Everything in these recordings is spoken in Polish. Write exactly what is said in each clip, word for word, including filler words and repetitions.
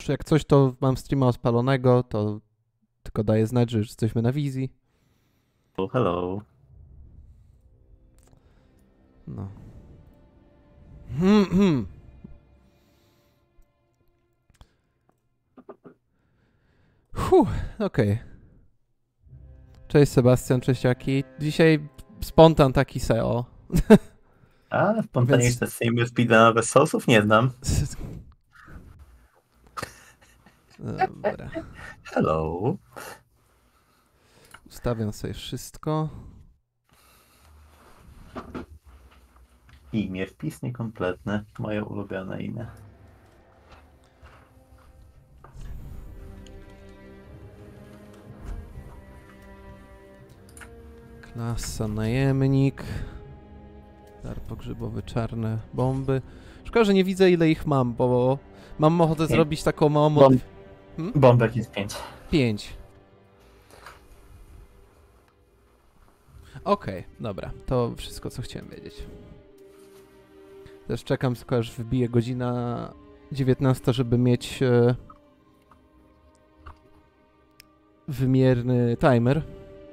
Jak coś, to mam streama odpalonego, to tylko daję znać, że już jesteśmy na wizji. Oh, hello. No. Hmm, hmm. Huh, okej. Okay. Cześć Sebastian, cześć Jaki. Dzisiaj spontan taki S E O. A, spontaniczne Więc... streamy speedruna bez sosów nie znam. Dobra. Hello. Ustawiam sobie wszystko. Imię, wpis niekompletny. Moje ulubione imię. Klasa najemnik. Dar pogrzebowy, czarne bomby. Szkoda, że nie widzę ile ich mam, bo mam ochotę pięć. Zrobić taką małą... Bomb... Hmm? Bombek jest pięć. Pięć. Okej, okay, dobra. To wszystko, co chciałem wiedzieć. Też czekam, tylko aż wybije godzina dziewiętnasta, żeby mieć e, wymierny timer.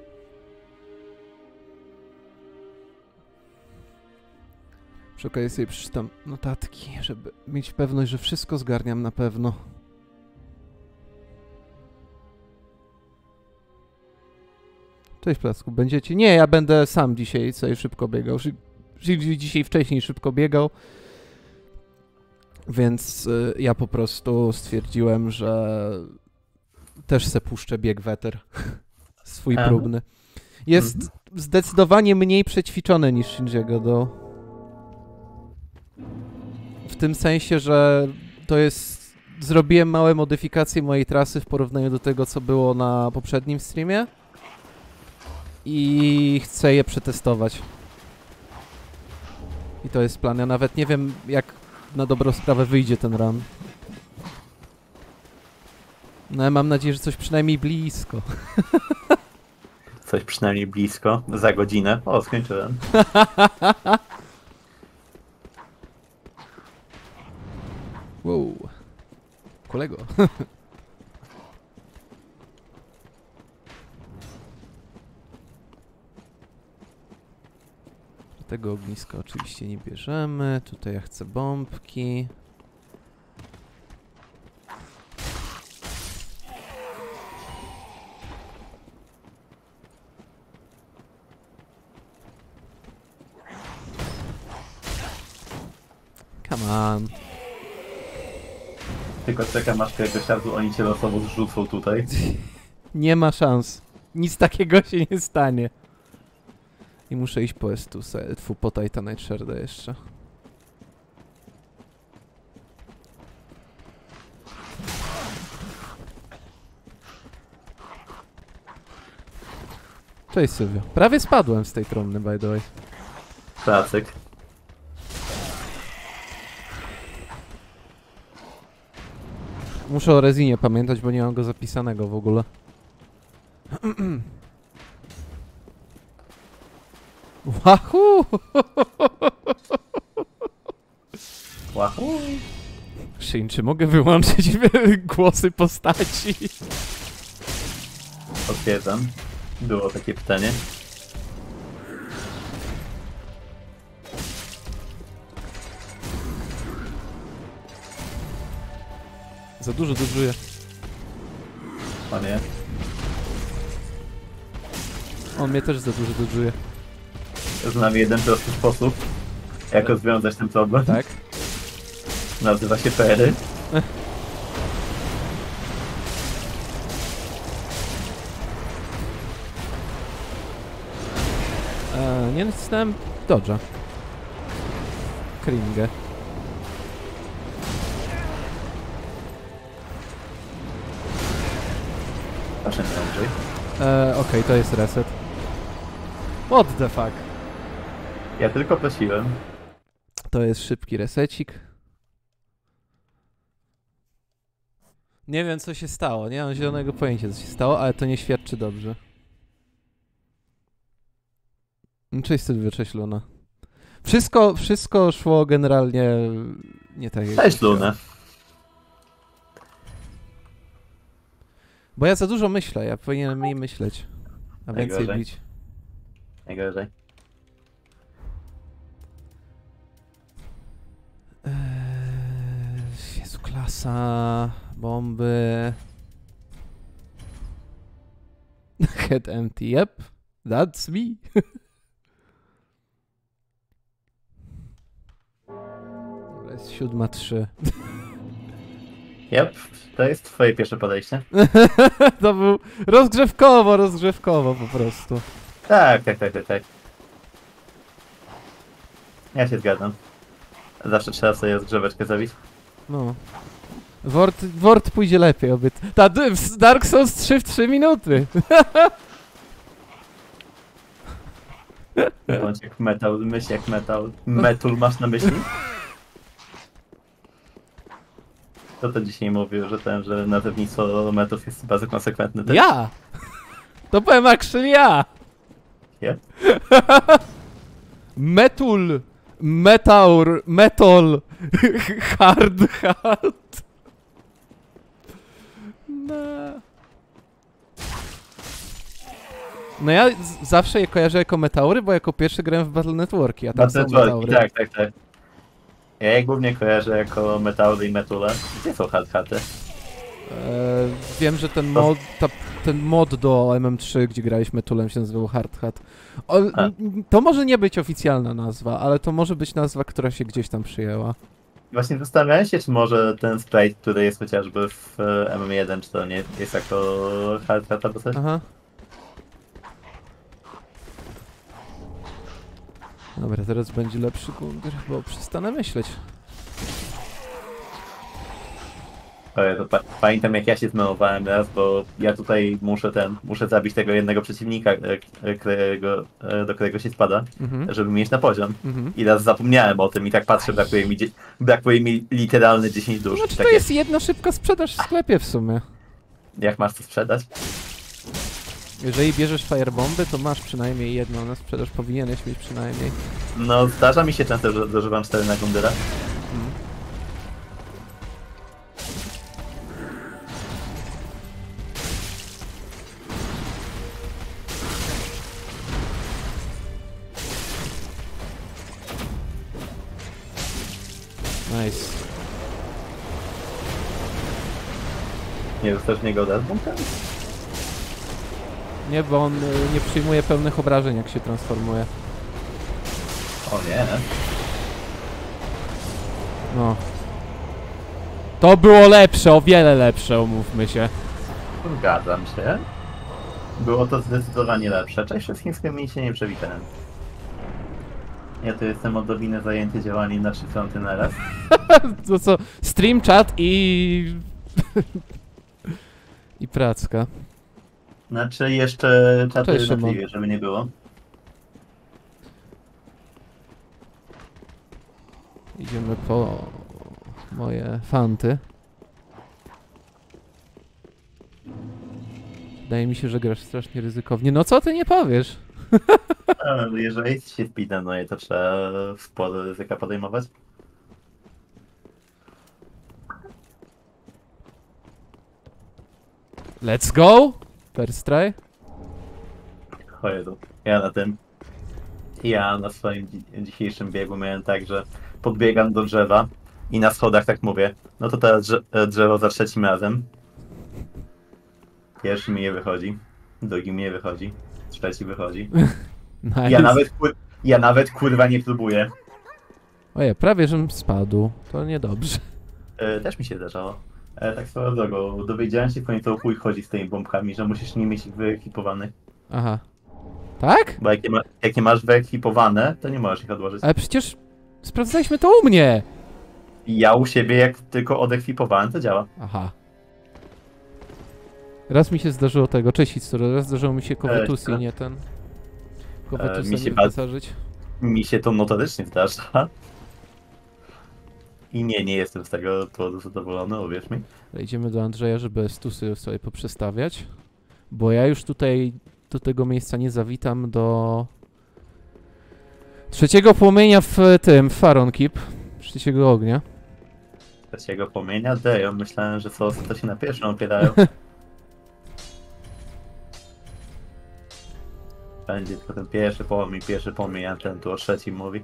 Przy okazji sobie przeczytam notatki, żeby mieć pewność, że wszystko zgarniam na pewno. Cześć Placku, będziecie? Nie, ja będę sam dzisiaj sobie szybko biegał. Czyli dzisiaj wcześniej szybko biegał. Więc y, ja po prostu stwierdziłem, że też se puszczę bieg weter. Swój um. próbny. Jest mm-hmm. zdecydowanie mniej przećwiczony niż Shinji'ego do... W tym sensie, że to jest... Zrobiłem małe modyfikacje mojej trasy w porównaniu do tego, co było na poprzednim streamie. I chcę je przetestować. I to jest plan. Ja nawet nie wiem, jak na dobrą sprawę wyjdzie ten run. No ja mam nadzieję, że coś przynajmniej blisko. Coś przynajmniej blisko. Za godzinę. O, skończyłem. Wow. Kolego. Tego ogniska oczywiście nie bierzemy. Tutaj ja chcę bombki. Come on. Tylko czekam, aż któregoś razu oni cię losowo zrzucą tutaj. Nie ma szans. Nic takiego się nie stanie. I muszę iść po Estusę, tfu, po Titanite Sharda jeszcze. Cześć Sylwio. Prawie spadłem z tej trumny, by the way. Klasyk. Muszę o Rezinie pamiętać, bo nie mam go zapisanego w ogóle. Wahoo! Wahoo! Shin, czy mogę wyłączyć głosy postaci? Potwierdzam. Było takie pytanie. Za dużo dodżuję. O nie. On mnie też za dużo dodżuje. Znam jeden prosty sposób, jak tak. rozwiązać ten problem. Tak? Nazywa się Fery. eee, nie nacisnąłem dodge'a. Kringę. Proszę nie Andrzej. Eee, okej, okay, to jest reset. What the fuck? Ja tylko prosiłem. To jest szybki resecik. Nie wiem, co się stało. Nie mam zielonego pojęcia, co się stało, ale to nie świadczy dobrze. Cześć Sylwia, cześć Luna. Wszystko, wszystko szło generalnie nie tak jak... Cześć Luna. Bo ja za dużo myślę, ja powinienem mniej myśleć. A więcej Najgorzej. bić. Najgorzej. Eee, Jezu, klasa, bomby. Head empty, yep. That's me. Dobra, jest siódma trzy. Yep, to jest twoje pierwsze podejście. To był rozgrzewkowo, rozgrzewkowo po prostu. Tak, tak, tak, tak, tak. Ja się zgadzam. Zawsze trzeba sobie rozgrzeweczkę zrobić. No. Wort, Wort pójdzie lepiej, obyt. Ta d- w Dark Souls trzy w trzy minuty. Bądź jak metal, myśl jak metal. Metul masz na myśli? Kto to dzisiaj mówił, że ten, że nazewnictwo metów jest bardzo konsekwentne? Też? Ja! To powiem actually ja! Nie? Metul! Metaur! Metal! Hard, hard! No. No ja z- zawsze je kojarzę jako metaury, bo jako pierwszy grałem w Battle Networki, a tam są Battle metaury. Tak, tak, tak. Ja je głównie kojarzę jako metały i metule. Gdzie są hardhaty? E, wiem, że ten mod, ta, ten mod do M M trzy, gdzie graliśmy Tulem, się nazywał Hard Hat. O, A. to może nie być oficjalna nazwa, ale to może być nazwa, która się gdzieś tam przyjęła. Właśnie zastanawiałem się, czy może ten sprite, który jest chociażby w e, M M jeden, czy to nie jest jako hardhat albo coś? Aha. Dobra, teraz będzie lepszy kundur, bo przestanę myśleć. Ojej, to pa pamiętam jak ja się zmylowałem raz, bo ja tutaj muszę ten, muszę zabić tego jednego przeciwnika, e, e, którego, e, do którego się spada, Mhm. żeby mieć na poziom. Mhm. I raz zapomniałem o tym i tak patrzę, brakuje mi, dzie- brakuje mi literalne dziesięć dusz. Znaczy to Takie, jest jedna szybka sprzedaż w sklepie w sumie. Jak masz to sprzedać? Jeżeli bierzesz firebomby, to masz przynajmniej jedną na sprzedaż, powinieneś mieć przynajmniej. No zdarza mi się często, że zużywam cztery na Gundera. Mhm. Nice. Nie dostajesz w niego od razu? Nie, bo on y, nie przyjmuje pełnych obrażeń, jak się transformuje. O nie. No. To było lepsze, o wiele lepsze, umówmy się. Zgadzam się. Było to zdecydowanie lepsze. Cześć wszystkim, z którymi się nie przywitałem. Ja tu jestem odrobinę zajęty działaniem na trzy fronty na raz. To co, stream, chat i... i pracka. Znaczy jeszcze czaty Cześć, na Szymon. Twitterze, żeby nie było. Idziemy po moje fanty. Wydaje mi się, że grasz strasznie ryzykownie. No co ty nie powiesz? A, jeżeli się wpinę, no i to trzeba sporo ryzyka podejmować. Let's go! First try. O Jezu, ja na tym. Ja na swoim dzi dzisiejszym biegu miałem tak, że podbiegam do drzewa i na schodach tak mówię. No to teraz drze drzewo za trzecim razem. Pierwszy mi nie wychodzi, drugi mi nie wychodzi, trzeci wychodzi. Nice. Ja nawet, kur ja nawet kurwa nie próbuję. Oje, prawie żem spadł. To niedobrze. E, też mi się zdarzało. E, tak swoją drogą, dowiedziałem się w końcu o chuj chodzi z tymi bombkami, że musisz nie mieć ich wyekipowanych. Aha. Tak? Bo jak nie, ma jak nie masz wyekipowane, to nie możesz ich odłożyć. Ale przecież sprawdzaliśmy to u mnie! I ja u siebie, jak tylko odekwipowałem, to działa. Aha. Raz mi się zdarzyło tego, cześć historia, raz zdarzyło mi się Covetusi, Cześć. nie ten. Covetusa mi się nie ba- wyposażyć. Mi się to notorycznie zdarza. I nie, nie jestem z tego powodu zadowolony, uwierz mi. Idziemy do Andrzeja, żeby stusy sobie poprzestawiać. Bo ja już tutaj do tego miejsca nie zawitam do trzeciego płomienia w tym, w Faron Keep. Trzeciego ognia. Trzeciego płomienia, dejo, myślałem, że są to się na pierwszą opierają. Będzie tylko ten pierwszy pomij, pierwszy pomij, a ten tu o trzecim mówi.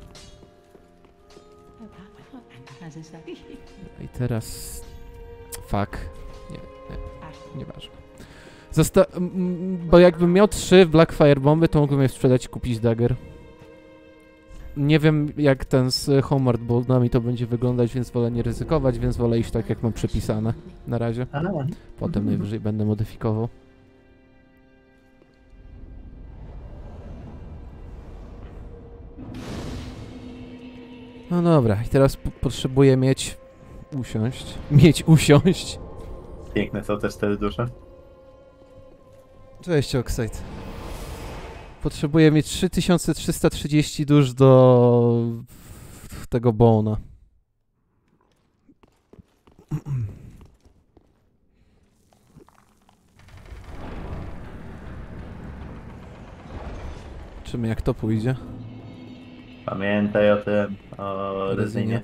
I teraz... Fuck. Nie, nie, nieważne. Zosta bo jakbym miał trzy Blackfire bomby, to mógłbym je sprzedać i kupić dagger. Nie wiem jak ten z Homeward Boldami to będzie wyglądać, więc wolę nie ryzykować, więc wolę iść tak jak mam przepisane na razie. Potem najwyżej będę modyfikował. No dobra, i teraz potrzebuję mieć... usiąść. Mieć usiąść. Piękne są te cztery dusze. Cześć, Oxide. Potrzebuję mieć trzy tysiące trzysta trzydzieści dusz do... tego Bona. Czymy jak to pójdzie? Pamiętaj o tym, o rezynie.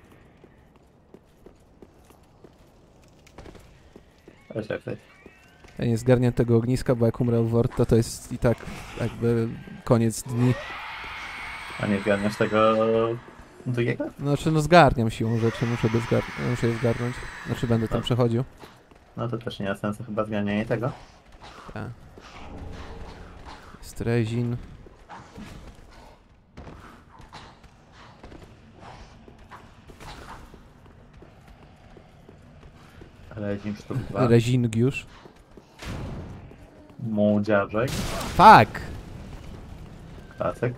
Cześć, Oxide. Ja nie zgarniam tego ogniska, bo jak umrę u Worta, to jest i tak jakby koniec dni. A nie zgarniasz tego drugiego? Znaczy no zgarniam siłą rzeczy, muszę, go zgar muszę je zgarnąć. Znaczy będę tam przechodził. No to też nie ma sensu chyba zgarnianie tego. Tak. Jest rezin. Rezin sztuk dwa. Rezingiusz. Młodziarzek. Fuck! Klasyk.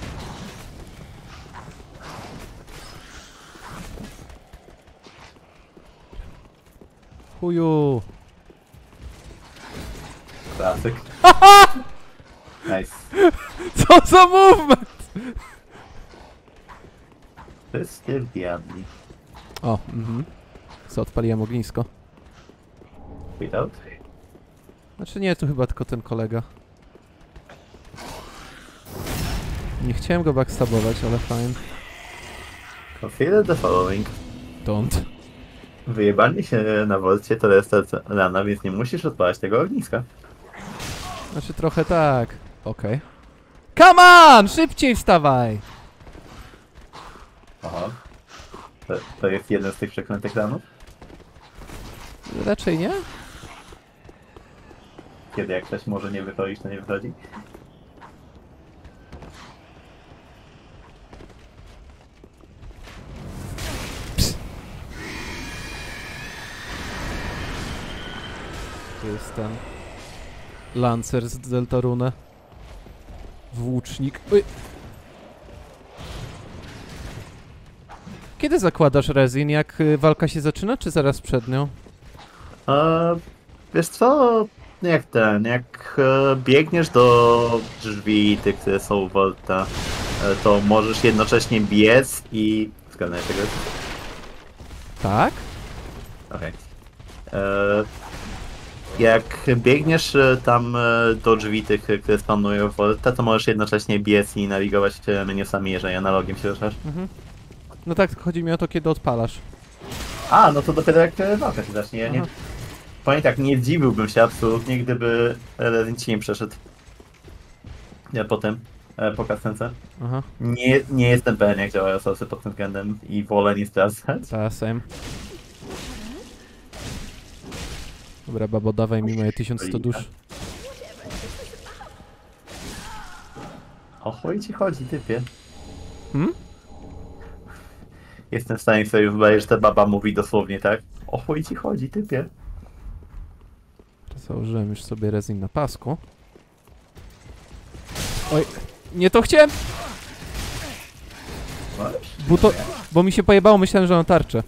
Chuju! Klasyk. Nice. Co za movement! To jest styl diabli. O, mhm. Co, odpaliłem ognisko. Without? Znaczy nie, to chyba tylko ten kolega. Nie chciałem go backstabować, ale fajnie. Consider the following. Don't. Wyjebali się na wolcie, to jest rana, więc nie musisz odpalać tego ogniska. Znaczy trochę tak. Okej. Okay. Come on! Szybciej wstawaj! Aha. To, to jest jeden z tych przeklętych ranów? Raczej nie? Kiedy jak ktoś może nie wychodzić, to nie wychodzi? To jest ten... Lancer z Deltarune. Włócznik. Uj. Kiedy zakładasz rezin? Jak y, walka się zaczyna, czy zaraz przed nią? Eee, wiesz co? Jak ten, jak e, biegniesz do drzwi tych, które są u Volta, e, to możesz jednocześnie biec i... Zgadnę tego? Tak? Okej. Okay. Jak biegniesz e, tam e, do drzwi tych, które spanują w Volta, to możesz jednocześnie biec i nawigować e, meniusami, jeżeli analogiem się ruszasz. Mhm. No tak, chodzi mi o to, kiedy odpalasz. A, no to dopiero jak e, walka się zacznie, ja nie... Aha. Powiem tak, nie zdziwiłbym się absolutnie, gdyby Rezin ci nie przeszedł. Ja potem, e, po cutscence. Aha. Nie, nie jestem pewien, jak działają sosy pod tym względem i wolę nie sprawdzać. Ta, same. Dobra, babo, dawaj mi moje tysiąc sto dusz. O chuj ci chodzi, typie. Hmm? Jestem w stanie sobie wyobrazić, że ta baba mówi dosłownie tak. O chuj ci chodzi, typie. Założyłem już sobie rezin na pasku. Oj, nie to chciałem! Bo, to, bo mi się pojebało, myślałem, że mam tarczę.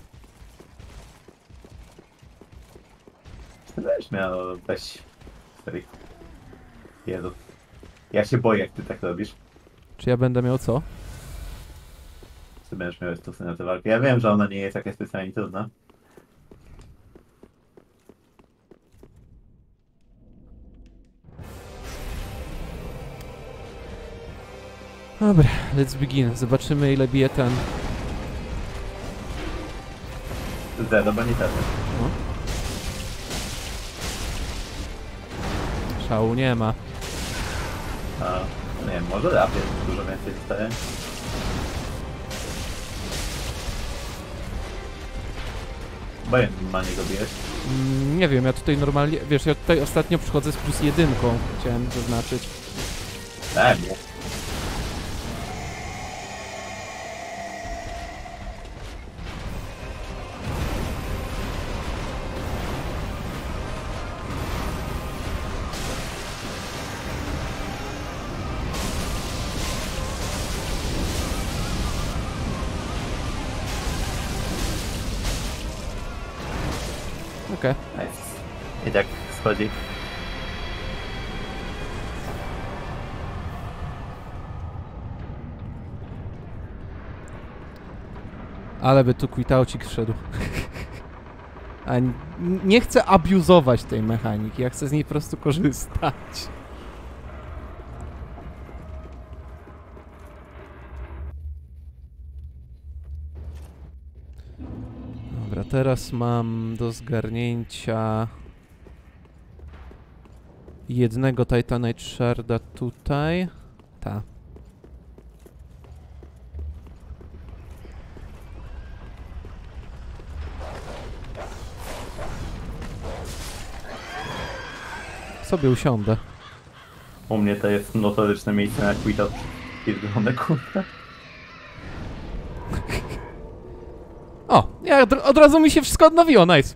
Ty też miał weź. Stary. Jezu. Ja się boję, jak ty tak robisz. Czy ja będę miał co? Ty będziesz miał stosy na tę walkę. Ja wiem, że ona nie jest jakaś specjalnie trudna. Dobra, let's begin. Zobaczymy, ile bije ten. Zero, bo nie tak. No. Szału nie ma. A, nie wiem, może lepiej, dużo więcej zostaje. Boję ma nie go bijesz. Mm, nie wiem, ja tutaj normalnie, wiesz, ja tutaj ostatnio przychodzę z plus jedynką, chciałem zaznaczyć. Tak, nie. Okej. Okay. Nice. I tak schodzi. Ale by tu quitaucik wszedł. A nie chcę abuzować tej mechaniki, ja chcę z niej po prostu korzystać. Dobra, teraz mam do zgarnięcia jednego Titanite Sharda tutaj. Ta. Sobie usiądę. U mnie to jest notoryczne miejsce na quita pierdolone, kurde. O, ja od, od razu mi się wszystko odnowiło, nice.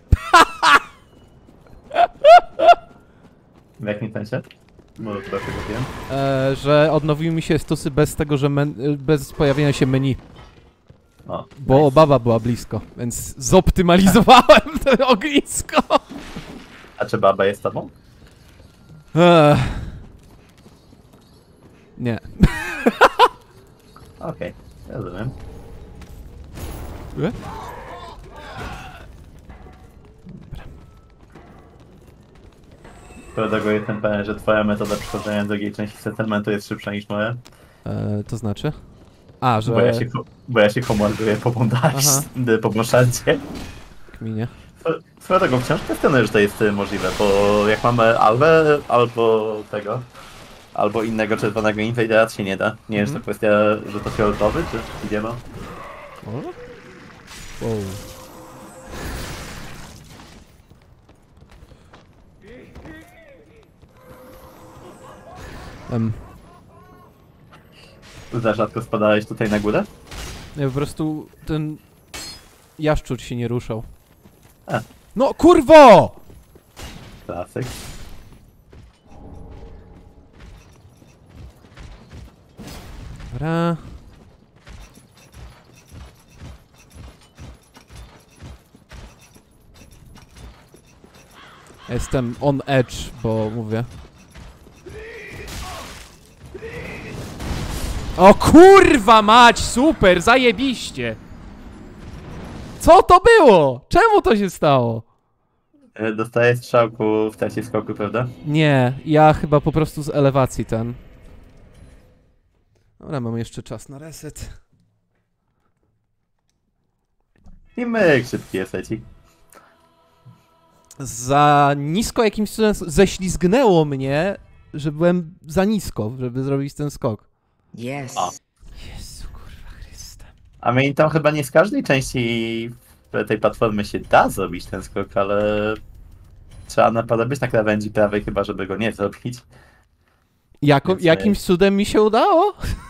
W jakim sensie? Może trochę go wiem. E, że odnowiły mi się stosy bez tego, że men, bez pojawienia się menu. O, bo nice. Baba była blisko, więc zoptymalizowałem to ognisko. A czy baba jest tobą? Ech. Nie. Okej, okay, rozumiem. E? Dlatego jestem pewien, że twoja metoda przechodzenia drugiej części settlementu jest szybsza niż moja. E, to znaczy? A, że... Bo ja się, bo ja się homoarguję po bondage, po bondage. Kminie. Swoją drogą wciąż kwestionuję, że to jest możliwe, bo jak mamy Alwę albo tego, albo innego czerwonego invadera, to się nie da. Nie wiem, mm. czy to kwestia, że to fioletowy, czy gdzie ma. Wow. Um. Za rzadko spadałeś tutaj na górę? Nie, po prostu ten jaszczur się nie ruszał. A. No kurwo! Klasyk. Dobra. Jestem on edge, bo mówię. O kurwa mać, super, zajebiście! Co to było? Czemu to się stało? Dostaję strzałku w trakcie skoku, prawda? Nie, ja chyba po prostu z elewacji ten. Dobra, mam jeszcze czas na reset. I myk, szybki esecik. Za nisko jakimś cudem ześlizgnęło mnie, że byłem za nisko, żeby zrobić ten skok. Yes. O. Jezu, kurwa Chryste. A my tam chyba nie z każdej części tej platformy się da zrobić ten skok, ale trzeba naprawdę być na krawędzi prawej chyba, żeby go nie zrobić. Jako, jakimś cudem mi się udało?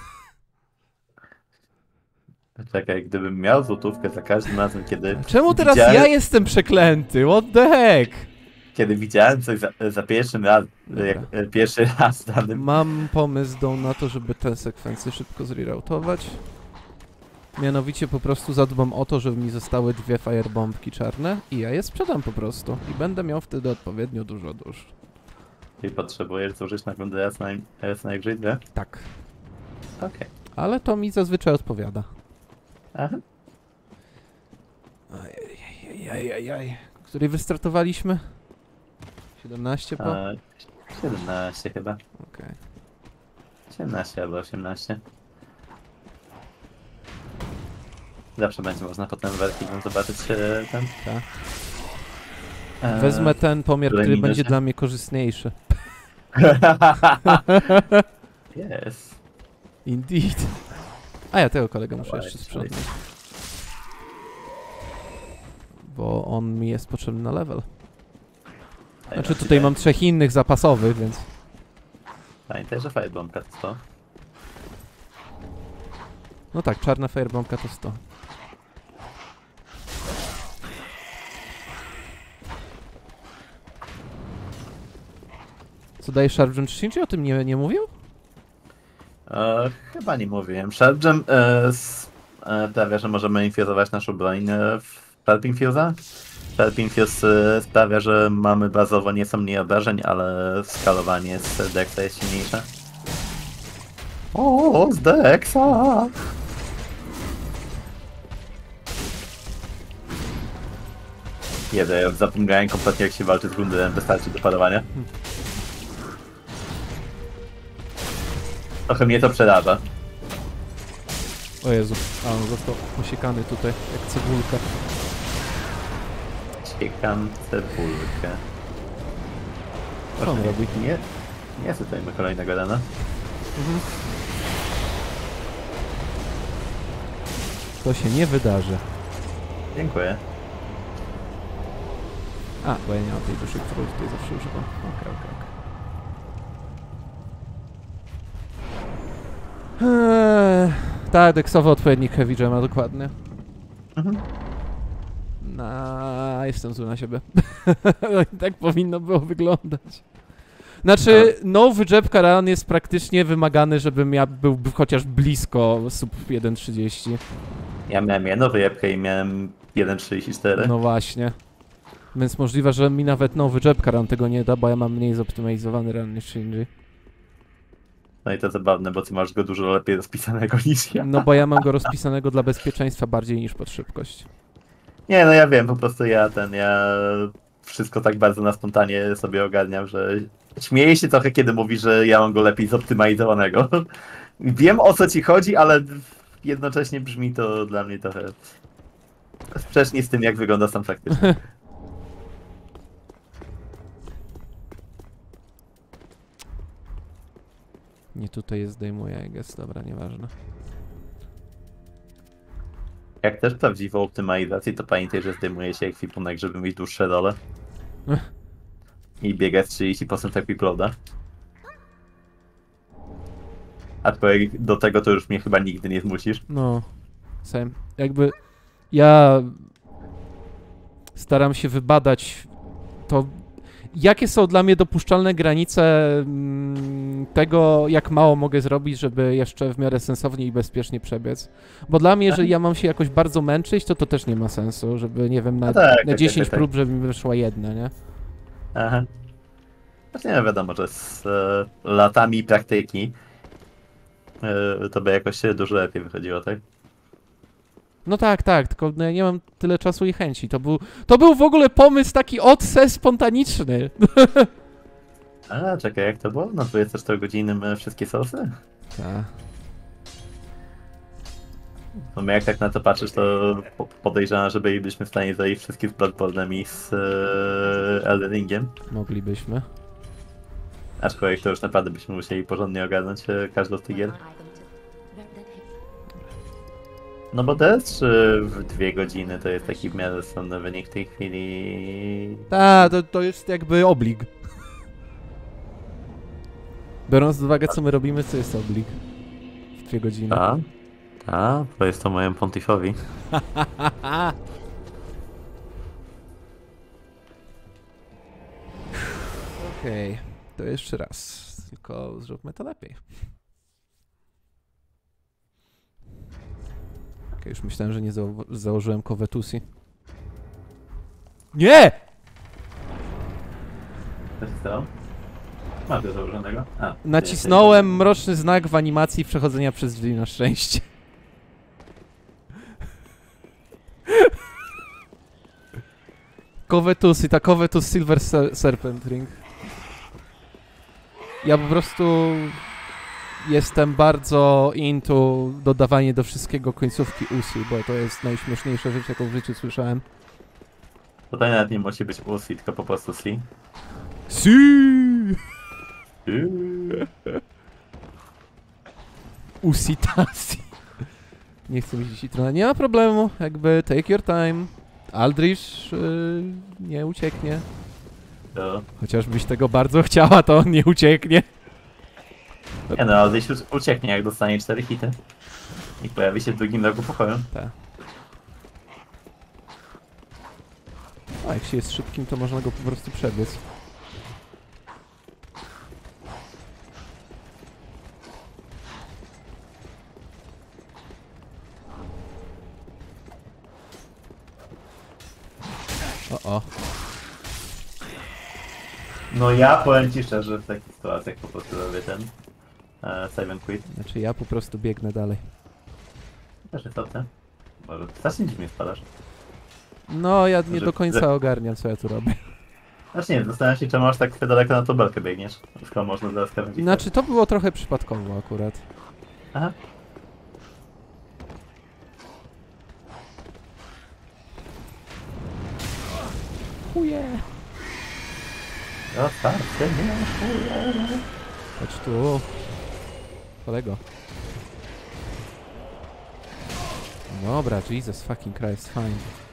Czekaj, gdybym miał złotówkę za każdym razem, kiedy... Czemu teraz widziałem... ja jestem przeklęty? What the heck? Kiedy widziałem coś za, za pierwszym raz, jak, pierwszy raz danym... Mam pomysł do, na to, żeby tę sekwencję szybko zreroutować. Mianowicie po prostu zadbam o to, żeby mi zostały dwie firebombki czarne i ja je sprzedam po prostu. I będę miał wtedy odpowiednio dużo dusz. I potrzebujesz zużyć na rundę raz, na, raz najwyżej dwie? Tak. Okej. Okay. Ale to mi zazwyczaj odpowiada. Aha. Ajajajajaj. Której wystartowaliśmy? siedemnaście po? A, siedemnaście chyba. Okej. Okay. siedemnaście albo osiemnaście. Zawsze będzie można potem wertikiem zobaczyć e, ten. Tak. E, Wezmę ten pomiar, który minusie. będzie dla mnie korzystniejszy. Yes. Indeed. A ja tego kolegę muszę jeszcze sprzątnąć. Bo on mi jest potrzebny na level. Znaczy tutaj mam trzech innych zapasowych, więc... Pamiętaj, że firebombka to sto. No tak, czarna firebombka to sto. Co daje Sharp Shinji? O tym nie, nie mówił? E, chyba nie mówiłem. Sharpjam e, sprawia, że możemy infuzować naszą broń e, w Sharping Fuse'a. Sharping Fuse e, sprawia, że mamy bazowo nieco mniej obrażeń, ale skalowanie z Dexa jest silniejsze. O, z Dexa! Jeden, ja zapomniałem kompletnie jak się walczy z Gundurem, wystarczy do parowania. Trochę mnie to przeraża. O Jezu, a on został osiekany tutaj, jak cebulka. Ciekam cebulkę. Co on robi? Nie, nie czytajmy kolejnego rana. Mhm. To się nie wydarzy. Dziękuję. A, bo ja nie mam tej duszy, którą tutaj zawsze używam. Okej, okej, okej. Eee, tak, deksowy odpowiednik Heavy Gemma, dokładnie. Mhm. No, jestem zły na siebie. Tak powinno było wyglądać. Znaczy, A. nowy jab Karan jest praktycznie wymagany, żebym ja był chociaż blisko sub jeden trzydzieści. Ja miałem jedną wyjebkę i miałem jeden trzydzieści cztery. No właśnie. Więc możliwe, że mi nawet nowy jab Karan tego nie da, bo ja mam mniej zoptymalizowany run niż Shinji. No i to zabawne, bo ty masz go dużo lepiej rozpisanego niż ja. No bo ja mam go rozpisanego dla bezpieczeństwa bardziej niż pod szybkość. Nie, no ja wiem, po prostu ja ten, ja wszystko tak bardzo na spontanie sobie ogarniam, że śmieję się trochę, kiedy mówisz, że ja mam go lepiej zoptymalizowanego. Wiem, o co ci chodzi, ale jednocześnie brzmi to dla mnie trochę sprzecznie z tym, jak wygląda sam faktycznie. Nie tutaj jest zdejmuję, I guess. Dobra, nieważne. Jak też prawdziwą optymalizację, to pamiętaj, że zdejmuje się ekwipunek, żeby mieć dłuższe role. I biegać trzydzieści procent equiploada. Aczkolwiek do tego to już mnie chyba nigdy nie zmusisz. No, same. Jakby ja staram się wybadać to, jakie są dla mnie dopuszczalne granice mm, tego, jak mało mogę zrobić, żeby jeszcze w miarę sensownie i bezpiecznie przebiec. Bo dla mnie, jeżeli ja mam się jakoś bardzo męczyć, to to też nie ma sensu, żeby, nie wiem, na, no tak, na tak, dziesięć tak, tak. prób, żeby mi wyszła jedna, nie? Aha. Właśnie no wiadomo, że z e, latami praktyki e, to by jakoś dużo lepiej wychodziło, tak? No tak, tak, tylko no, ja nie mam tyle czasu i chęci. To był, to był w ogóle pomysł taki odse spontaniczny. A, czekaj, jak to było? Na dwudziestoczterogodzinnym e, wszystkie sosy? Tak. No my jak tak na to patrzysz, to po- podejrzewam, że bylibyśmy w stanie zajść wszystkie z Bloodborne'em i z e, Elden Ringiem. Moglibyśmy. Aczkolwiek to już naprawdę byśmy musieli porządnie ogarnąć e, każdą z tych gier. No bo też e, w dwie godziny to jest taki w miarę rozsądny wynik w tej chwili. Tak, to, to jest jakby oblig. Biorąc pod uwagę, co my robimy, co jest oblig. W dwie godziny. Tak, tak, to jest to moim pontifowi. Okej, okay. To jeszcze raz. Tylko zróbmy to lepiej. Okej, okay, już myślałem, że nie zau założyłem Covetusi. Nie! Co się stało? Masz go założonego? A, nacisnąłem mroczny znak w animacji przechodzenia przez drzwi na szczęście. Covetusi, ta Covetus Silver Serpent Ring. Ja po prostu jestem bardzo into dodawanie do wszystkiego końcówki Usi, bo to jest najśmieszniejsza rzecz, jaką w życiu słyszałem. Tutaj nawet nie musi być Usi, tylko po prostu Si. Si! Usitasi. Nie chcę mieć citrona. Nie ma problemu, jakby take your time. Aldrich yy, nie ucieknie. To... Chociażbyś tego bardzo chciała, to on nie ucieknie. Nie no, ale gdzieś ucieknie, jak dostanie cztery hity. I pojawi się w drugim rogu pokoju. Tak. A jak się jest szybkim, to można go po prostu przebiec. O, o. No ja powiem ci szczerze, że w takich sytuacjach po prostu robię ten e, save and quit. Znaczy ja po prostu biegnę dalej. Też jest opcja. Może strasznie dziwnie spadasz. No, ja nie Że- do końca że- ogarniam, co ja tu robię. Znaczy nie, zastanawiam się, czemu aż tak daleko na tą belkę biegniesz. Skoro można zaraz krawędzi. Znaczy, to było trochę przypadkowo akurat. Aha. Chuje! Ostatnie, nie, Chodź tu. Kolego. Dobra, Jesus fucking Christ, fine.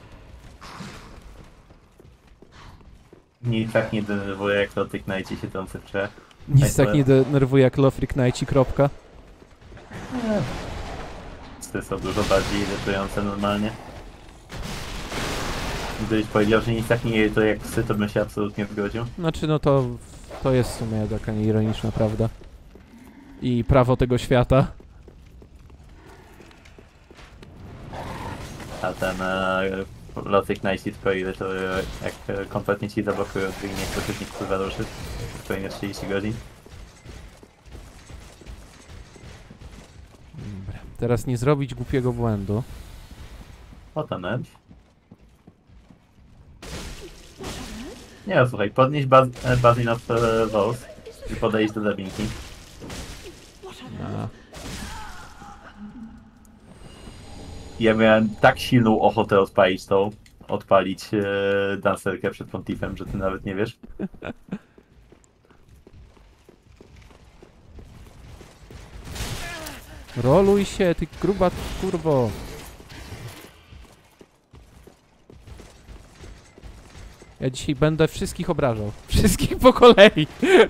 Mnie i tak nie denerwuje, jak to tych najci siedzący w trzech. Nic Tak tak nie denerwuje jak Lofric Knighti, kropka. Psy są dużo bardziej irytujące normalnie. Gdybyś powiedział, że nic tak nie irytuje jak psy, to bym się absolutnie zgodził. Znaczy, no to, to jest w sumie taka ironiczna prawda. I prawo tego świata. A ten e, Lotic Night tylko ile to e, jak e, kompletnie ci zablokują drzwi, nie chcesz nic kurwa ruszyć. Spokojnie trzydzieści godzin. Dobra. Teraz nie zrobić głupiego błędu. Potem edge. Nie no, słuchaj, podnieść baz, e, Basin of e, Vows i podejść do drabinki. A, Ja miałem tak silną ochotę odpalić tą, odpalić e, dancerkę przed Pontifem, że ty nawet nie wiesz. roluj się, ty gruba kurwo. Ja dzisiaj będę wszystkich obrażał. Wszystkich po kolei.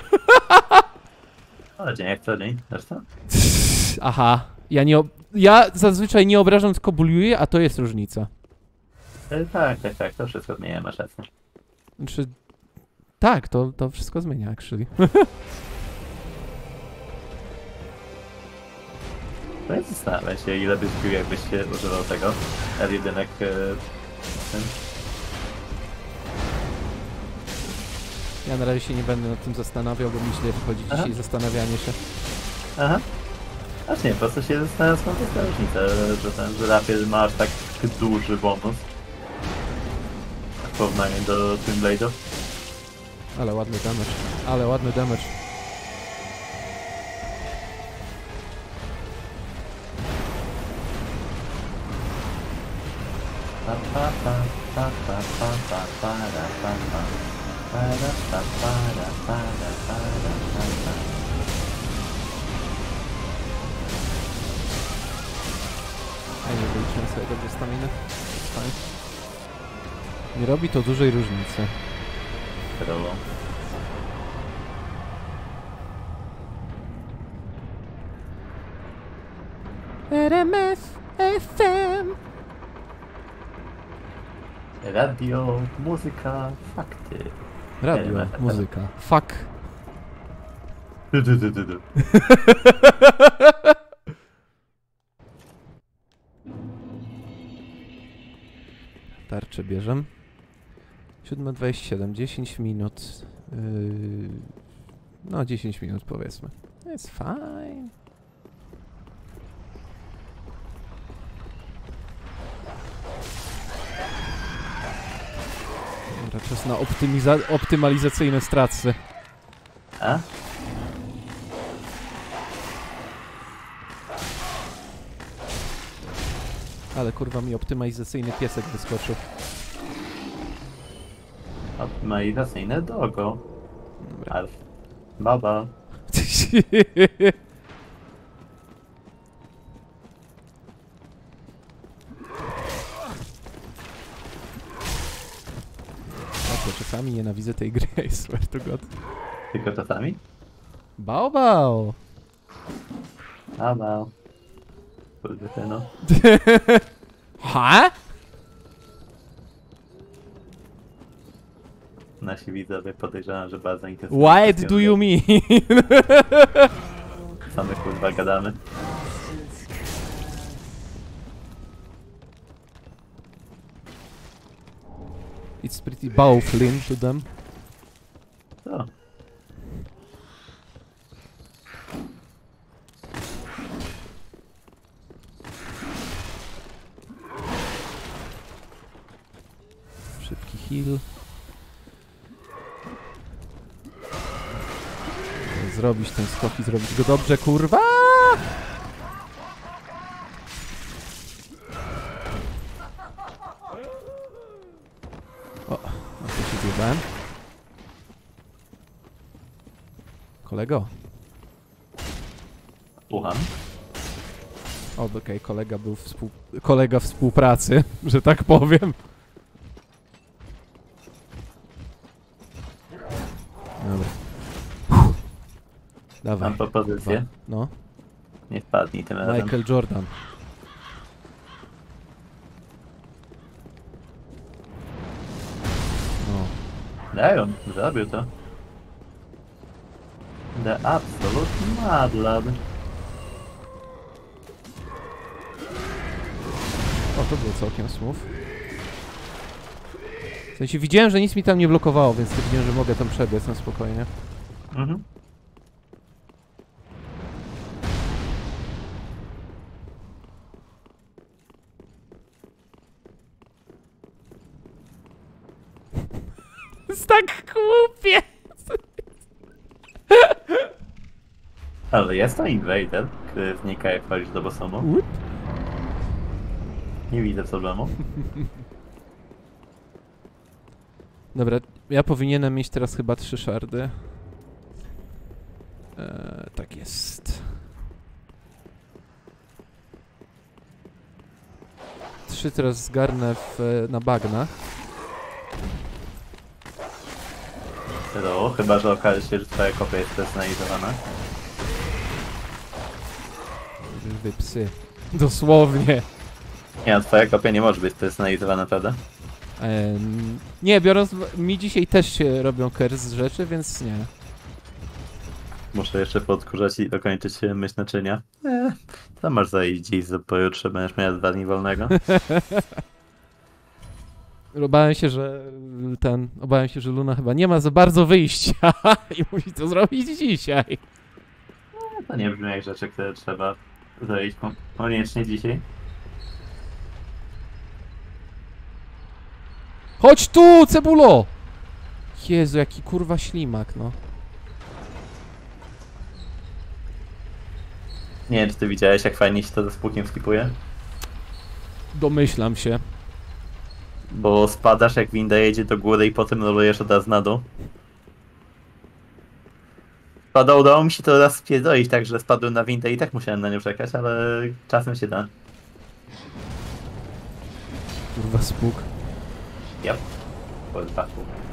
Ale dzień jak co dzień, zresztą. Aha. Ja nie. Ob ja zazwyczaj nie obrażam, tylko buliuję, a to jest różnica. E, tak, tak, tak, to wszystko zmienia, masz rację. Znaczy. Tak, to, to wszystko zmienia, actually. No i zastanawiam się, ile byś pił, jakbyś się używał tego L jeden e, tym. Ja na razie się nie będę nad tym zastanawiał, bo mi źle wychodzi Aha. dzisiaj zastanawianie się. Aha. Aż nie, po prostu się zastanawiam, skąd jest ta różnica, że ten, że Rapier ma aż tak duży bonus w porównaniu do Twin Blade'ów. Ale ładny damage. Ale ładny damage. Pa, pa, pa, pa, pa, pa, pa, pa, ra, pa, pa. Pa, ra, pa, pa, ra, pa, ra, pa, ra, pa, pa. A nie wyliczyłem sobie dobrze staminy. Fajnie. Nie robi to dużej różnicy. Trollo. R M F F M. Radio, muzyka, fakty. Radio, R M F. muzyka. Fuck. Du, du, du, du, du. Tarczę bierzem. siódma dwadzieścia siedem, dziesięć minut. Yy, no, dziesięć minut powiedzmy. It's fine. Dobra, czas na optymiza- optymalizacyjne stracy. A? Ale kurwa mi optymalizacyjny piesek wyskoczył. Optymalizacyjne dogo. Dobra. Alf. Baba. czasami nienawidzę tej gry, I swear to God. Tylko czasami? Bał, bał! A, no. Kurde, ty no. Ha? Nasi widzowie podejrzewam, że bardzo intensywnie. What do you mean? Same kurwa gadamy. It's pretty baffling to them. Co? Szybki heal. Zrobić ten skok i zrobić go dobrze, kurwa! O, a to się zjebałem. Kolego. Słucham. O, okej, okay, kolega był współ... kolega współpracy, że tak powiem. Dobra. Uff. Dawaj. Mam propozycję. Dwa. No. Nie wpadnij tym razem. Michael Jordan. No. Dają, zrobił to. The absolute mad lad. O, to było całkiem smooth. W sensie widziałem, że nic mi tam nie blokowało, więc stwierdziłem, że mogę tam przebiec na spokojnie. Mhm. Jest tak głupie! Ale jest to Invader, który znika jak wchodzisz do bossomu. Łup. Nie widzę problemu. Dobra, ja powinienem mieć teraz chyba trzy szardy. Eee, tak jest. Trzy teraz zgarnę w, na bagnach. No, chyba że okaże się, że twoja kopia jest personalizowana. Wy psy. Dosłownie. Nie, no, twoja kopia nie może być personalizowana, prawda? Ehm, nie, biorąc... Mi dzisiaj też się robią kers z rzeczy, więc nie. Muszę jeszcze podkurzać i dokończyć myśl naczynia. Eee, to masz zajść dziś, za pojutrze będziesz miał dwa dni wolnego. Obawiam się, że ten... Obawiam się, że Luna chyba nie ma za bardzo wyjścia i musi to zrobić dzisiaj. To nie brzmi jak rzeczy, które trzeba zrobić koniecznie dzisiaj. Chodź tu, cebulo! Jezu, jaki kurwa ślimak, no. Nie wiem, czy ty widziałeś, jak fajnie się to ze spłukiem skipuje? Domyślam się. Bo spadasz, jak winda jedzie do góry i potem rolujesz od razu na dół. Spada, udało mi się to raz spierdolić, tak, że spadłem na windę i tak musiałem na nią czekać, ale czasem się da. Kurwa spłuk. Yep. Po dwa.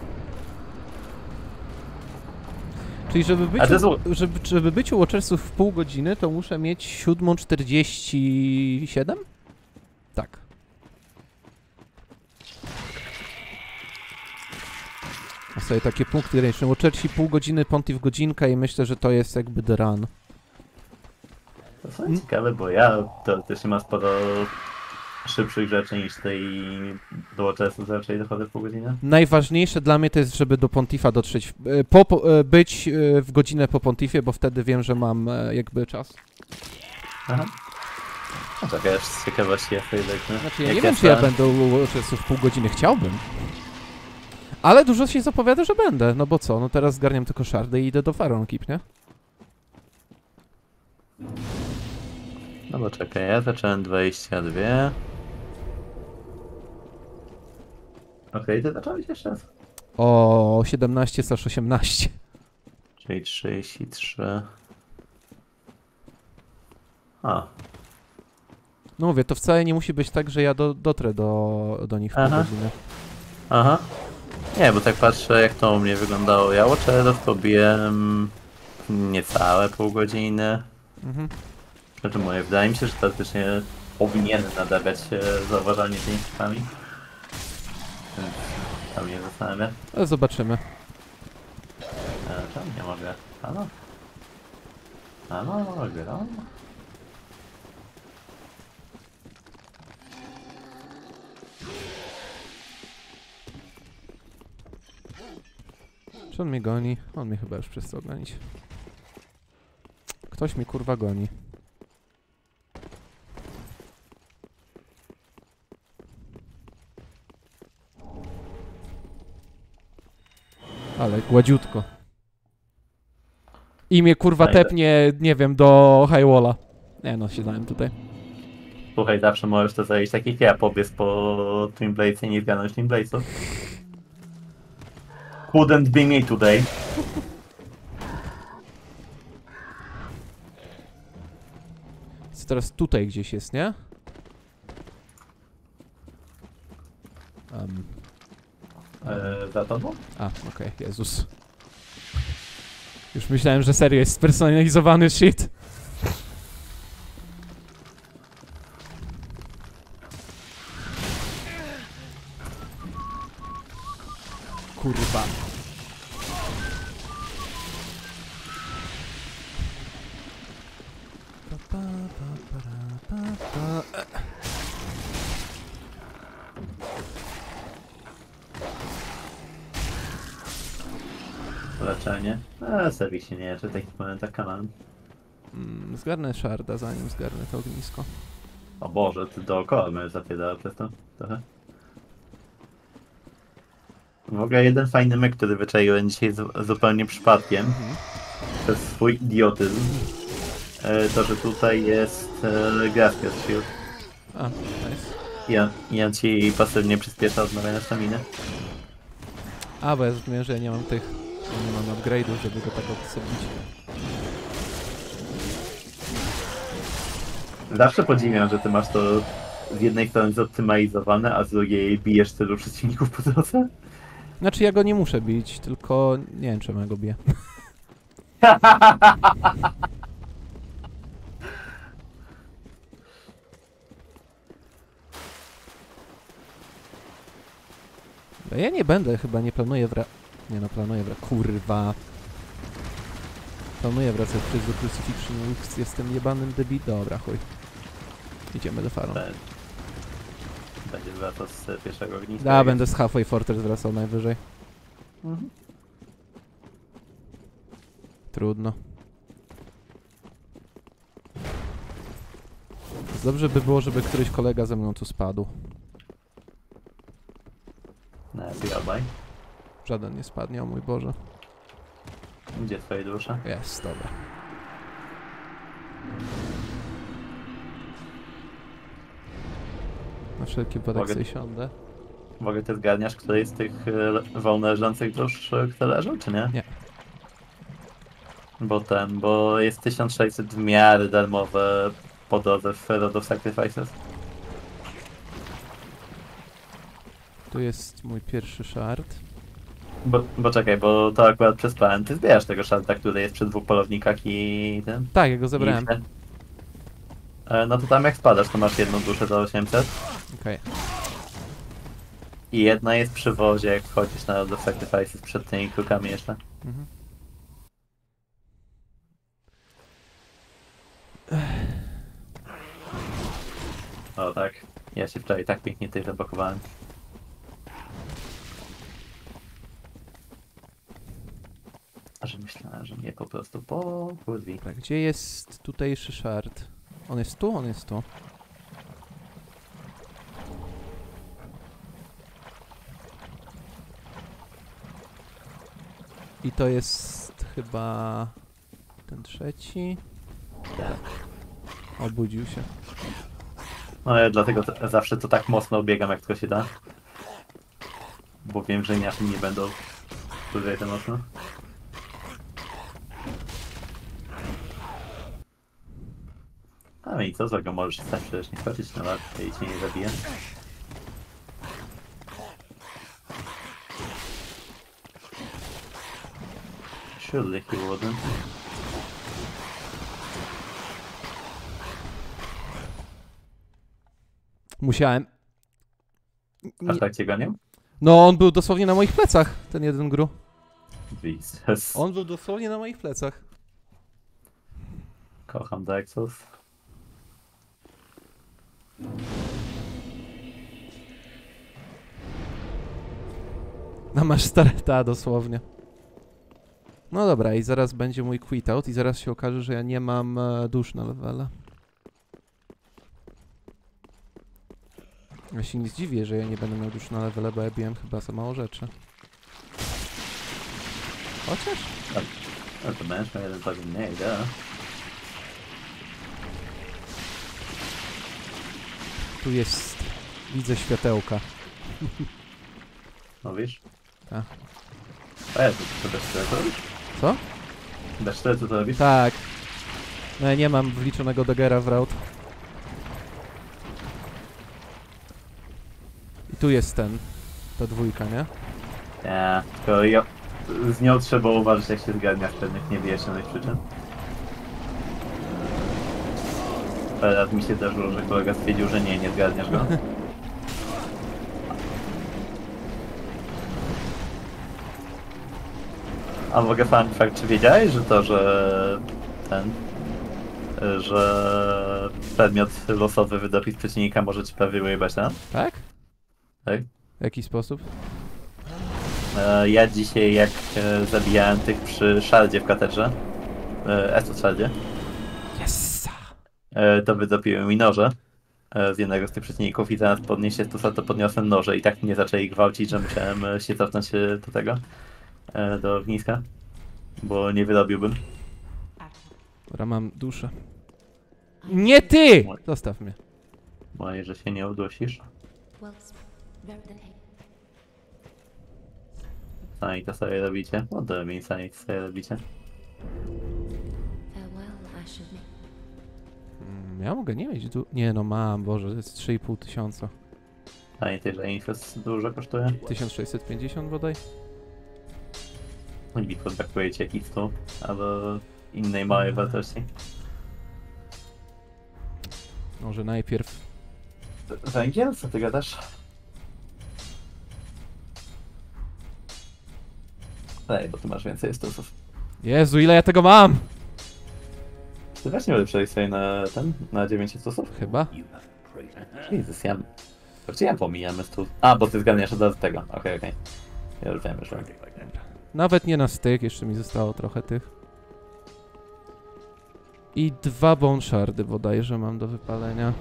Czyli żeby być, A to jest... u, żeby, żeby być u Watchersów w pół godziny, to muszę mieć siódmą czterdzieści siedem? Tak. A sobie takie punkty ręczne. Watchersi pół godziny, Pontiff godzinka i myślę, że to jest jakby the run. To są ciekawe, bo ja teoretycznie mam sporo szybszych rzeczy niż tej do Watchersów raczej dochodzę w pół godziny. Najważniejsze dla mnie to jest, żeby do Pontiffa dotrzeć, po, po, być w godzinę po Pontiffie, bo wtedy wiem, że mam jakby czas. Aha. No tak, ja już z ciekawości ja sobie leknę. Znaczy ja nie wiem, czy ja będę u Watchersów pół godziny, chciałbym. Ale dużo się zapowiada, że będę, no bo co, no teraz zgarniam tylko szardy i idę do Faron Keep, nie? No bo czekaj, ja zacząłem dwadzieścia dwa. Okej, okay, ty zacząłeś jeszcze raz. O siedemnaście slash osiemnaście. Czyli trzydzieści trzy. A. No mówię, to wcale nie musi być tak, że ja do, dotrę do, do nich w pół Aha. godziny. Aha. Nie, bo tak patrzę jak to u mnie wyglądało. Ja Watcherów pobiłem niecałe pół godziny. Mhm. Znaczy moje, wydaje mi się, że teoretycznie powinien nadawać się zauważalnie tymi skillami. Więc tam mnie zastanawia. Ale zobaczymy. E, tam nie mogę. Halo? Halo, mogę, no? Czy on mnie goni? On mnie chyba już przestał gonić. Ktoś mi kurwa goni. Ale gładziutko. I mnie kurwa Fajne. tepnie, nie wiem, do Highwalla. Nie no, siadałem tutaj. Słuchaj, zawsze możesz to zrobić tak jak ja, pobiec po Twin Blades i nie zgarnąć Twin Bladesów. Couldn't be me today. Jest teraz tutaj gdzieś jest, nie? Um, E, za tobą? a, okej, Jezus. Już myślałem, że serio jest spersonalizowany shit. Kurwa. Pa, pa, pa, pa, pa, pa. Leczenie. Eee, serwis się nie leczy w takich momentach, kaman. Mm, zgarnę szarda, zanim zgarnę to ognisko. O Boże, ty dookoła mnie zapierdala przez to trochę. W ogóle jeden fajny myk, który wyczaiłem dzisiaj zu zupełnie przypadkiem Mhm. przez swój idiotyzm. E, to, że tutaj jest e, Graspia Shield. A, nice. I on, i on ci pasywnie przyspiesza odnowienie staminy. A, bo ja zrozumiałem, że ja nie mam tych... Nie mam upgrade'ów, żeby go tak odsebić. Zawsze podziwiam, że ty masz to z jednej strony zoptymalizowane, a z drugiej bijesz tylu przeciwników po drodze. Znaczy ja go nie muszę bić, tylko nie wiem czemu ja go biję. No ja nie będę, chyba nie planuję wra... Nie no, planuję wra... Kurwa. Planuję wracać przez do Crucifixion, jestem jebanym debil. Dobra, chuj. Idziemy do farm. Będzie wracał z pierwszego ogniska. Da, będę z Halfway Fortress wracał najwyżej. Mhm. Trudno. Dobrze by było, żeby któryś kolega ze mną tu spadł. No, ty obaj. Żaden nie spadnie, o mój Boże. Gdzie twoje dusze? Jest, dobra. Na wszelki wypadek Mogę- sobie siądę. Mogę ty zgarniasz, który z tych e, wolno leżących dusz, e, które leżą, czy nie? Nie. Bo ten, bo jest tysiąc sześćset w miarę darmowe po drodze w Road of Sacrifices. Tu jest mój pierwszy shard. Bo, bo czekaj, bo to akurat przez plan ty zbierasz tego szarta, który jest przy dwóch polownikach i ten. Tak, ja go zebrałem. I ten. E, no to tam jak spadasz, to masz jedną duszę za osiemset. Okej. I jedna jest przy wozie, jak wchodzisz na Road of Sacrifices przed tymi krukami jeszcze. Mhm. O tak. Ja się wczoraj tak pięknie tutaj zablokowałem. Że myślałem, że mnie po prostu pokurwi. Dobra, gdzie jest tutejszy shard? On jest tu? On jest tu. I to jest chyba ten trzeci. Tak. Obudził się. No ja dlatego t- zawsze to tak mocno biegam, jak tylko się da. Bo wiem, że inaczej nie będą dłużej to mocno. A i co złego, możesz stać przecież nie chodzić na walkę i cię nie zabije. Surely he wouldn't. Musiałem. Aż tak cię gonił? No, on był dosłownie na moich plecach, ten jeden gru. Jesus. On był dosłownie na moich plecach. Kocham Dexus. No masz stareta dosłownie. No dobra, i zaraz będzie mój quit out i zaraz się okaże, że ja nie mam e, dusz na levele. Ja się nie zdziwię, że ja nie będę miał dusz na levele, bo ja biłem chyba za mało rzeczy. Chociaż? No to będziesz miał jeden poziom mniej, da? Tu jest... Widzę światełka. Mówisz? Tak. A ja to, to bez stresu robisz? Co? Bez stresu to robisz? Tak. No ja nie mam wliczonego daggera w route. I tu jest ten... Ta dwójka, nie? Nie, tylko ja, z nią trzeba uważać, jak się zgadnia w pewnych niewyjaśnionych przyczyn. Teraz mi się zdarzyło, że kolega stwierdził, że nie, nie zgadniasz go. A mogę fun fact, czy wiedziałeś, że to, że ten, że przedmiot losowy wydopis przeciwnika może ci prawie ujebać, no? Tak? Tak? W jaki sposób? E, ja dzisiaj, jak e, zabijałem tych przy szardzie w katedrze, e, Esto szardzie, Yes! e, to wydopiłem mi noże e, z jednego z tych przeciwników i zamiast podnieść się tusa, to podniosłem noże i tak mnie zaczęli gwałcić, że musiałem e, się cofnąć e, do tego, e, do ogniska, bo nie wyrobiłbym. Dobra, mam duszę. Nie ty! Zostaw mnie. Moje, że się nie udusisz. Sami to sobie robicie? Oddaj mi, sami to sobie robicie. Mm, ja mogę nie mieć du... Nie no mam, Boże, to jest trzy i pół tysiąca. Pamiętaj, że Infest dużo kosztuje? tysiąc sześćset pięćdziesiąt bodaj? I kontaktuje cię X-tu, albo innej małej wartości. Może najpierw... Węgiel? Co ty gadasz? Ej, bo ty masz więcej stosów. Jezu, ile ja tego mam! Ty właśnie ulepszyłeś sobie na ten, na dziewięć stosów? Chyba? Jezus, ja... Czy ja pomijamy stół? A, bo ty zgadniasz od razu tego. Okej, okay, okej. Okay. Ja już wiem, już wiem. Nawet nie na styk, jeszcze mi zostało trochę tych. I dwa bone shardy bodajże mam do wypalenia.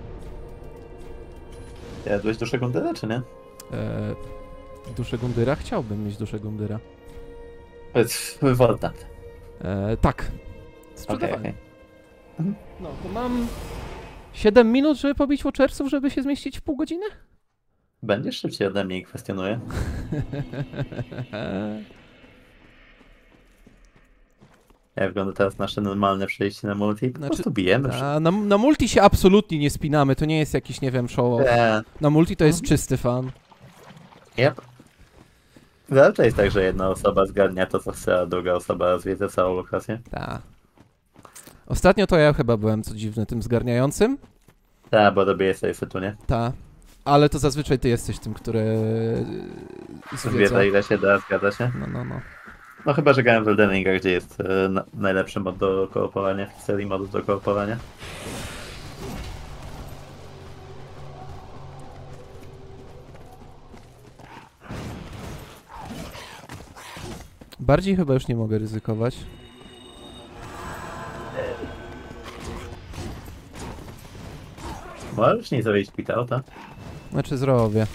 Jadłeś duszę Gundyra, czy nie? Eee, duszę Gundyra? Chciałbym mieć duszę Gundyra. Powiedz, Voltant. Eee, tak. Okej, okej. No, to mam siedem minut, żeby pobić Watchersów, żeby się zmieścić w pół godziny? Będziesz szybciej ode mnie i kwestionuję. Jak wygląda teraz nasze normalne przejście na multi? Po Znaczy, prostu bijemy. A na, na multi się absolutnie nie spinamy, to nie jest jakiś, nie wiem, show off. Eee, Na multi to jest czysty fan. yep. Zawsze jest tak, że jedna osoba zgadnia to, co chce, a druga osoba zwiedza całą lokację. Ta. Ostatnio to ja chyba byłem, co dziwne, tym zgarniającym. Tak, bo robię sobie setu, nie? Ta. Ale to zazwyczaj ty jesteś tym, który zwiedza. Zwiedza ile się da, zgadza się? No, no, no. No chyba, że grałem w Elden Ringa, gdzie jest e, na, najlepszy mod do koopowania, w serii modów do koopowania. Bardziej chyba już nie mogę ryzykować. Możesz nie zrobić quit-outa? Znaczy zrobię.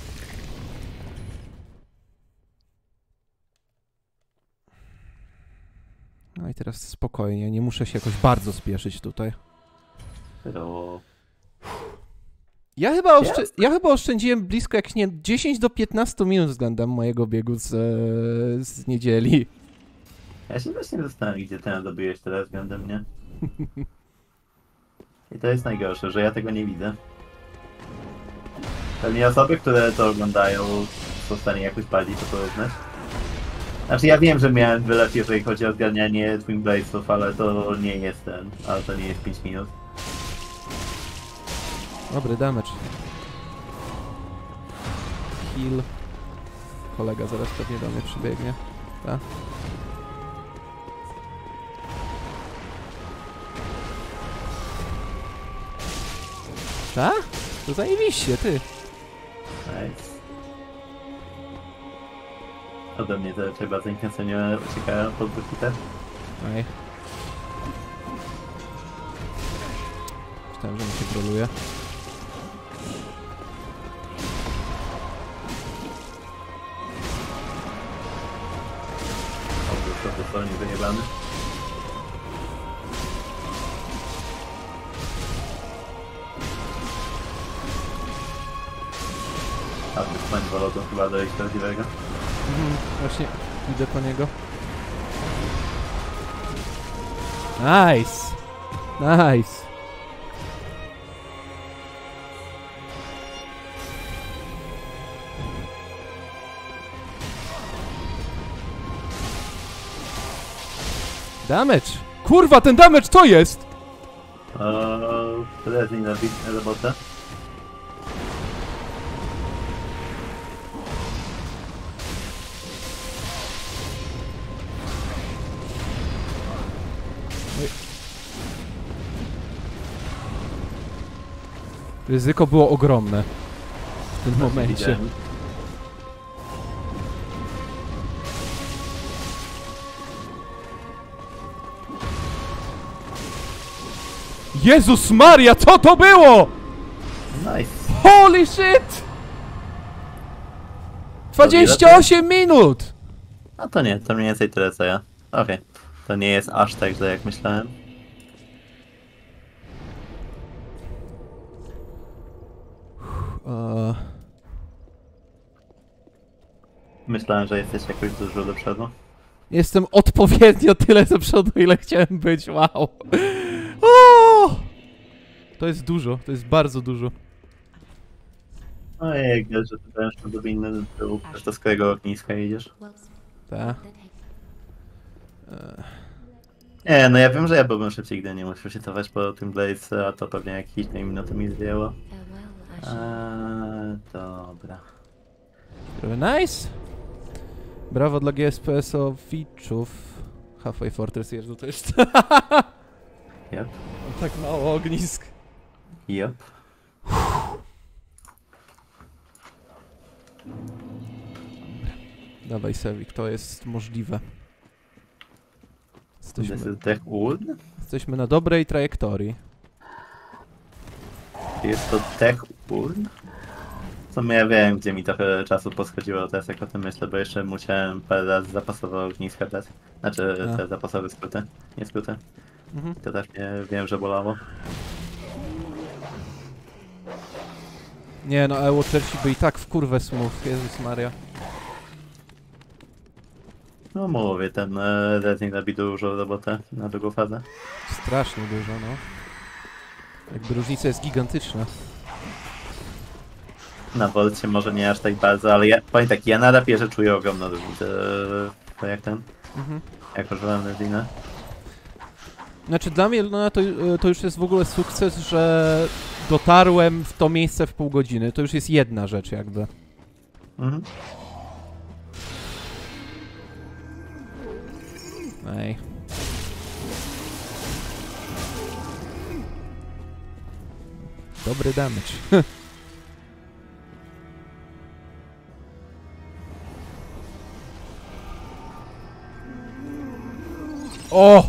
No i teraz spokojnie, nie muszę się jakoś bardzo spieszyć tutaj. To... Ja chyba, oszczę ja chyba oszczędziłem blisko jak nie dziesięć do piętnastu minut względem mojego biegu z, e, z niedzieli. Ja się właśnie zastanawiam, gdzie ty nadobyłeś teraz względem mnie. I to jest najgorsze, że ja tego nie widzę. Pewnie osoby, które to oglądają, są w stanie jakoś bardziej to porównać. Znaczy ja wiem, że miałem wyleć, jeżeli chodzi o zgarnianie Twin Bladesów, ale to nie jest ten, ale to nie jest pięć minut. Dobry damage. Heal. Kolega zaraz pewnie do mnie przybiegnie. Tak? Ta? To zajebiście, ty. Nice. Ode mnie to trzeba bardzo intensywnie uciekają pod bukitę. Oj. Myślałem, że mi się troluje. O, to zupełnie wyjebany. A ty spań wolotą chyba dojść prawdziwego. Mhm, właśnie idę po niego. Nice! Nice! Damage! Kurwa, ten damage to jest! Eee, tyle z nim na robotę. Ryzyko było ogromne w tym momencie. Widziałem. Jezus Maria, co to było?! Nice. Holy shit! dwadzieścia osiem minut! A to nie, to mniej więcej tyle co ja. Okej. Okay. To nie jest aż tak źle jak myślałem. Uh... Myślałem, że jesteś jakoś dużo do przodu. Jestem odpowiednio tyle do przodu, ile chciałem być, wow! O! To jest dużo, to jest bardzo dużo. Ojej, że ty będziesz podobny do tyłu, to z którego ogniska jedziesz. Tak. Nie, no ja wiem, że ja byłbym szybciej, gdy nie musiał się cofać po tym Blaze, a to pewnie jakieś minuty mi zdjęło. Eee, dobra. Nice! Brawo dla G S P S-owiczów. Halfway Fortress Jezu to jest... Yep. Tak mało ognisk. Yep. Dawaj Sewik, to jest możliwe. This Jesteśmy, is Tech Wood? jesteśmy na dobrej trajektorii. Jest to Tech Wood? W sumie ja wiem, gdzie mi trochę czasu poschodziło teraz, jak o tym myślę, bo jeszcze musiałem parę razy zapasowe ogniska dać. Znaczy A. te zapasowe skróty, nie skróty. Mhm. To też nie wiem, że bolało. Nie no, E-Watchersi by i tak w kurwę smooth, Jezus Maria. No mówię, ten e, Resident robi dużo robotę na drugą fazę. Strasznie dużo, no. Jakby różnica jest gigantyczna. Na Volcie może nie aż tak bardzo, ale ja powiem tak, ja na rapierze czuję ogromną różnicę. To jak ten? Mhm. Jak używam Resina? Znaczy dla mnie no, to, to już jest w ogóle sukces, że dotarłem w to miejsce w pół godziny. To już jest jedna rzecz jakby. Mhm. Ej. Dobry damage. O!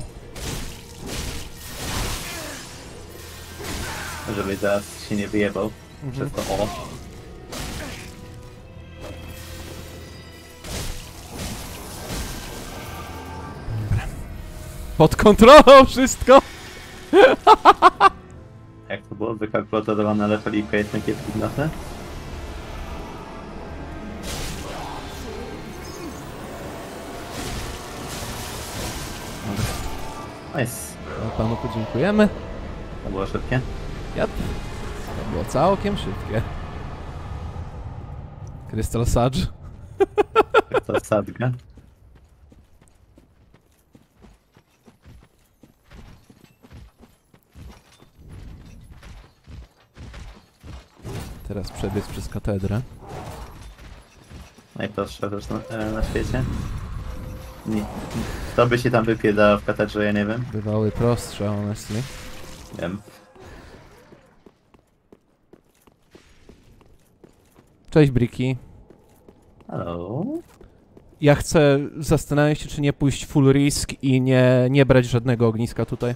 Żeby zaraz się nie wyjebał Mhm. przez to o. Pod kontrolą wszystko! Jak to było? Wykalkulowane level i konieczne kiepski gnate? Nice. No, panu podziękujemy. To było szybkie. Yep. To było całkiem szybkie. Crystal Sage. To sadga. teraz przebiec przez katedrę. Najprostsza rzecz na, na świecie. Nie, kto by się tam wypiedał w katedrze, ja nie wiem. Bywały prostsze, honestly. Wiem. Cześć, Briki. Halo? Ja chcę, zastanawiam się, czy nie pójść full risk i nie, nie brać żadnego ogniska tutaj.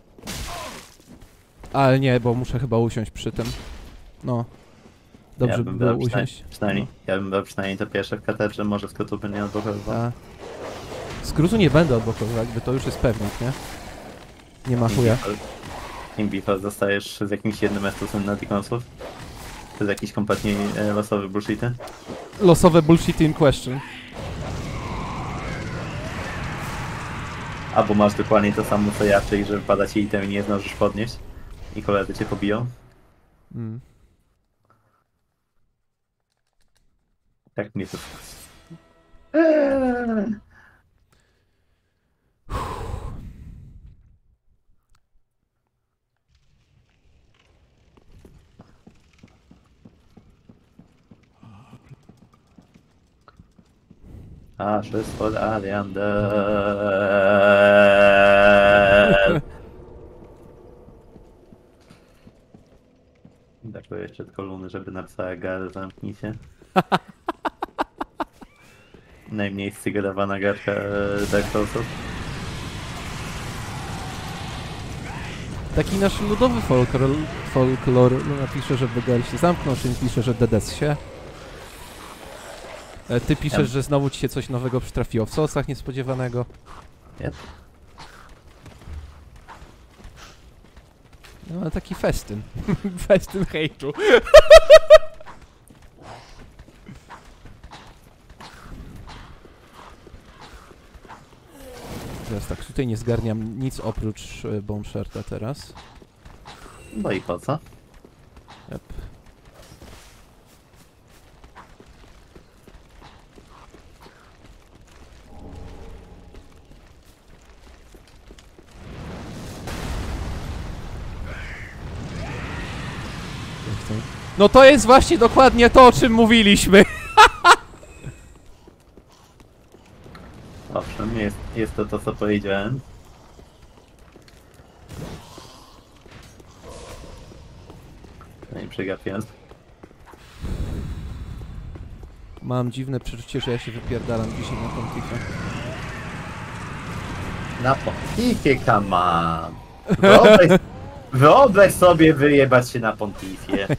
Ale nie, bo muszę chyba usiąść przy tym. No. Dobrze ja by bym było brał przynajmniej, usiąść. przynajmniej, ja bym brał przynajmniej to pierwsze w katedrze, może skrótu by nie odblokowywał. A. Skrótu nie będę odblokowywał, jakby to już jest pewnik, nie? Nie ma chuja. Imbifa dostajesz z jakimś jednym estusem na Deaconsów? To jest jakiś kompletnie e, losowy bullshity? Losowe bullshit in question. Albo masz dokładnie to samo co ja, czyli że wypada ci item i nie zdążysz podnieść i koledzy cię pobiją. Mm. Tak mnie to... Eee. Aż jest pod Aliander. Brakuje jeszcze tylko Luny, żeby napisała Gar, zamknij się. Najmniej stygerowana garka Dark Soulsów. Taki nasz ludowy folklor, folklor napisze, żeby Gal się zamknął, czym pisze, że Dedes się. E, Ty piszesz, Em. że znowu ci się coś nowego przytrafiło w sosach niespodziewanego. Yep. No ale taki festyn. Festyn hejtu. Teraz tak, tutaj nie zgarniam nic oprócz e, Bone Sharda teraz. No i po co? Yep. No to jest właśnie dokładnie to, o czym mówiliśmy. Owszem, jest, jest to to, co powiedziałem. No i przegapiłem. Mam dziwne przeczucie, że ja się wypierdalam dzisiaj na Pontifie. Na Pontifie, come on! Wyobraź, wyobraź sobie wyjebać się na Pontifie.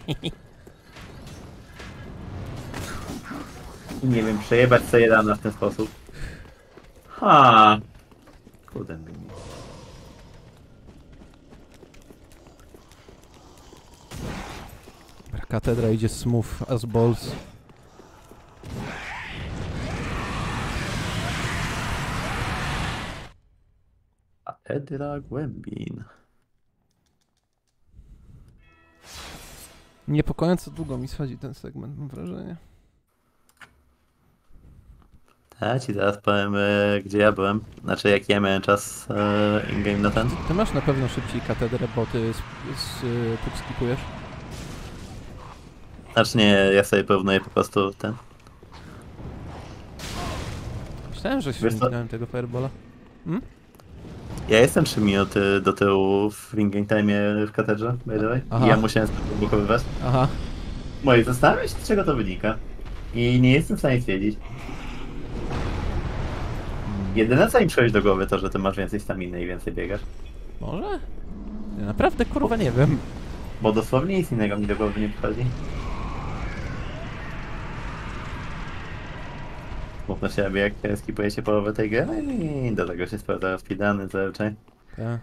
I nie wiem, przejebać sobie rana w ten sposób. Ha. Kurde. Katedra idzie smooth as balls. Katedra głębin. Niepokojąco długo mi schodzi ten segment, mam wrażenie. Ja ci zaraz powiem, e, gdzie ja byłem. Znaczy, jaki ja miałem czas e, in-game na ten. Ty masz na pewno szybciej katedrę, bo ty z, z, y, skipujesz. Znaczy nie, ja sobie porównuję po prostu ten. Myślałem, że się Wiesz co? uniknąłem tego firebola. Hmm? Ja jestem trzy minuty do tyłu w in-game time w katedrze, by the way. Aha. I ja musiałem zablokowywać. Aha. Moje zastanawiam się, z czego to wynika. I nie jestem w stanie stwierdzić. Jedyne co mi przychodzi do głowy to, że ty masz więcej staminy i więcej biegasz. Może? Ja naprawdę kurwa nie wiem. Bo dosłownie nic innego mi do głowy nie przychodzi. Mówmy się, jak skipujecie połowę tej gry, no i do tego się sprawdza speedruny zazwyczaj. Tak.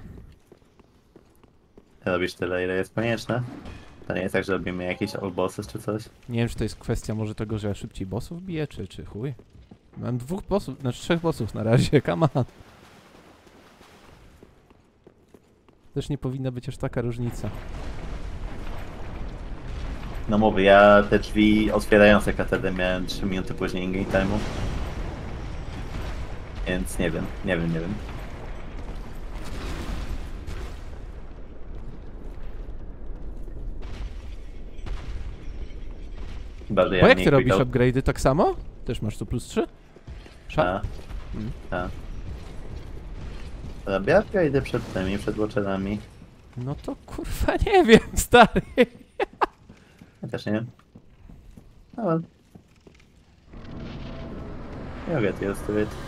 Robisz tyle, ile jest konieczne. To nie jest tak, że robimy jakieś all bosses czy coś. Nie wiem, czy to jest kwestia może tego, że ja szybciej bossów biję, czy, czy chuj. Mam dwóch bossów, znaczy trzech bossów na razie, come on. Też nie powinna być aż taka różnica. No mówię, ja te drzwi otwierające katedrę miałem trzy minuty później in-game time'u. Więc nie wiem, nie wiem, nie wiem. Chyba, że ja Bo jak mniej ty robisz klikał. upgrade'y tak samo? Też masz tu plus trzy? A, Hmm. a. Robię upgrade'y przed tymi, przed watcherami. No to kurwa nie wiem, stary. Ja też nie wiem. No well. You get used to it.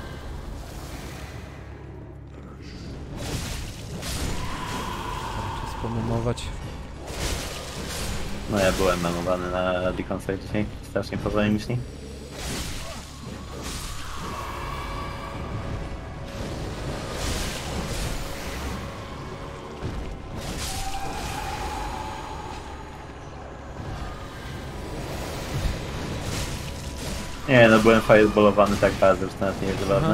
Czas pomemować. No ja byłem memowany na Deaconsach dzisiaj. Strasznie powoli myśli. Nie, no byłem fireballowany tak bardzo, że to nawet nie jest ważne.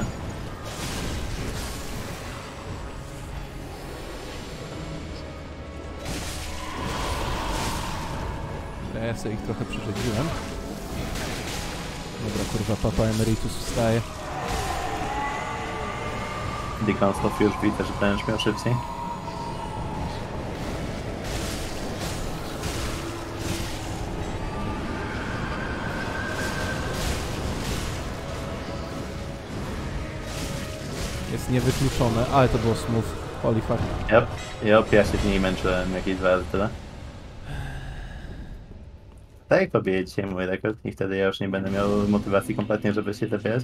Ja sobie ich trochę przerzedziłem. Dobra, kurwa, Papa Emeritus wstaje. Deaconsów już widzę, że będziesz miał szybciej. Jest niewykluczone, ale to było smooth. Holy fuck. Yep, yep, ja się w niej męczyłem jakieś dwa razy tyle. Tak jak pobije dzisiaj mój rekord i wtedy ja już nie będę miał motywacji kompletnie, żeby się zabierać.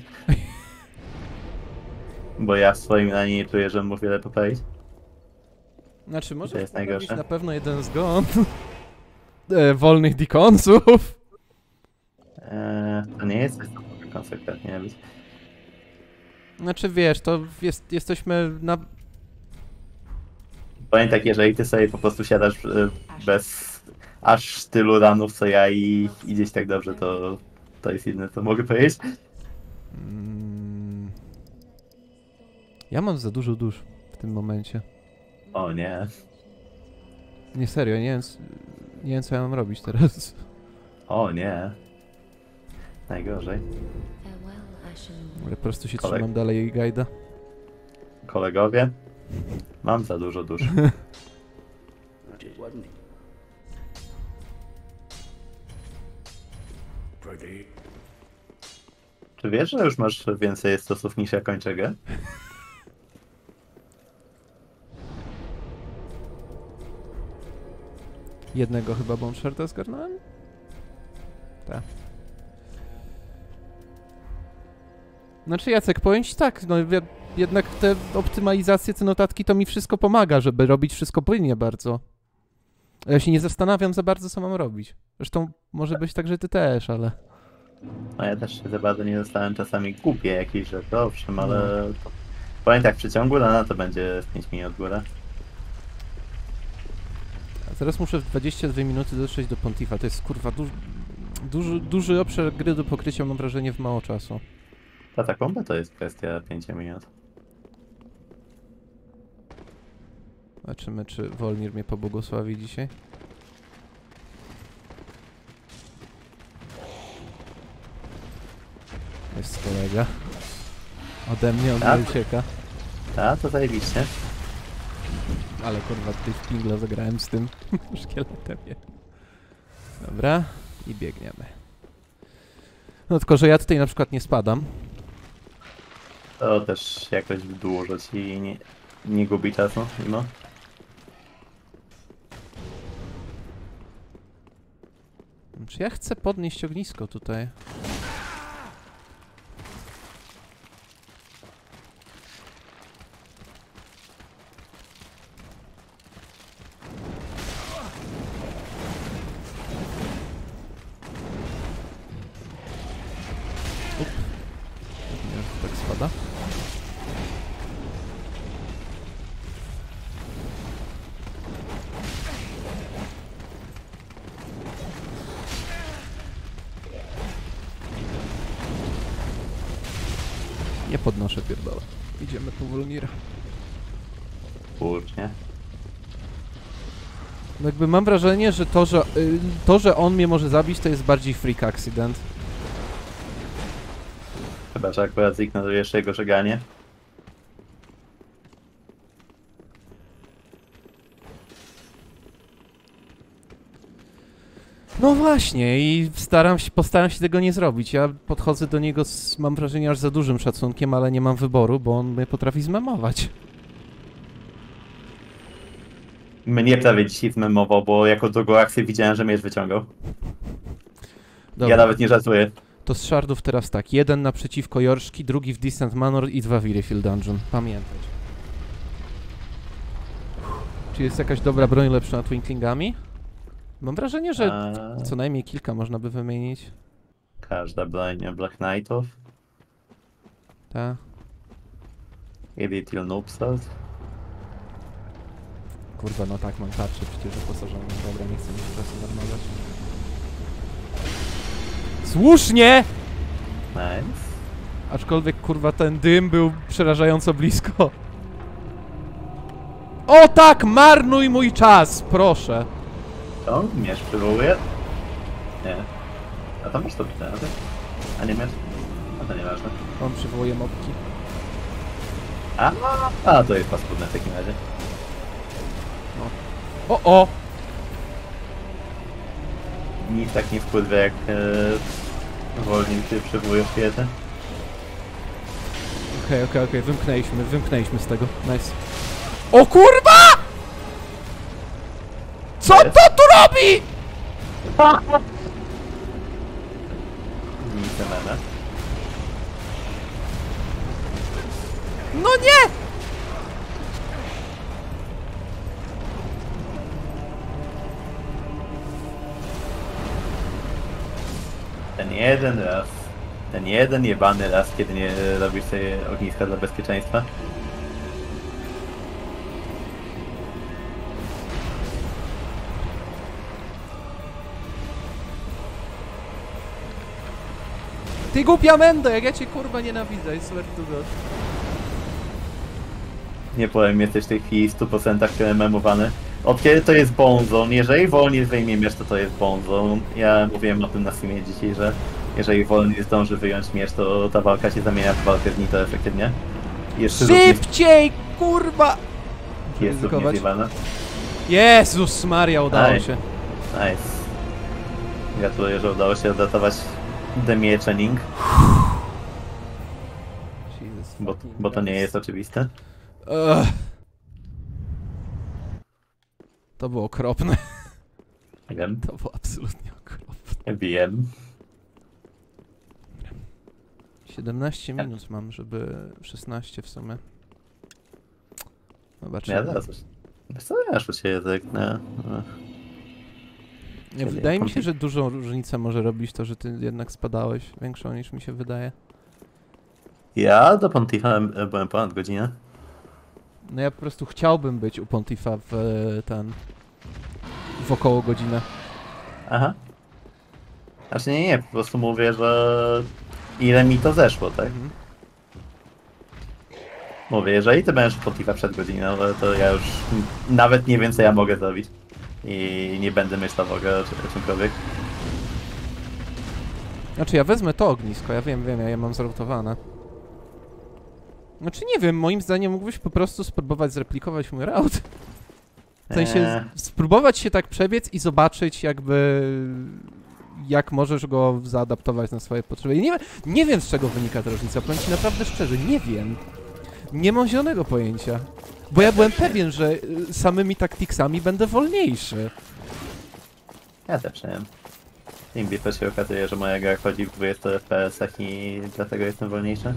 Bo ja w swoim ranie nie czuję, że mógł wiele poprawić. Znaczy, może jest poprawić najgorsze. na pewno jeden zgon e, wolnych Deaconsów. Eee, to nie jest coś, co mogę konsekwentnie robić. Znaczy, wiesz, to jest, jesteśmy na... Pamiętaj, jeżeli ty sobie po prostu siadasz e, bez aż tylu ranów co ja i idziesz tak dobrze, to to jest jedyne, co mogę powiedzieć. Mm, ja mam za dużo dusz w tym momencie. O nie. Nie, serio, nie wiem, c- nie wiem co ja mam robić teraz. O nie. Najgorzej. Ale po prostu się Kolek- trzymam dalej jej guida. Kolegowie, mam za dużo dusz. It wasn't he? Pretty. Czy wiesz, że już masz więcej stosów niż ja kończę grę? Jednego chyba Bombsharda zgarnąłem? Tak. Znaczy Jacek, powiem ci tak, no wi- jednak te optymalizacje, te notatki to mi wszystko pomaga, żeby robić wszystko płynnie bardzo. Ja się nie zastanawiam za bardzo, co mam robić. Zresztą może być tak, że ty też, ale... No ja też się za bardzo nie dostałem czasami głupie jakieś rzeczy, owszem, ale to... Powiem tak, w przeciągu dana to będzie pięć minut góra. A teraz muszę w dwadzieścia dwie minuty dotrzeć do Pontifa. To jest kurwa duży, duży, duży obszar gry do pokrycia, mam wrażenie, w mało czasu. Katakomba to jest kwestia pięciu minut. Zobaczymy, czy Wolnir mnie pobłogosławi dzisiaj. Jest kolega. Ode mnie on Tak? nie ucieka. A, to zajebiście. Ale kurwa, tutaj w pingla zagrałem z tym szkieletem. Nie. Dobra, i biegniemy. No tylko, że ja tutaj na przykład nie spadam. To też jakoś dłużej ci nie, nie gubi czasu, mimo. Czy ja chcę podnieść ognisko tutaj? Up. Nie, tak spada. Nie podnoszę, pierdolę. Idziemy po Wolnira. Kurcznie. No jakby mam wrażenie, że to, że y, to, że on mnie może zabić, to jest bardziej freak accident. Chyba, że akurat zignorujesz jego żeganie. No właśnie i staram się, postaram się tego nie zrobić. Ja podchodzę do niego z, mam wrażenie, aż za dużym szacunkiem, ale nie mam wyboru, bo on mnie potrafi zmemować. Mnie prawie dzisiaj zmemował, bo jako drugą akcję widziałem, że miecz wyciągał. Dobra, Ja nawet nie żartuję. to z shardów teraz tak. Jeden naprzeciwko Jorszki, drugi w Distant Manor i dwa w Irefield Dungeon. Pamiętać. Czy jest jakaś dobra broń lepsza nad Twinklingami? Mam wrażenie, że A, co najmniej kilka można by wymienić. każda broń Black Knightów. Tak. Elite Noobsas. Kurwa, no tak, mam tarczę przecież wyposażoną. Dobra, nie chcę mi się czasu marnować. Słusznie! Nice. Aczkolwiek, kurwa, ten dym był przerażająco blisko. O tak, marnuj mój czas, proszę. To miecz przywołuje? Nie. A to masz to pytanie, a nie miecz? A to nieważne. On przywołuje mopki. A, a to jest paskudne w takim razie. O, o! Nic tak nie wpływa jak e, wolniej się przywołuje szkielety. Okej, okej, okej, wymknęliśmy, wymknęliśmy z tego. Nice. O kurwa! Co Jest. to tu robi? Nic nie będę. No nie! Ten jeden raz, ten jeden jebany raz, kiedy nie robisz sobie ogniska dla bezpieczeństwa. Ty głupia mendo, jak ja cię kurwa nienawidzę, I swear to God. Nie powiem, jesteś w tej chwili w stu procentach memowany. Od kiedy to jest Bone Zone? Jeżeli wolniej wyjmie miecz, to to jest Bone Zone. Ja mówiłem o tym na streamie dzisiaj, że jeżeli wolniej zdąży wyjąć miecz, to ta walka się zamienia w walkę z Nito efektywnie. Jeszcze Szybciej, kurwa! Jest również ryzykować? zjebana. Jezus Maria, udało Aj. się. Nice. Gratuluję, że udało się odratować Demiechening, Jesus bo, fucking bo to nie Christ. jest oczywiste. Ugh. To było okropne. Wiem, To było absolutnie okropne. wiem. siedemnaście minut mam, żeby szesnaście w sumie. Zobaczymy. Ja zaraz. Wiesz co, ja już się tak na... Nie, Czyli wydaje mi się, konflikt. że dużą różnicę może robić to, że ty jednak spadałeś. Większą niż mi się wydaje. Ja do Pontifa byłem ponad godzinę. No ja po prostu chciałbym być u Pontifa w e, ten... w około godzinę. Aha. Znaczy nie, nie, po prostu mówię, że ile mi to zeszło, tak? Mhm. Mówię, jeżeli ty będziesz u Pontifa przed godziną, to- to ja już nawet nie wiem, co ja mogę zrobić. I nie będę myślał w ogóle o czym- czymkolwiek. Znaczy ja wezmę to ognisko, ja wiem, wiem, ja je mam zroutowane. Znaczy nie wiem, moim zdaniem mógłbyś po prostu spróbować zreplikować mój route. W sensie Eee, z- spróbować się tak przebiec i zobaczyć jakby jak możesz go zaadaptować na swoje potrzeby. I nie, nie wiem z czego wynika ta różnica, powiem ci naprawdę szczerze, nie wiem. Nie mam zielonego pojęcia. Bo ja byłem pewien, że y, samymi taktiksami będę wolniejszy. ja też nie wiem. Im bliżej się okazuje, że moja gra chodzi w dwudziestu F P S-ach i dlatego jestem wolniejszy.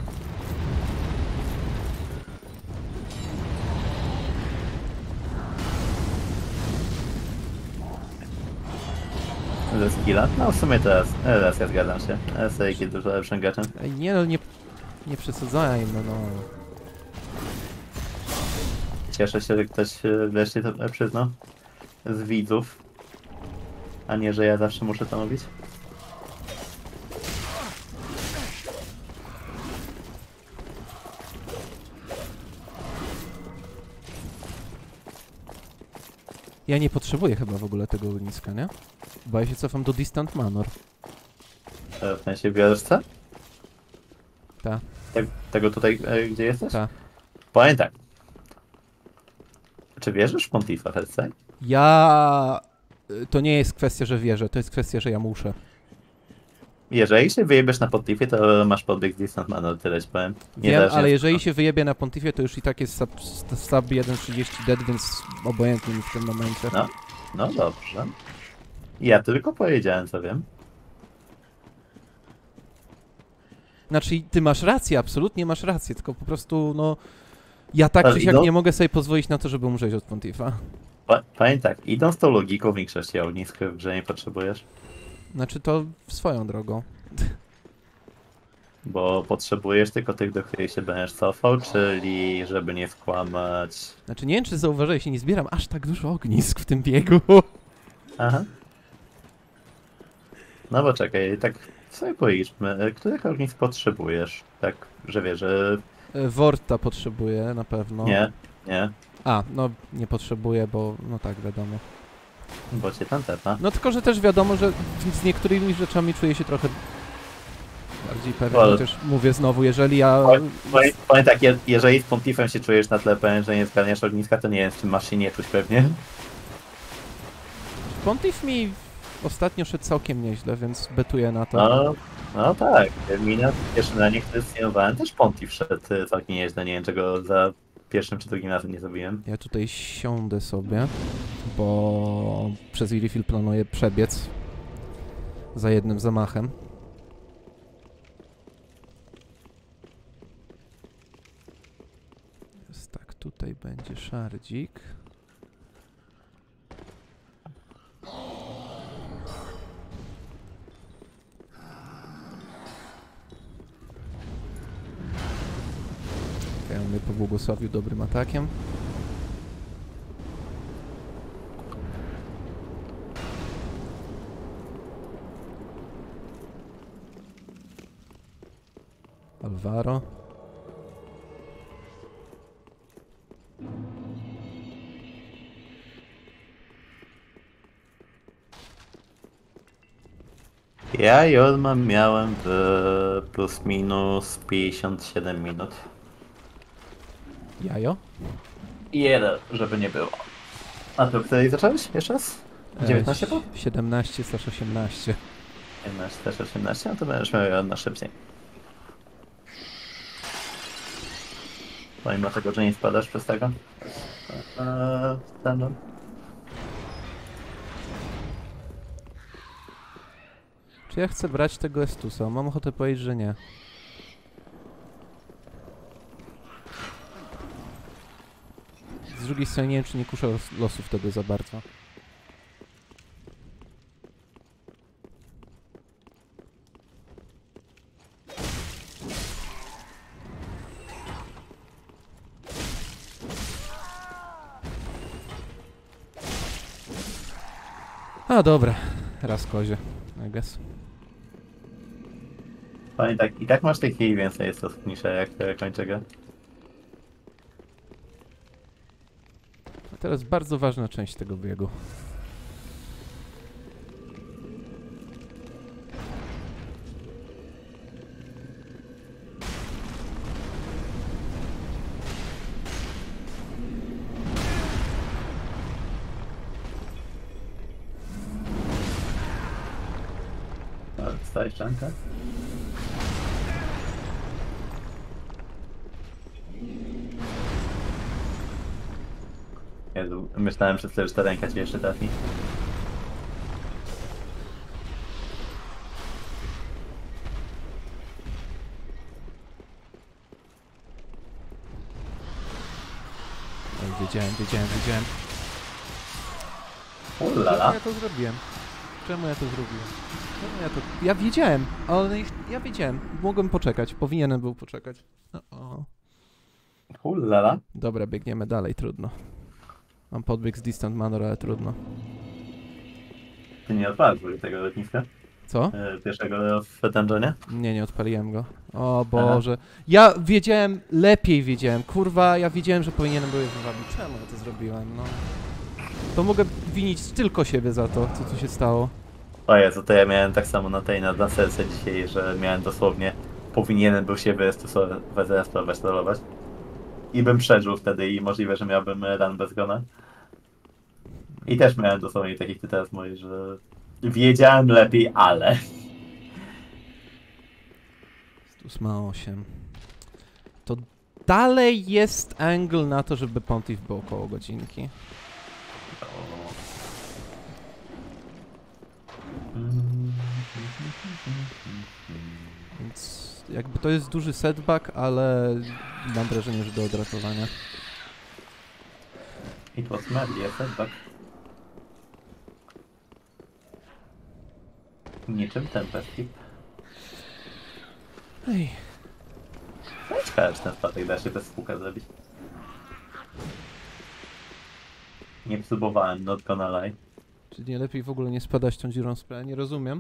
Ze skilla? No w sumie teraz, teraz ja zgadzam się. Sejk jest dużo lepszym graczem. Ej, nie no, nie, nie przesadzajmy, no. Cieszę się, że ktoś e, wreszcie to przyznał z widzów, a nie, że ja zawsze muszę to mówić. Ja nie potrzebuję chyba w ogóle tego ogniska, nie? Bo ja się cofam do Distant Manor. E, W sensie wieżce? Ta, Te, tego tutaj, e, gdzie jesteś? ta. Powiem tak. Czy wierzysz w Pontifa, Hersey? Ja y, to nie jest kwestia, że wierzę, to jest kwestia, że ja muszę. Jeżeli się wyjebiesz na Pontifie, to masz podbieg z Distant Manor, tyle ci powiem. Wiem, Niezależnie ale od jeżeli tego. się wyjebie na Pontifie, to już i tak jest sub, sub jeden trzydzieści dead, więc obojętnie mi w tym momencie. No, no dobrze. Ja tylko powiedziałem, co wiem. Znaczy, ty masz rację, absolutnie masz rację, tylko po prostu, no... Ja tak Ale czy siak idą- nie mogę sobie pozwolić na to, żeby umrzeć od Pontifa. Pa- Powiem tak, idąc tą logiką, w większości ognisk w grze nie potrzebujesz, Znaczy, to swoją drogą. bo potrzebujesz tylko tych, do których się będziesz cofał, czyli żeby nie skłamać... Znaczy, nie wiem, czy zauważyłeś, nie zbieram aż tak dużo ognisk w tym biegu. Aha. No bo czekaj, tak sobie policzmy, których ognisk potrzebujesz? Tak, że wiesz, że... E, Worta potrzebuję, na pewno. Nie, nie, A, no, nie potrzebuję, bo, no tak, wiadomo. bo cię tam tepa. No tylko, że też wiadomo, że z niektórymi rzeczami czuję się trochę bardziej pewien, Ale- chociaż mówię znowu, jeżeli ja... Powiem- Powiem, powiem tak, je- jeżeli z Pontifem się czujesz na tle pewien, że nie zgarniasz ogniska, to nie wiem, z czym masz się nie czuć pewnie. Pontif mi ostatnio szedł całkiem nieźle, więc betuję na to. No, no tak, mina pierwszy na nich, który zdejmowałem, też Pontif szedł y, całkiem nieźle, nie wiem czego za pierwszym czy drugim razem nie zrobiłem. Ja tutaj siądę sobie, bo przez refill planuję przebiec za jednym zamachem. Jest tak, tutaj będzie szardzik. Okay, on mnie pobłogosławił dobrym atakiem. Alvaro. Ja Jorma miałem w plus minus pięćdziesiąt siedem minut. Jajo? Jeden, żeby nie było. A tu której zacząłeś? Jeszcze raz? dziewiętnaście po? siedemnaście osiemnaście. jedenaście, też osiemnaście, no to będziesz miał Jorma szybciej. Pomimo tego, że nie spadasz przez tego. Eee, ten. Czy ja chcę brać tego Estusa? Mam ochotę powiedzieć, że nie. Z drugiej strony nie wiem, czy nie kuszę los losu wtedy za bardzo. A dobra, raz kozie, I guess. Powiem tak, i tak masz tych chwili więcej jest to niż jak e, kończę go. A teraz bardzo ważna część tego biegu. Dostałeś czankę? Jezu, myślałem przez chwilę, że ta ręka cię jeszcze trafi. Oj, wiedziałem, wiedziałem, wiedziałem. Czemu Ulala. ja to zrobiłem? Czemu ja to zrobiłem? Czemu ja to... Ja wiedziałem, ale ich- ja wiedziałem. Mogłem poczekać, powinienem był poczekać. O -o. Ulala. Dobra, biegniemy dalej, trudno. Mam podbieg z Distant Manor, ale trudno. Ty nie odpaliłeś tego lotniska? Co? E, Pierwszego w dungeonie? Nie, nie odpaliłem go. O Boże. Ja wiedziałem, lepiej wiedziałem. Kurwa, ja wiedziałem, że powinienem był je wywabić. Czemu ja to zrobiłem, no? To mogę winić tylko siebie za to, co tu się stało. O Jezu, to ja miałem tak samo na tej, na, na serce dzisiaj, że miałem dosłownie powinienem był się wyrestosować, I bym przeżył wtedy i możliwe, że miałbym run bez gona. I też miałem dosłownie takich ty teraz mówisz, że wiedziałem lepiej, ale... Stus ma osiem. To dalej jest angle na to, żeby Pontiff był około godzinki. Więc jakby to jest duży setback, ale mam wrażenie, że do odratowania. It was madly a setback. Niczym Tempest Keep. Ej. No i ciekawe, czy ten spadek da się bez spółka zrobić. Nie próbowałem, not gonna lie. Czy nie lepiej w ogóle nie spadać tą dziurą z P? Nie rozumiem.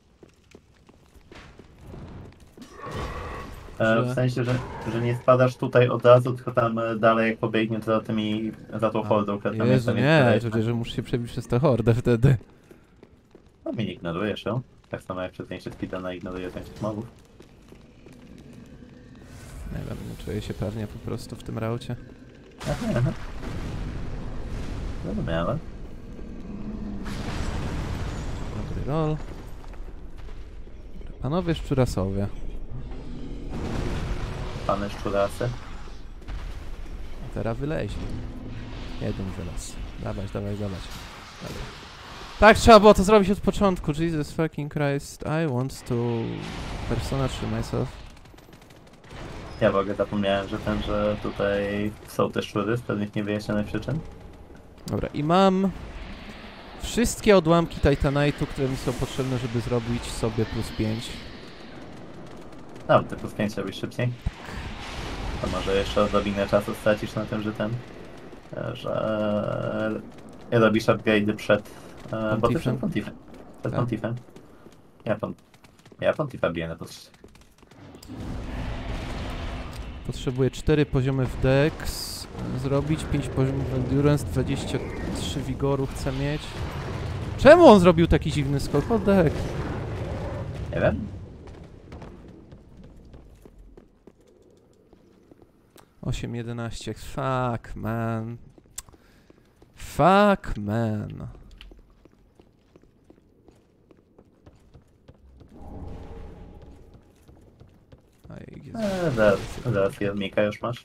E, Że- w sensie, że, że nie spadasz tutaj od razu, tylko tam e, dalej jak pobiegnie za tymi, za tą hordą, która tam jest. Jezu, tam jest nie, dalej. że, że muszę się przebić przez tę hordę wtedy. No mi nie ignorujesz ją. Tak samo jak przez większość speedruna ignoruje większość mobów. Nie wiem, nie czuję się pewnie po prostu w tym raucie. Aha, aha. Zrozumiałem. Dobry roll. Panowie szczurasowie. Pany szczurasy. A teraz wyleźli. Jeden wylas. Dawać, dawać, dawać. Dobra. Tak, trzeba było to zrobić od początku. Jesus fucking Christ. I want to... Persona trzy myself. Ja w ogóle zapomniałem, że ten, że tutaj są te szczury z pewnych niewyjaśnionych przyczyn. Dobra, i mam... Wszystkie odłamki Titanite'u, które mi są potrzebne, żeby zrobić sobie plus pięć. No, ty plus pięć robisz szybciej. To może jeszcze odrobinę czasu stracisz na tym, że ten... e, że... e, robisz upgrade'y przed... e, bo ty Pontiffem? przed Pontiffem. Przed Tak. Pontiffem. Ja, pon... ja Pontiffa biję na plus. Potrzebuję cztery poziomy w Dex. Zrobić pięć poziomów w Endurance, dwadzieścia trzy wigoru chcę mieć. Czemu on zrobił taki dziwny skok? What the heck? Nie wiem. osiem jedenaście. Fuck, man. Fuck, man. Aj, Jezu. Eee, zaraz, zaraz jedmika już masz.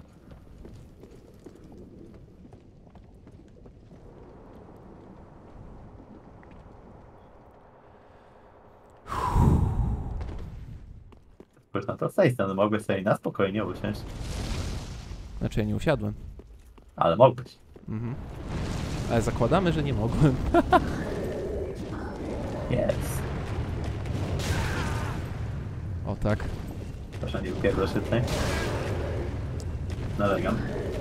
Spójrz na to z tej strony, mogłeś sobie na spokojnie usiąść. Znaczy ja nie usiadłem. Ale mogłeś. Mhm. Ale zakładamy, że nie mogłem. Jest. O tak. Proszę nie upierdol się tutaj. Nalegam.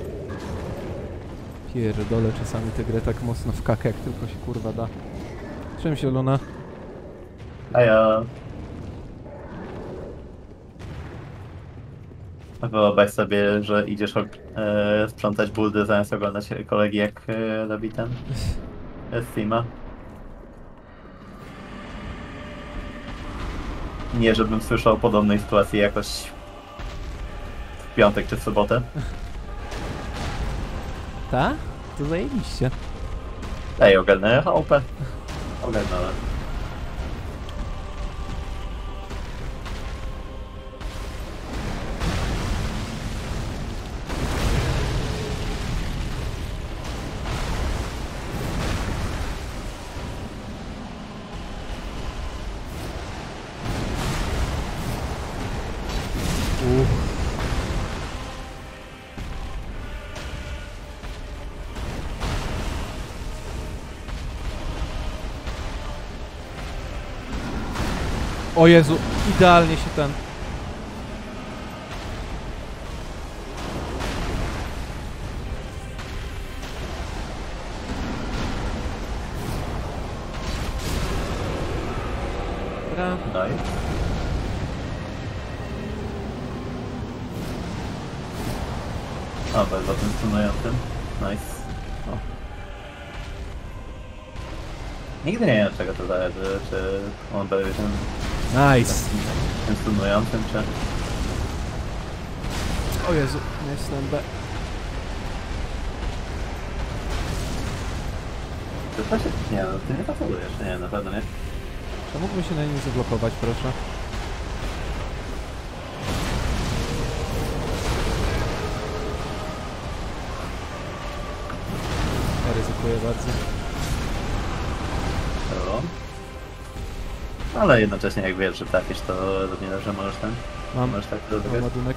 Pierdolę czasami tę grę tak mocno w kakę, jak tylko się kurwa da. Czym się Luna? A ja... Wyobraź sobie, że idziesz e, sprzątać buldy zamiast oglądać kolegi jak e, robi ten e, Steama. Nie, żebym słyszał o podobnej sytuacji jakoś w piątek czy w sobotę. Ta? To zajebiście. Ej, ogarnę chałupę. Ogarnąłem. Uff. O Jezu, idealnie się ten... Dobra. No i... O, bez o tym stunującym. Nice. O. Nigdy nie wiem, czego to zależy, czy on będzie tym, Nice. tym stunującym, czy... O Jezu, nie jestem B. To właśnie, nie no, ty nie fasolujesz, nie, na pewno nie. Czy mógłby się na nim zablokować, proszę? Ja ryzykuję bardzo. To. Ale jednocześnie jak wiesz, że trafisz, to równie dobrze możesz ten... Mam, Możesz tak mam rozegrać. ładunek.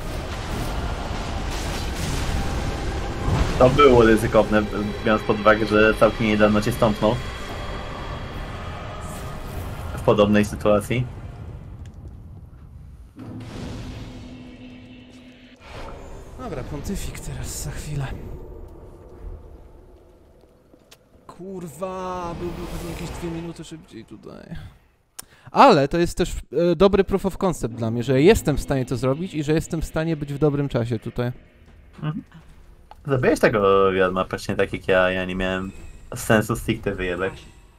To było ryzykowne, biorąc pod uwagę, że całkiem niedawno cię stąpnął. W podobnej sytuacji. Dobra, pontyfik teraz za chwilę. Kurwa, byłby pewnie jakieś dwie minuty szybciej tutaj. Ale to jest też e, dobry proof of concept dla mnie, że jestem w stanie to zrobić i że jestem w stanie być w dobrym czasie tutaj. Mhm. Zabiłeś tego wiadma praktycznie tak jak ja, ja nie miałem sensu stricte wyjebać.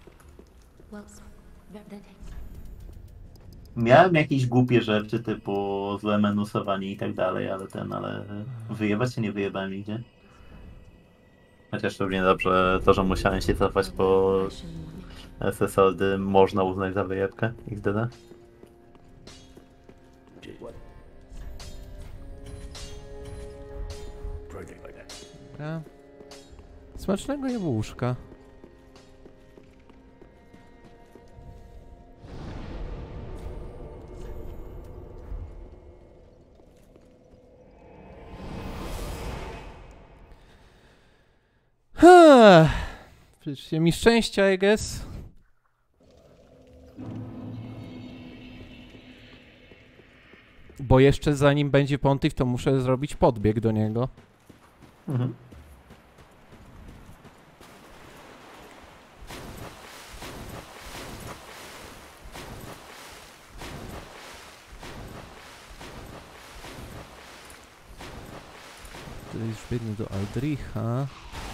Miałem jakieś głupie rzeczy typu złe menusowanie i tak dalej, ale ten, ale wyjebać się nie wyjebałem nigdzie. Chociaż równie dobrze to, że musiałem się cofać po S S O-dy można uznać za wyjebkę X D D. Ja. Smacznego jabłuszka. Ha! Życzcie mi szczęścia, I guess. Bo jeszcze zanim będzie Pontyf, to muszę zrobić podbieg do niego. Mhm. Tutaj już biegnę do Aldricha.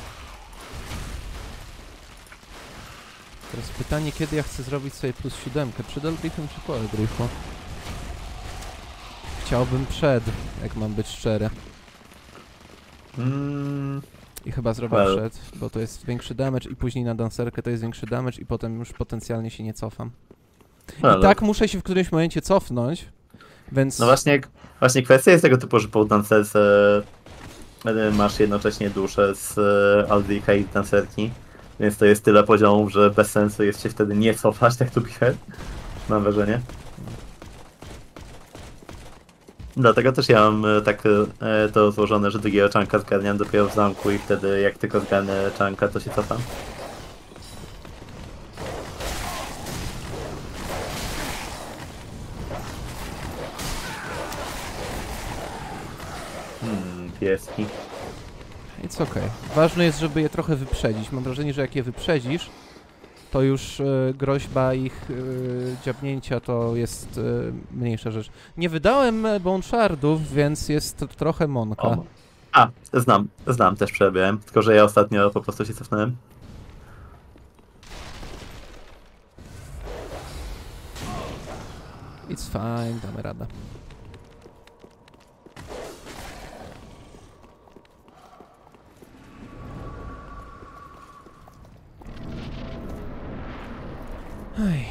Teraz pytanie, kiedy ja chcę zrobić sobie plus siódemkę? Przed Aldrichem czy po Aldrichu? Chciałbym przed, jak mam być szczery. Mm. I chyba zrobię Well. przed, bo to jest większy damage i później na dancerkę to jest większy damage i potem już potencjalnie się nie cofam. Well. I tak muszę się w którymś momencie cofnąć, więc... No właśnie, właśnie kwestia jest tego typu, że po dancerce masz jednocześnie duszę z Aldricha i dancerki, więc to jest tyle poziomów, że bez sensu jest się wtedy nie cofać, tak tu pichę. Mam wrażenie. Dlatego też ja mam e, tak e, to złożone, że drugiego czanka zgarniam dopiero w zamku i wtedy jak tylko zgarnę czanka, to się cofam. Hmm, pieski. It's okej. Ważne jest, żeby je trochę wyprzedzić. Mam wrażenie, że jak je wyprzedzisz, to już y, groźba ich y, dziabnięcia to jest y, mniejsza rzecz. Nie wydałem Bone Shardów, więc jest trochę monka. O. A, znam, znam też przebiłem, tylko że ja ostatnio po prostu się cofnąłem. It's fine, damy radę. Ej.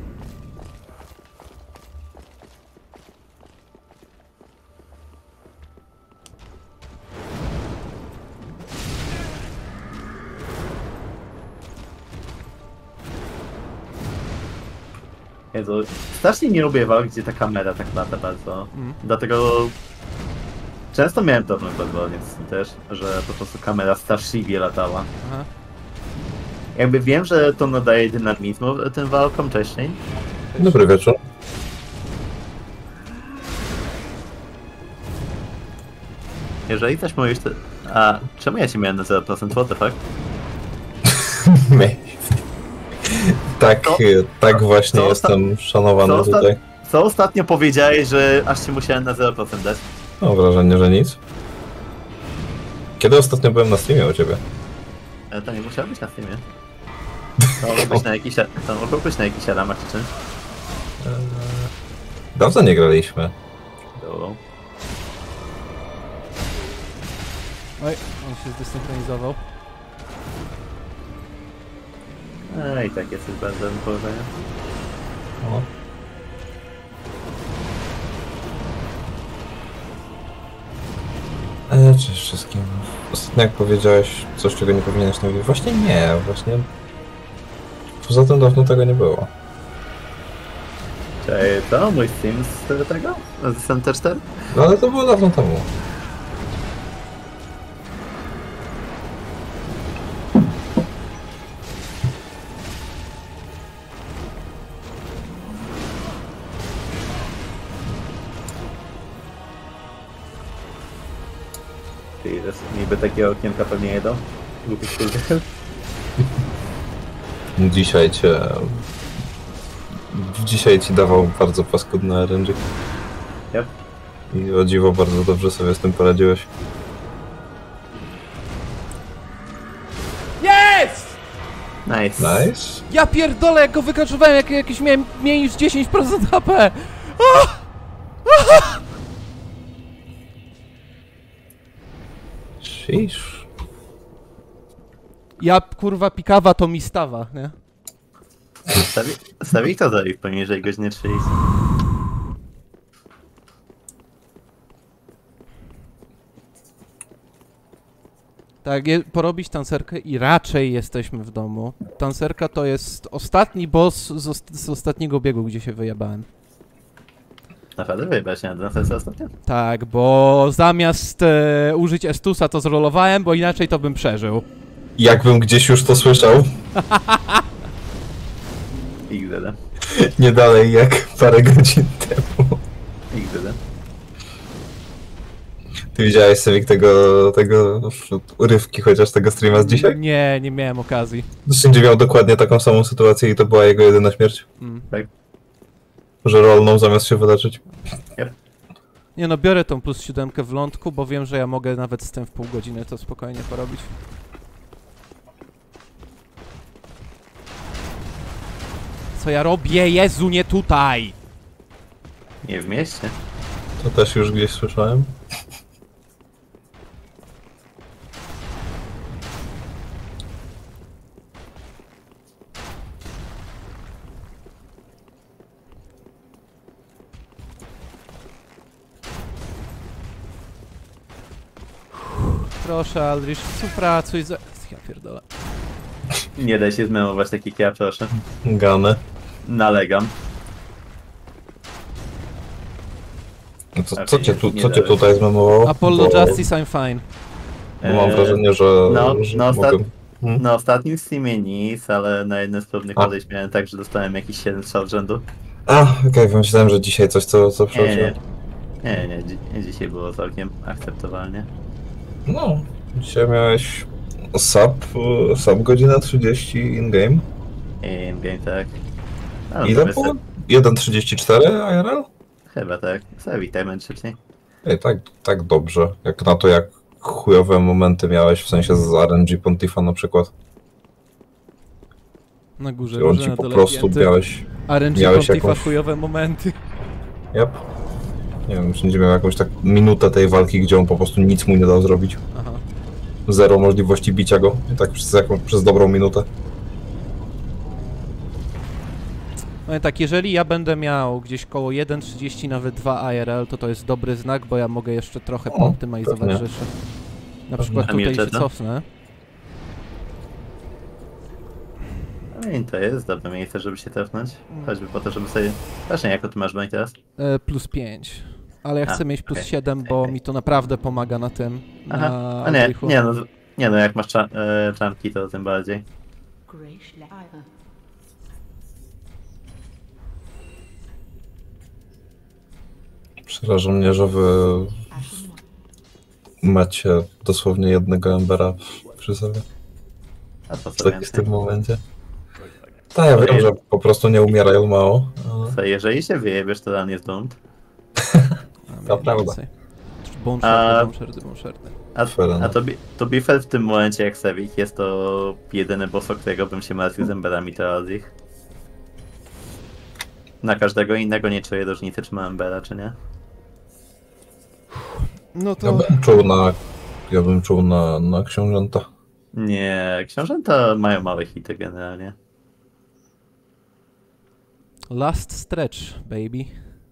Jezu, strasznie nie lubię walk, gdzie ta kamera tak lata bardzo. Mm. Dlatego często miałem problem z tym też, że po prostu kamera straszliwie latała. Aha. Jakby wiem, że to nadaje dynamizmu tym walkom wcześniej. Dobry wieczór. Jeżeli też mówisz, to... A czemu ja cię miałem na zero procent? What the fuck? tak, Co? tak właśnie Co jestem szanowany co tutaj. Co ostatnio powiedziałeś, że aż ci musiałem na zero procent dać? Mam wrażenie, że nic. Kiedy ostatnio byłem na streamie u ciebie? E, To nie musiało być na Steamie. To mogło być na jakiś, to mogło być na jakiś ramach czy czymś. Eee, Dawno nie graliśmy. Było. Oj, on się zdesynchronizował. A i tak jesteś bardzo położenia. No. E, cześć wszystkim. Ostatnio jak powiedziałeś coś, czego nie powinieneś mówić. Właśnie nie, właśnie... Poza tym dawno tego nie było. Cześć, to mój Steam z tego? Z S M T cztery? No ale to było dawno temu. Czyli niby takie okienka pewnie jedą. Głupi kurde. Dzisiaj cię... Dzisiaj ci dawał bardzo paskudny R N G. Yep. I o dziwo bardzo dobrze sobie z tym poradziłeś. Jest! Nice. Nice. Ja pierdolę, jak go wykaczowałem, jak jakiś miałem mniej niż dziesięć procent H P! O! Sheesh. Ja, kurwa, pikawa to mi stawa, nie? Stawi, stawi to dalej poniżej godziny trzydzieści. Tak, je, porobić tancerkę i raczej jesteśmy w domu. Tancerka to jest ostatni boss z, ost z ostatniego biegu, gdzie się wyjebałem. Naprawdę wyjebać na tancerce ostatnio? Tak, bo zamiast e, użyć Estusa to zrolowałem, bo inaczej to bym przeżył. Jakbym gdzieś już to słyszał. X D D. Nie dalej jak parę godzin temu. X D D. Ty widziałeś sobie tego, tego urywki chociaż tego streama z dzisiaj? Nie, nie miałem okazji. Shinji miał dokładnie taką samą sytuację i to była jego jedyna śmierć. Mm. Tak. Że rolną zamiast się wyleczyć. Nie no, biorę tą plus siódemkę w lądku, bo wiem, że ja mogę nawet z tym w pół godziny to spokojnie porobić. Co ja robię? Jezu, nie tutaj! Nie w mieście. To też już gdzieś słyszałem. Proszę, Aldrich, współpracuj z... Ja pierdolę. Nie da się zmemować takich ja, proszę. Gane. Nalegam. No co, Okej, co cię, tu, nie co cię dałeś. tutaj zmemowało? Apollo Bo- Justice, I'm fine. Bo mam Eee, wrażenie, że, no, że no, mogę... ostat- Hmm? Na ostatnim streamie nic, ale na jednym z pewnych A. podejść miałem tak, że dostałem jakieś siedem strzał z rzędu. A, okej, okay, pomyślałem, że dzisiaj coś, co, co Nie, przechodziłem. nie, nie, nie, dzi- dzisiaj było całkiem akceptowalnie. No, dzisiaj miałeś sub, e, sub godzina trzydzieści in-game. I game tak. Ale Ile to było? sobie- jeden trzydzieści cztery I R L? Chyba tak. Zawitajmy szybciej. Ej, tak, tak dobrze. Jak na to, jak chujowe momenty miałeś, w sensie z R N G Pontifa na przykład. Na górze, Gdzie on górze ci na po dole prostu pięty. miałeś... R N G miałeś Pontifa, jakąś- chujowe momenty. Yep. Nie wiem, wszędzie miał jakąś tak minutę tej walki, gdzie on po prostu nic mu nie dał zrobić. Aha. Zero możliwości bicia go. I tak przez, jaką, przez dobrą minutę. No i tak, jeżeli ja będę miał gdzieś koło jeden trzydzieści, nawet dwa I R L, to to jest dobry znak, bo ja mogę jeszcze trochę O, pooptymalizować pewnie. rzeczy. Na Pewnie. przykład A tutaj się Milczeta? cofnę. No i to jest dobre miejsce, żeby się cofnąć. Choćby po to, żeby sobie... Właśnie, jako ty masz broń teraz? E, plus pięć. Ale ja A, chcę mieć plus okej. siedem, bo mi to naprawdę pomaga na tym. Aha. Na A nie, Aldrichu. nie no, nie no, jak masz cza e, czamki, to tym bardziej. Przeraża mnie, że wy macie dosłownie jednego Embera przy sobie. A to co Tak w tym więcej. momencie. Tak, ja wiem, że po prostu nie umierają mało. Ale... Co, jeżeli się wyjebiesz, to dan jest doomed. A, To mniej prawda. więcej. Bone A- shardy, bone shardy, bone shardy. A, Fair a enough. to, bi- to Biffel w tym momencie jak Sevik jest to jedyny boss, o którego bym się martwił z Emberami teraz ich. Na każdego innego nie czuję różnicy, czy ma Embera, czy nie. No Ja to... bym czuł na... Ja bym czuł na, na książęta. Nie, książęta mają małe hity generalnie. Last stretch, baby.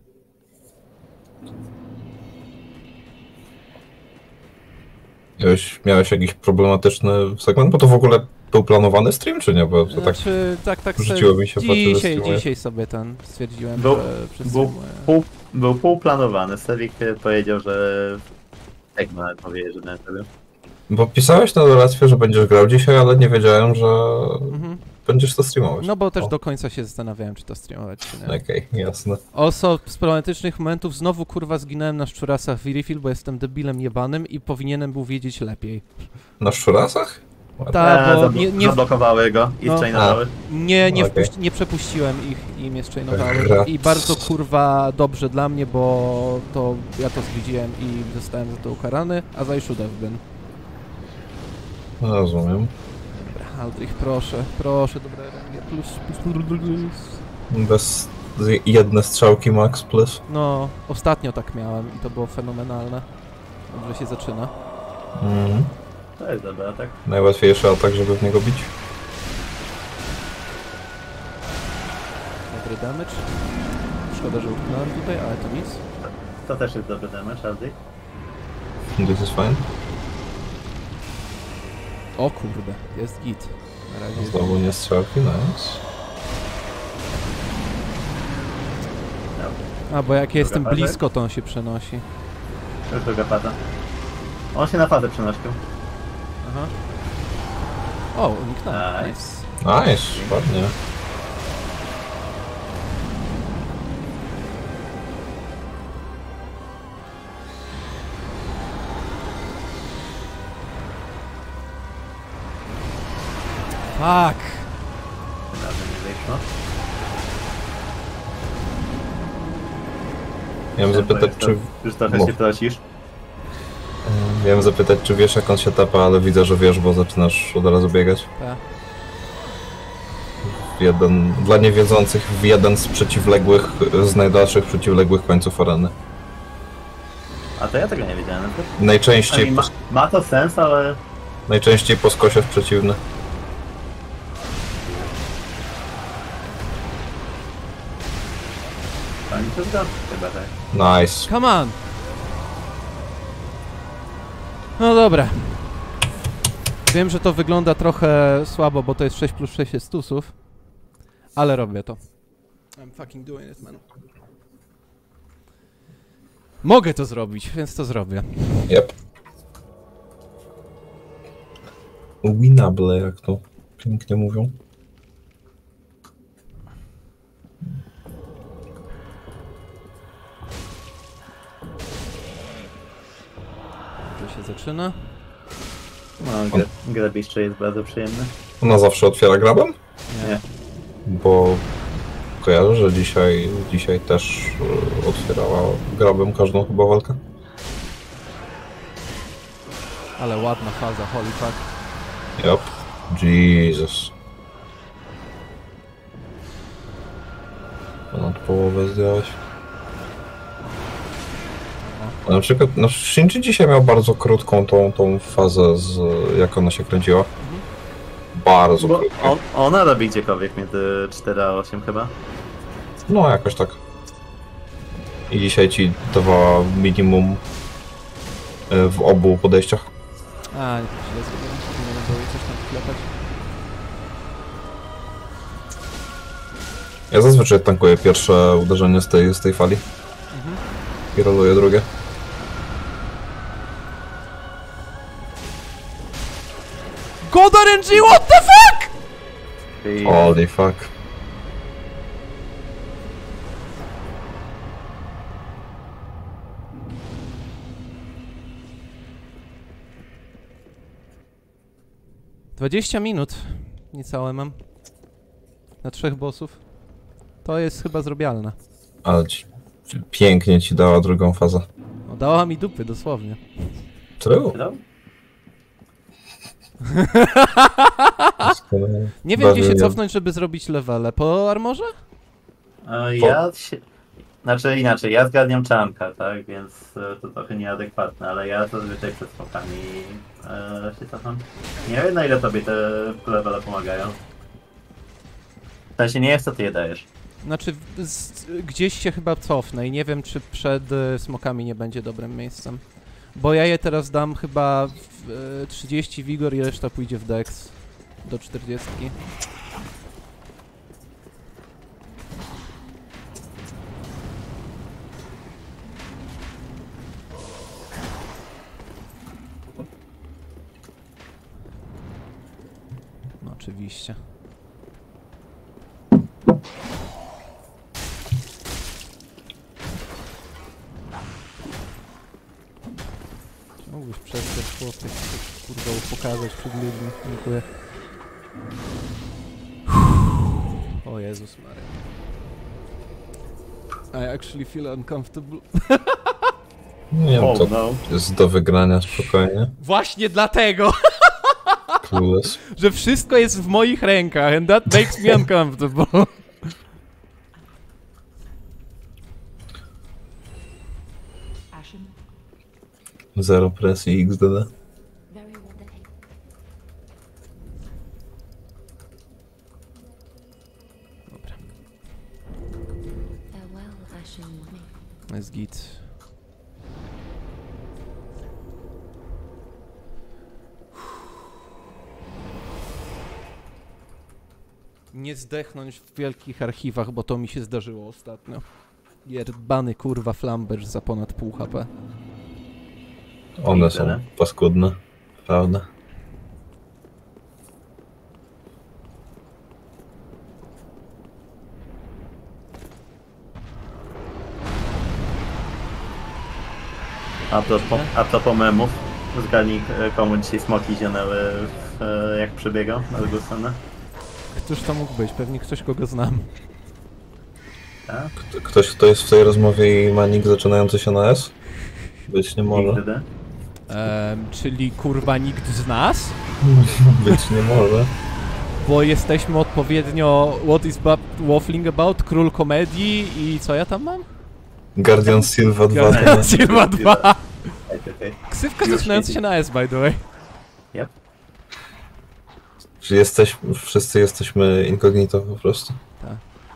Miałeś, miałeś jakiś problematyczny segment? Bo to w ogóle był planowany stream, czy nie? Bo to tak Znaczy, tak, tak, rzuciło mi się w oczy, że dzisiaj, streamuję. dzisiaj sobie ten stwierdziłem, Był- że Był, przestreamuję. pół, był półplanowany. Sewik powiedział, że... Jak nawet powiedzieć, że nie sobie. Bo pisałeś na relację, że będziesz grał dzisiaj, ale nie wiedziałem, że Mhm. będziesz to streamować. No bo też O. do końca się zastanawiałem, czy to streamować, czy nie. Okej, jasne. Also, z problematycznych momentów znowu kurwa zginąłem na szczurasach w Refill, bo jestem debilem jebanym i powinienem był wiedzieć lepiej. Na szczurasach? Tak, Eee, bo zablo- nie, nie, Zablokowały go i No. zchainowały. nie, nie, Okej. wpuści- nie przepuściłem ich i mnie zchainowały. Gra- I bardzo kurwa dobrze dla mnie, bo to ja to zwiedziłem i zostałem za to ukarany, a za should have been. Rozumiem. Dobra, Aldrich, proszę, proszę, dobra, plus, plus, plus, plus, plus. Bez z- jedne strzałki max plus. No, ostatnio tak miałem i to było fenomenalne. Dobrze się zaczyna. Mhm. To jest dobra, tak? Najłatwiejszy atak, żeby w niego bić. Dobry damage. Szkoda, że utknąłem tutaj, ale to nic. To też jest dobry damage, Aldi. This is fine. O kurde, jest git. Na razie jest Znowu nie strzałki, nice. A, bo jak jestem fazę? blisko, to on się przenosi. Już druga faza. On się na fazę przenosił. Aha. O, uniknąłem. Nice. Nice. Nice, ładnie. Fuck! Razem nie wyszło. Miałem zapytać, czy... Już trochę Mów. się prosisz. Miałem zapytać, czy wiesz, jak on się tapa, ale widzę, że wiesz, bo zaczynasz od razu biegać. Ta. W jeden... Dla niewiedzących, w jeden z przeciwległych, z najdalszych przeciwległych końców areny. A to ja tego nie wiedziałem. I Najczęściej, mean, ma, po, ma to sens, ale... najczęściej po skosie w przeciwny. Pani to zgadza chyba tak. Nice. Come on! No dobra. Wiem, że to wygląda trochę słabo, bo to jest sześć plus sześć jest tusów. Ale robię to. I'm fucking doing it, man. Mogę to zrobić, więc to zrobię. Yep. Winable, jak to pięknie mówią. To się zaczyna. No, gra, grabiszcze jest bardzo przyjemny. Ona zawsze otwiera grabem? Nie. Bo kojarzę, że dzisiaj, dzisiaj też y, otwierała grabem każdą chyba walkę. Ale ładna faza, holy fuck. Yep. Jesus. Ponad połowę zdjąłeś. Na przykład, no Shinji dzisiaj miał bardzo krótką tą, tą fazę, z, jak ona się kręciła. Bardzo Bo krótką. on, ona robi gdziekolwiek między cztery a osiem chyba. No, jakoś tak. I dzisiaj ci dawała minimum y, w obu podejściach. A, nie, to źle zrobiłem. Powinienem było jej coś tam wklepać. Ja zazwyczaj tankuję pierwsze uderzenie z tej, z tej fali. Mhm. I roluję drugie. God R N G, what the fuck?! I Holy fuck. dwadzieścia minut. Niecałe mam. Na trzech bossów. To jest chyba zrobialne. Ale ci, pięknie ci dała drugą fazę. No, dała mi dupy, dosłownie. True. no, Nie wiem, gdzie się Bawię- cofnąć, żeby zrobić levele. Po armorze? e, ja się... Znaczy inaczej, ja zgarniam czanka, tak? Więc e, to trochę nieadekwatne, ale ja zazwyczaj przed skokami e, się cofam. Nie wiem na ile tobie te levele pomagają. W sensie nie jest co ty je dajesz. Znaczy, z, gdzieś się chyba cofnę i nie wiem, czy przed y, smokami nie będzie dobrym miejscem. Bo ja je teraz dam chyba w, y, trzydzieści wigor i reszta pójdzie w dex do czterdziestki. No oczywiście. Mógłbyś przestać chłopie, kurwa, pokazać przed ludźmi. Dziękuję. O Jezus Maria. I actually feel uncomfortable. Nie wiem, Oh, to no. jest do wygrania spokojnie. Właśnie dlatego, Clueless. że wszystko jest w moich rękach and that makes me uncomfortable. Ashen. Zero presji X D D. Very well day. Dobra, Farewell, Ashen Money. jest git. Nie zdechnąć w wielkich archiwach, bo to mi się zdarzyło ostatnio. Jebany kurwa flamberz za ponad pół H P. One są paskudne. Prawda. A propos, a propos memów, zgadnij komu dzisiaj smoki zionęły w, jak przebiegał na drugą stronę. Któż to mógł być? Pewnie ktoś, kogo znam. Tak? Kto- Ktoś, kto jest w tej rozmowie i ma nick zaczynający się na S? Być nie może. Nigdy. Ehm, czyli kurwa nikt z nas? Być nie może. Bo jesteśmy odpowiednio What is Bab Waffling About, Król Komedii i co ja tam mam? Guardian Silva dwa. Guardian Silva dwa. Okej, okej. Ksywka Już zaczynająca się na S, by the way. Yep. Czy jesteśmy, wszyscy jesteśmy incognito po prostu. Tak.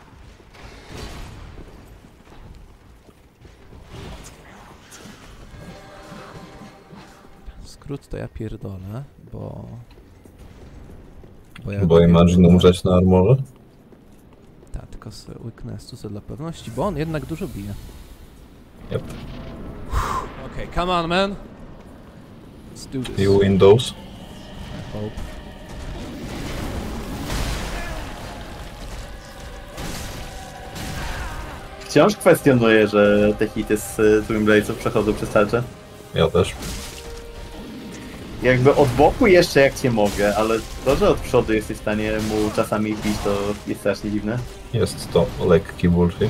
Skrót to ja pierdolę, bo... Bo, ja Bo Imagine umrzeć na armorze. Tak, tylko sobie łyknę Stusa dla pewności, bo on jednak dużo bije. Yep. Okej, okay, come on man! Let's do this. I Windows. I hope. Wciąż kwestionuję, że te hity z y, Twin Blades'ów przechodzą przez tarczę. Ja też. Jakby od boku jeszcze jak cię mogę, ale to, że od przodu jesteś w stanie mu czasami bić, to jest strasznie dziwne. Jest to lekki bullshit.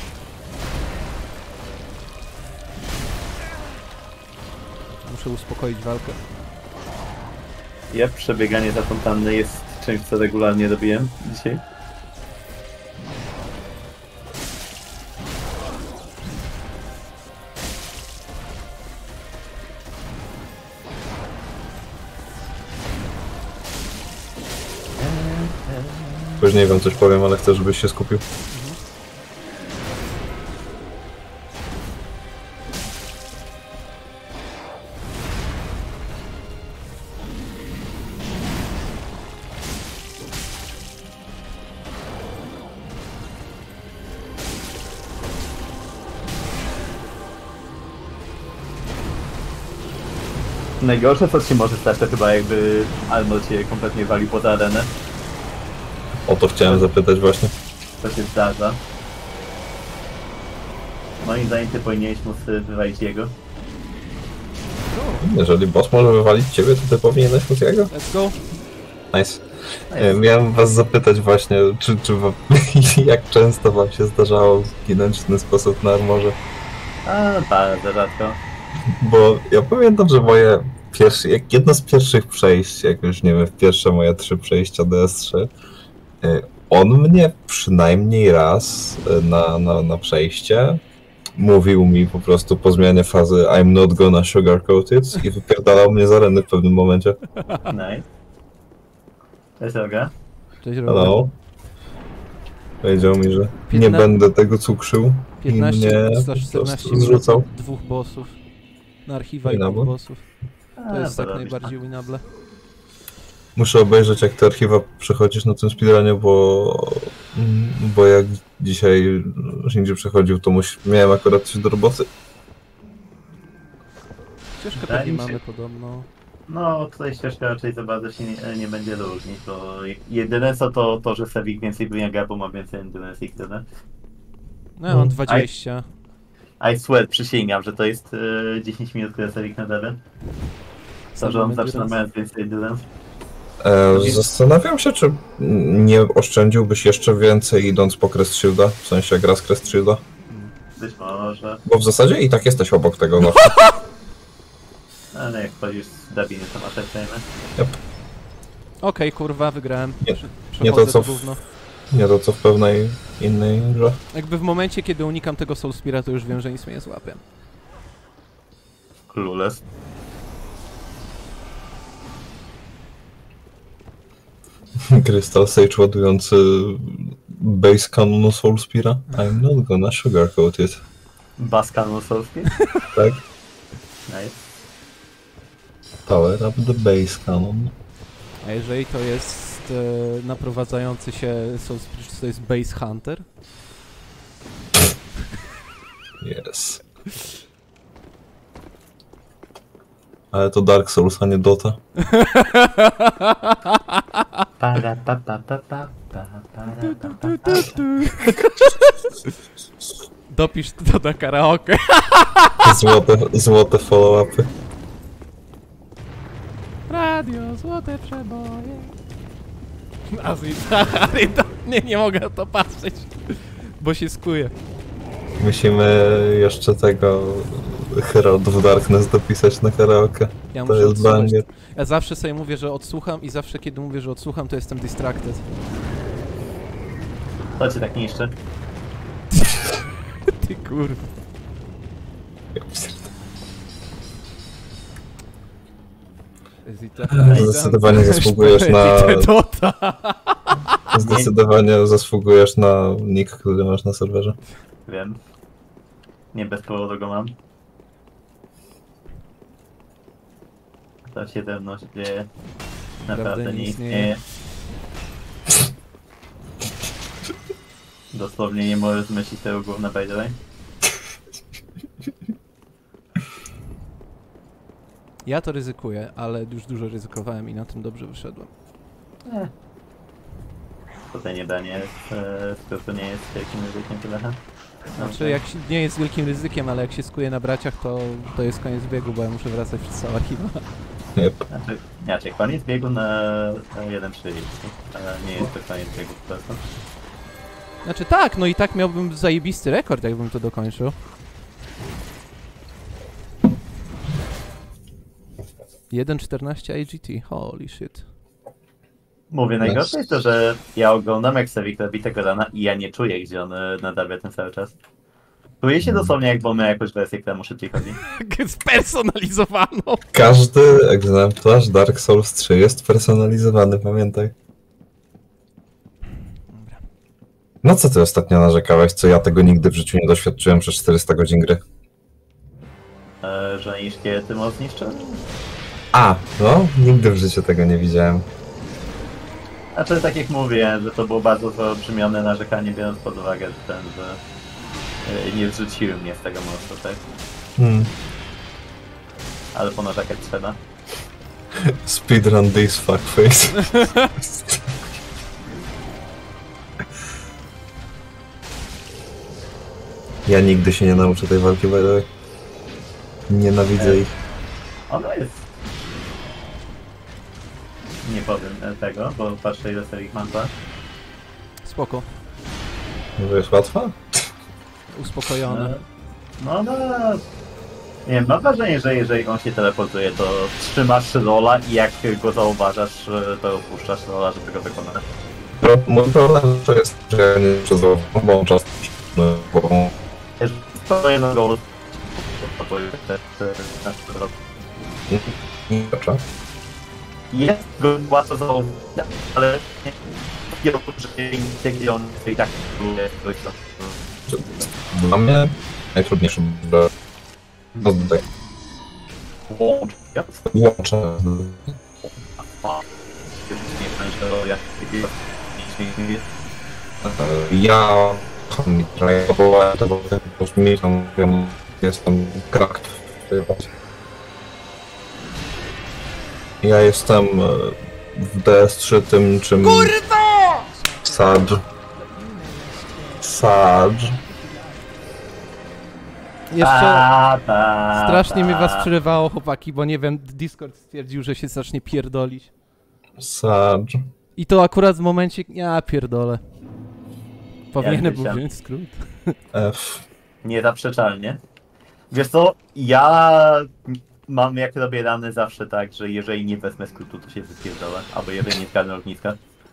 Muszę uspokoić walkę. Ja przebieganie za fontanny jest czymś, co regularnie robiłem dzisiaj. Później wam coś powiem, ale chcę, żebyś się skupił. Najgorsze, co ci może stać, to chyba jakby Arnold cię kompletnie wali poza arenę. O to chciałem zapytać właśnie. To się zdarza. Moim zdaniem ty powinieneś móc wywalić jego. Jeżeli boss może wywalić ciebie, to ty powinieneś móc jego? Let's go! Nice. E, Miałem was zapytać właśnie, czy, czy wam, jak często wam się zdarzało zginąć w ten sposób na armorze? A, bardzo rzadko. Bo ja pamiętam, że moje pierwsze, jak jedno z pierwszych przejść, jak już nie wiem, pierwsze moje trzy przejścia D S trzy, e, on mnie przynajmniej raz e, na, na, na przejście mówił mi po prostu po zmianie fazy I'm not gonna sugarcoat it i wypierdalał mnie z areny w pewnym momencie. Nice. Cześć, Olga. Cześć, Robert. Hello. Powiedział mi, że nie Piętna... będę tego cukrzył i piętnaście, mnie sto czternaście po prostu zrzucał. dwóch bossów. Na archiwa i Winable? dwóch bossów. To A, jest tak robisz, najbardziej winable. Muszę obejrzeć, jak te archiwa przechodzisz na tym speedrunie, bo... bo jak dzisiaj Shinji przechodził, to muś... miałem akurat coś do roboty. Ścieżkę Wydaje pewnie mi się- mamy podobno. No, tutaj ścieżka raczej za bardzo się nie, nie będzie różnić, to jedyne co to to, że Sevik więcej wymaga, bo ma więcej endurance i tyle. No ja mam dwadzieścia. I swear, przysięgam, że to jest e, dziesięć minut, które Sevik na dole. To, że on zaczyna mając więcej endurance. E, zastanawiam się, czy nie oszczędziłbyś jeszcze więcej idąc po Crest Shielda, w sensie gra z Crest Shielda. Być może. Bo w zasadzie i tak jesteś obok tego, no. Ale jak chodzisz z Dabiny, to masz efekty. Okej, kurwa, wygrałem. Nie- Prze- nie to, przechodzę co w- gówno. Nie to co w pewnej innej grze. Jakby w momencie, kiedy unikam tego Soulspeara, to już wiem, że nic mnie nie złapie. Clueless. Crystal Sage ładujący base canonu Soulspeara. I'm not gonna sugarcoat it. Baskan Solski. Tak? Nice. Power up the base cannon. A jeżeli to jest e, naprowadzający się Soulspear, czy to jest Base Hunter? Yes. Ale to Dark Souls, a nie Dota. Para, pa, pa, pa, pa, pa, para, pa, pa, pa. Dopisz to do karaoke. Złote, złote follow-upy. Radio, złote przeboje. Azji, Sahary, to nie, nie mogę na to patrzeć, bo się skuje. Musimy jeszcze tego Herald of Darkness dopisać na karaoke. Ja To muszę jest odsłuchać. banger. Ja zawsze sobie mówię, że odsłucham i zawsze kiedy mówię, że odsłucham, to jestem distracted. To cię tak niszczy. Ty kurwa. Zdecydowanie zasługujesz na... Dota. Zdecydowanie zasługujesz na nick, który masz na serwerze. Wiem. Nie bez powodu go mam. To się ze mną dzieje. Naprawdę nie istnieje. Dosłownie nie możesz zmyślić tego gówna, by the way. Ja to ryzykuję, ale już dużo ryzykowałem i na tym dobrze wyszedłem. Eh. Tutaj nie da, nie jest, e, skoro nie jest wielkim ryzykiem tyle. Znaczy, jak się, nie jest wielkim ryzykiem, ale jak się skuje na braciach, to, to jest koniec biegu, bo ja muszę wracać przez całe archiwa. Yep. Znaczy, inaczej, koniec biegu na jeden trzydzieści, ale nie jest to koniec biegu po prostu. Znaczy tak, no i tak miałbym zajebisty rekord, jakbym to dokończył. jeden czternaście I G T, holy shit. Mówię, Nice. najgorsze jest to, że ja oglądam jak Sevik robi tego rana i ja nie czuję, gdzie on e, nadawia ten cały czas. Czuję się dosłownie, jakby on miał jakąś wersję, która mu szybciej chodzi. Spersonalizowaną. Każdy egzemplarz Dark Souls trzy jest personalizowany, pamiętaj. No co ty ostatnio narzekałeś, co ja tego nigdy w życiu nie doświadczyłem przez czterysta godzin gry? E, że i szkielety moc niszczą? A, no, nigdy w życiu tego nie widziałem. Znaczy, tak jak mówię, że to było bardzo wyolbrzymione narzekanie, biorąc pod uwagę że ten, że e, nie zrzuciły mnie z tego mostu, tak? Hmm. Ale ponarzekać trzeba. Speedrun this fuckface. Ja nigdy się nie nauczę tej walki, by the way. Nienawidzę ich. Ono jest. Nie powiem e, tego, bo patrzę ile sobie ich mam dwa. Spoko, Może jest łatwa? uspokojony. No, no, nie wiem, mam wrażenie, że jeżeli on się teleportuje, to trzymasz rola i jak go zauważasz, to opuszczasz rola, żeby go wykonać. Pro, mój problem to jest, że ja nie przyzwolę, bo on czas bo Jeżeli to jedno go to powie też nasz rok. nie patrzę. Jest go łatwo zauważyć, ale nie takiego, że gdzie on i tak próbuje coś tam. Dla mnie najtrudniejsze było, no tutaj, Łącz. Ja łączę. A, już nie wiem, że jak takiego nie jest. Ja mi trajowałem to, bo po prostu mi tam, wiem, jestem krakt w tej bazie. Ja jestem e, w D S trzy tym, czym... KURWA! Sadż. Sadż. Jeszcze Ta, ta, strasznie mi was ta. przerywało, chłopaki, bo nie wiem, Discord stwierdził, że się zacznie pierdolić. Sadż. I to akurat w momencie... Ja pierdolę. Powinienem Ja był myślałem. wziąć skrót. F. Niezaprzeczalnie. Wiesz co, ja mam jak robię rany zawsze tak, że jeżeli nie wezmę skrótu, to się wypierdolę, albo jeżeli nie zgarnę ogniska.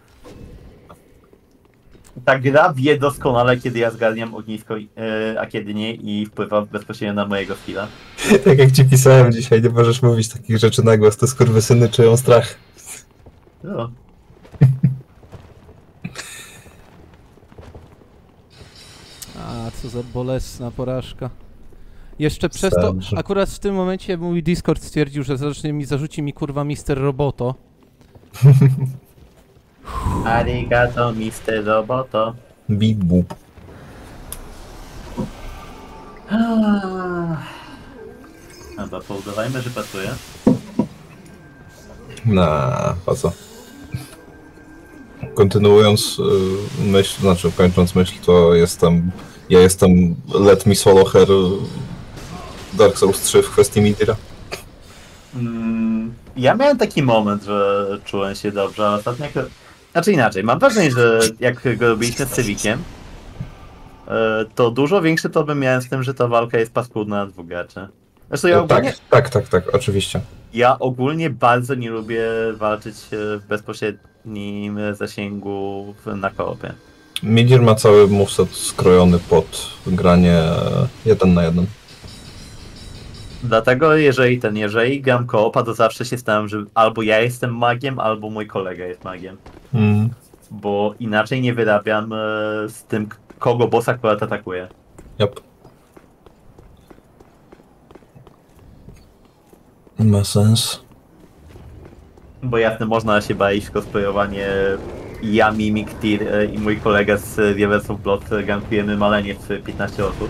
Ta gra wie doskonale, kiedy ja zgarniam ognisko, yy, a kiedy nie, i wpływa bezpośrednio na mojego skilla. Tak jak ci pisałem dzisiaj, nie możesz mówić takich rzeczy na głos, te skurwysyny czują strach. No. A, co za bolesna porażka. Jeszcze przez to, Dobrze. akurat w tym momencie mój Discord stwierdził, że zacznie mi, zarzuci mi kurwa mister Roboto. Arigato, mister Roboto. Bip bup. Dobra, poudawajmy, że pasuje. Na, po co? Kontynuując y, myśl, znaczy kończąc myśl, to jestem, ja jestem Let Me Solo Her Dark Souls trzy w kwestii Midira. Mm, ja miałem taki moment, że czułem się dobrze, ale ostatnio... jak- Znaczy inaczej, mam wrażenie, że jak go robiliśmy z Cywiciem, e, to dużo większy problem miałem z tym, że ta walka jest paskudna na dwóch graczy. Zresztą ja ogólnie, Tak, tak, tak, tak, oczywiście. ja ogólnie bardzo nie lubię walczyć e, w bezpośrednim zasięgu w- na koopie. Midir ma cały moveset skrojony pod granie jeden na jeden. Dlatego jeżeli ten, jeżeli gram koopa, to zawsze się staram, że albo ja jestem magiem, albo mój kolega jest magiem. Mm. Bo inaczej nie wyrabiam e, z tym, k- kogo boss akurat atakuje. Yep. Ma sens. Bo jasne, można się bawić w cosplayowanie. Ja, Mimik, Tyr e, i mój kolega z Rivers of Blood e, gankujemy malenie w piętnaście osób.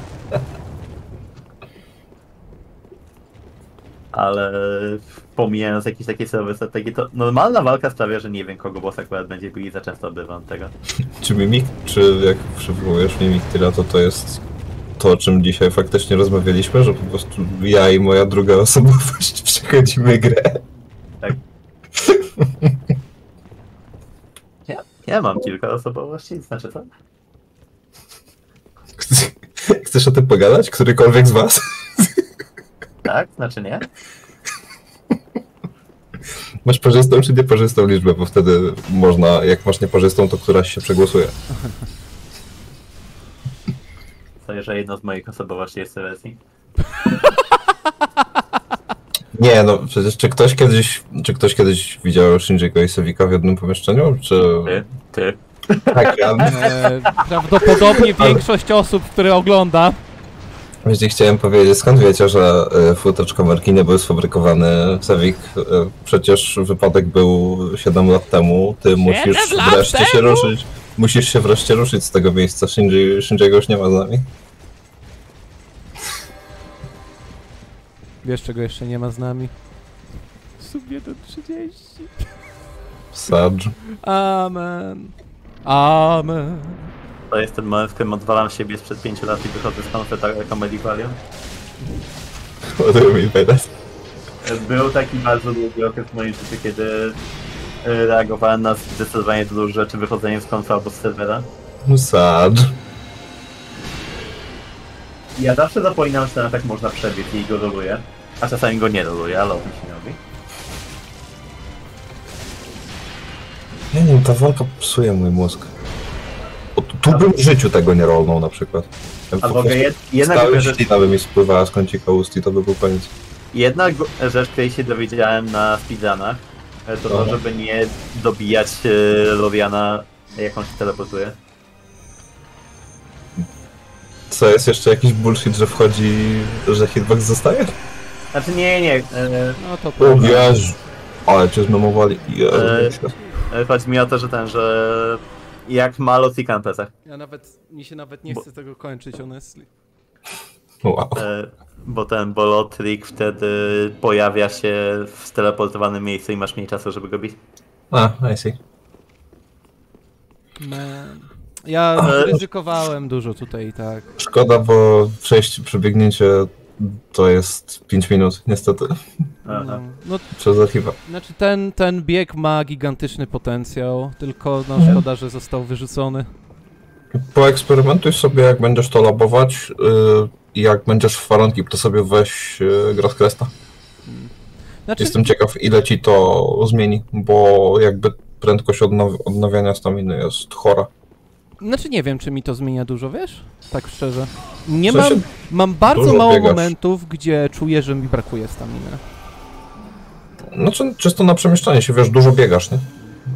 Ale pomijając jakieś takie sobie strategie, to normalna walka sprawia, że nie wiem, kogo boss akurat będzie bił i za często bywam tego. Czy mimik, czy jak przywołujesz mimik Tyra, to to jest to, o czym dzisiaj faktycznie rozmawialiśmy, że po prostu ja i moja druga osobowość przechodzimy grę. Tak. Ja, ja mam kilka osobowości, znaczy co? Chcesz o tym pogadać? Którykolwiek z was? Tak, znaczy nie? Masz parzystą czy nieparzystą liczbę, bo wtedy można, jak masz nieparzystą, to któraś się przegłosuje. To jeżeli jedno z moich osobowości jest Celestii. Nie, no przecież czy ktoś kiedyś, czy ktoś kiedyś widział Shinji'ego i Sevika w jednym pomieszczeniu? Czy... Ty, ty. Tak, ja E, prawdopodobnie większość osób, które ogląda. właśnie chciałem powiedzieć, skąd wiecie, że y, footage kamerki nie był sfabrykowany? Sevik, y, przecież wypadek był siedem lat temu, ty musisz lat wreszcie się temu? ruszyć. Musisz się wreszcie ruszyć z tego miejsca, Shinji, Shinji'ego już nie ma z nami. Wiesz, czego jeszcze nie ma z nami? Sub jeden trzydzieści. Sadż. Amen. Amen. To jest ten moment, w którym odwalam siebie sprzed pięciu lat i wychodzę z konfeta Comedy Valium. What do you mean by that? Był taki bardzo długi okres w moim życiu, kiedy e, reagowałem na zdecydowanie dużo rzeczy wychodzeniem z konfa albo z serwera. Sadż. Ja zawsze zapominam, że ten atak można przebiec i go roluję. A czasami go nie roluję, ale o tym się nie robi. Ja nie wiem, ta walka psuje mój mózg. O, tu, tu bym w życiu tego nie rolnął na przykład. Ja po Albo prostu jed, jedna, Stałe głupia rzecz, ślina by mi spływała z kącika ust i to by był koniec. jedna gu- rzecz, której się dowiedziałem na speedrunach, E, To to, żeby nie dobijać e, Loriana, jak on się teleportuje. Co, jest jeszcze jakiś bullshit, że wchodzi, że hitbox zostaje? Znaczy nie, nie. E, No to O prawda. Jezu! Ale cię zmemowali. Jezu. E, e, chodzi mi o to, że ten, że jak ma Lotika na plecach. Ja nawet, mi się nawet nie Bo- chce tego kończyć, honestly. Wow. E, bo ten Bolotrik wtedy pojawia się w steleportowanym miejscu i masz mniej czasu, żeby go bić. A, I see. Man. Ja Ale- ryzykowałem dużo tutaj i tak. Szkoda, bo przejście, przebiegnięcie to jest pięć minut, niestety, Aha. No, no przez archiwa. znaczy ten, ten bieg ma gigantyczny potencjał, tylko no Mhm. szkoda, że został wyrzucony. Poeksperymentuj sobie, jak będziesz to labować i yy, jak będziesz w warunki, to sobie weź yy, Graskresta. Znaczy, Jestem ciekaw, ile ci to zmieni, bo jakby prędkość odnaw- odnawiania staminy jest chora. znaczy nie wiem, czy mi to zmienia dużo, wiesz? Tak szczerze. Nie W sensie mam, mam bardzo dużo mało biegasz. momentów, gdzie czuję, że mi brakuje staminy. Znaczy, czysto na przemieszczanie się, wiesz, dużo biegasz, nie?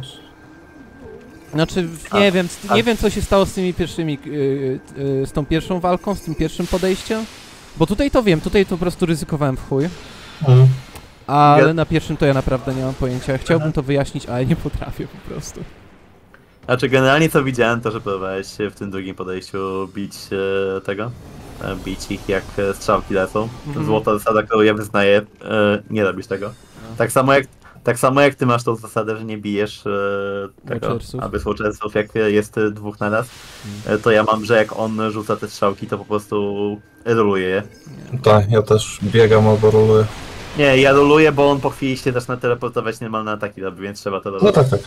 Znaczy, A- nie wiem, a- nie wiem co się stało z tymi pierwszymi, yy, yy, z tą pierwszą walką, z tym pierwszym podejściem. Bo tutaj to wiem, tutaj to po prostu ryzykowałem w chuj. Mhm. Ale Ja- na pierwszym to ja naprawdę nie mam pojęcia. Chciałbym to wyjaśnić, ale nie potrafię po prostu. Znaczy generalnie co widziałem, to że próbowałeś się w tym drugim podejściu bić e, tego. E, bić ich jak e, strzałki lecą. Mhm. Złota zasada, którą ja wyznaję, e, nie robisz tego. Tak samo jak tak samo jak ty masz tą zasadę, że nie bijesz e, tego, Watchersów. aby Watchersów, jak jest e, dwóch na raz, e, to ja mam, że jak on rzuca te strzałki, to po prostu roluje je. Tak, ja też biegam albo roluję. Nie, ja roluję, bo on po chwili się zaczyna teleportować normalne ataki robi, więc trzeba to No robić. tak, tak.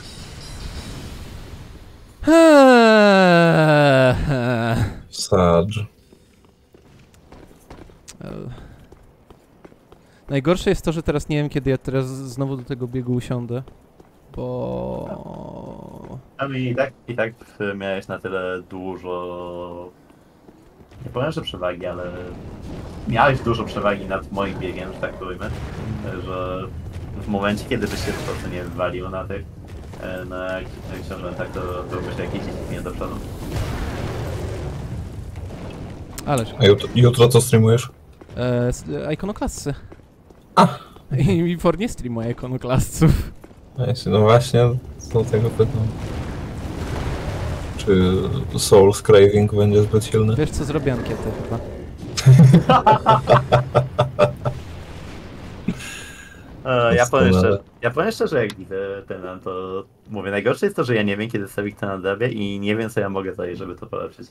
Eee, Sadge. Najgorsze jest to, że teraz nie wiem, kiedy ja teraz znowu do tego biegu usiądę. Bo... A mi i tak, i tak e, miałeś na tyle dużo... Nie powiem, że przewagi, ale miałeś dużo przewagi nad moim biegiem, że tak powiemy, e, że w momencie, kiedy byś się po prostu nie wywalił na tych, e, na książętach, to, to byś jakieś dziesięć do przodu. Ależ... A jutro, jutro co streamujesz? E, s- e, ikonoklasy. A. I mi for nie streamuje ikonoklasców. No właśnie, co tego pytam. Czy Soul Craving będzie zbyt silny? Wiesz co, zrobię ankietę chyba. E, ja, powiem Doskonale. szczerze, ja powiem szczerze, jak widzę ten, to mówię, najgorsze jest to, że ja nie wiem, kiedy Sewik to nadrabia i nie wiem, co ja mogę zrobić, żeby to polepszyć.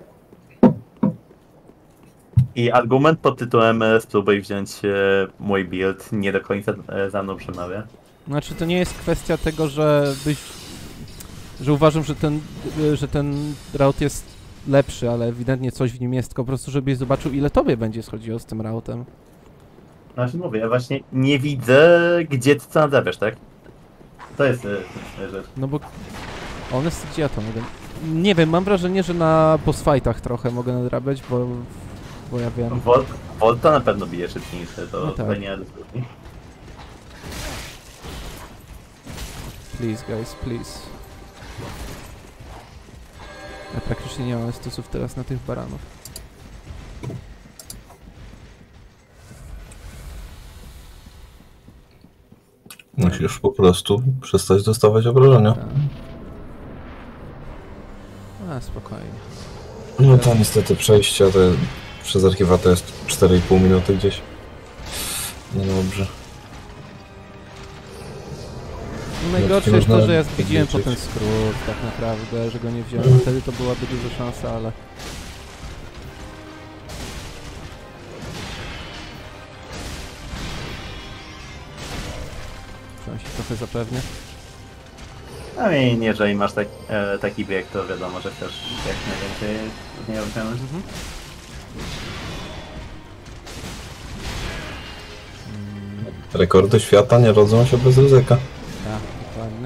I argument pod tytułem e, spróbuj wziąć e, mój build nie do końca e, za mną przemawia. Znaczy to nie jest kwestia tego, że byś... że uważam, że ten, że ten route jest lepszy, ale ewidentnie coś w nim jest, tylko po prostu żebyś zobaczył, ile tobie będzie schodziło z tym routem. Znaczy mówię, ja właśnie nie widzę, gdzie ty co nadrabiasz, tak? To jest e, rzecz. No bo... Honestly, gdzie ja to mogę... Nie wiem, mam wrażenie, że na boss fightach trochę mogę nadrabiać, bo... bo ja wiem... Volt, Volta na pewno bije szybciej niż ty, to No tak. tutaj nie ma dyskusji. Please, guys, please. Ja praktycznie nie mam stosów teraz na tych baranów. Musisz po prostu przestać dostawać obrażenia. Tak. A, spokojnie. No to niestety przejście to przez archiwa to jest cztery i pół minuty gdzieś. No dobrze. No najgorsze nie jest to, można że ja zwiedziłem po liczyć. ten skrót tak naprawdę, że go nie wziąłem. Wtedy to byłaby duża szansa, ale... Trzeba się trochę zapewnie. A i jeżeli masz tak, e, taki bieg, to wiadomo, że chcesz jak najwięcej z niego wyciągnąć. Mhm. Rekordy świata nie rodzą się bez ryzyka. Tak, dokładnie.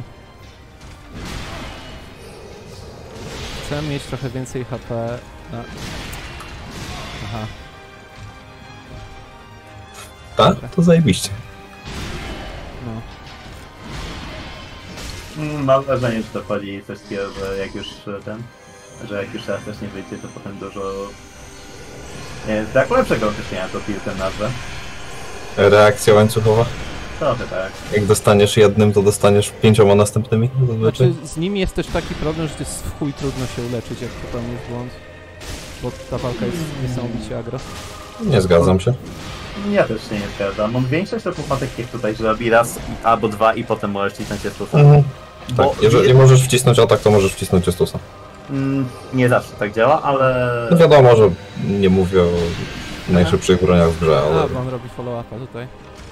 Chcę mieć trochę więcej H P. A. Aha. Tak? To zajebiście. No. Mm, Mam wrażenie, że to chodzi coś takiego, że jak już ten, że jak już raz też nie wyjdzie, to potem dużo... Nie, tak lepszego określenia to piłkę nazwę. Reakcja łańcuchowa. Trochę tak. Jak dostaniesz jednym, to dostaniesz pięcioma następnymi. Zazwyczaj. Znaczy, z nimi jest też taki problem, że to jest w chuj trudno się uleczyć, jak popełnisz błąd. Bo ta walka jest niesamowicie agro. Nie zgadzam się. Ja też się nie zgadzam. Mam większość takich ma takich tutaj, że robi raz albo dwa i potem możesz cisnąć Estusa. Mhm. Bo Tak, jeżeli możesz wcisnąć atak, to możesz wcisnąć Estusa. Mm, nie zawsze tak działa, ale... No wiadomo, że nie mówię o najszybszych broniach w grze, ale... A, bo on robi follow-upa tutaj.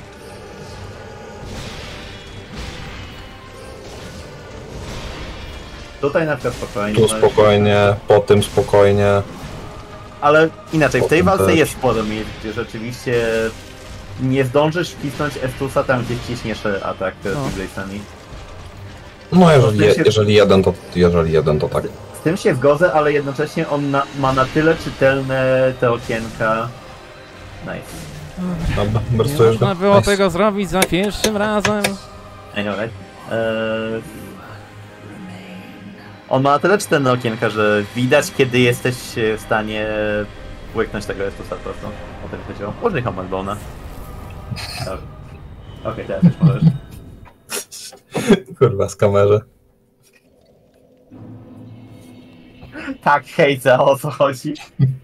Tutaj na przykład spokojnie. Tu możesz- spokojnie, po tym spokojnie. Ale inaczej, w tej Potem walce też. jest sporo miejsc, gdzie rzeczywiście nie zdążysz wcisnąć Estusa tam, gdzie wciśniesz atak No. z Blaze'ami. No jeżeli, To się- jeżeli jeden, to jeżeli jeden, to tak. Z tym się zgodzę, ale jednocześnie on na, ma na tyle czytelne te okienka. Nice. Dobra, Nie wersujesz można go? było Nice. tego zrobić za pierwszym razem. Anyway. Eee... On ma na tyle czytelne okienka, że widać, kiedy jesteś w stanie łyknąć tego Estusa po prostu. O tym chodziło. Użyj Command Bone'a. Dobrze. Okej, teraz już możesz. Kurwa, z kamerze. Tak, hejce, o co chodzi?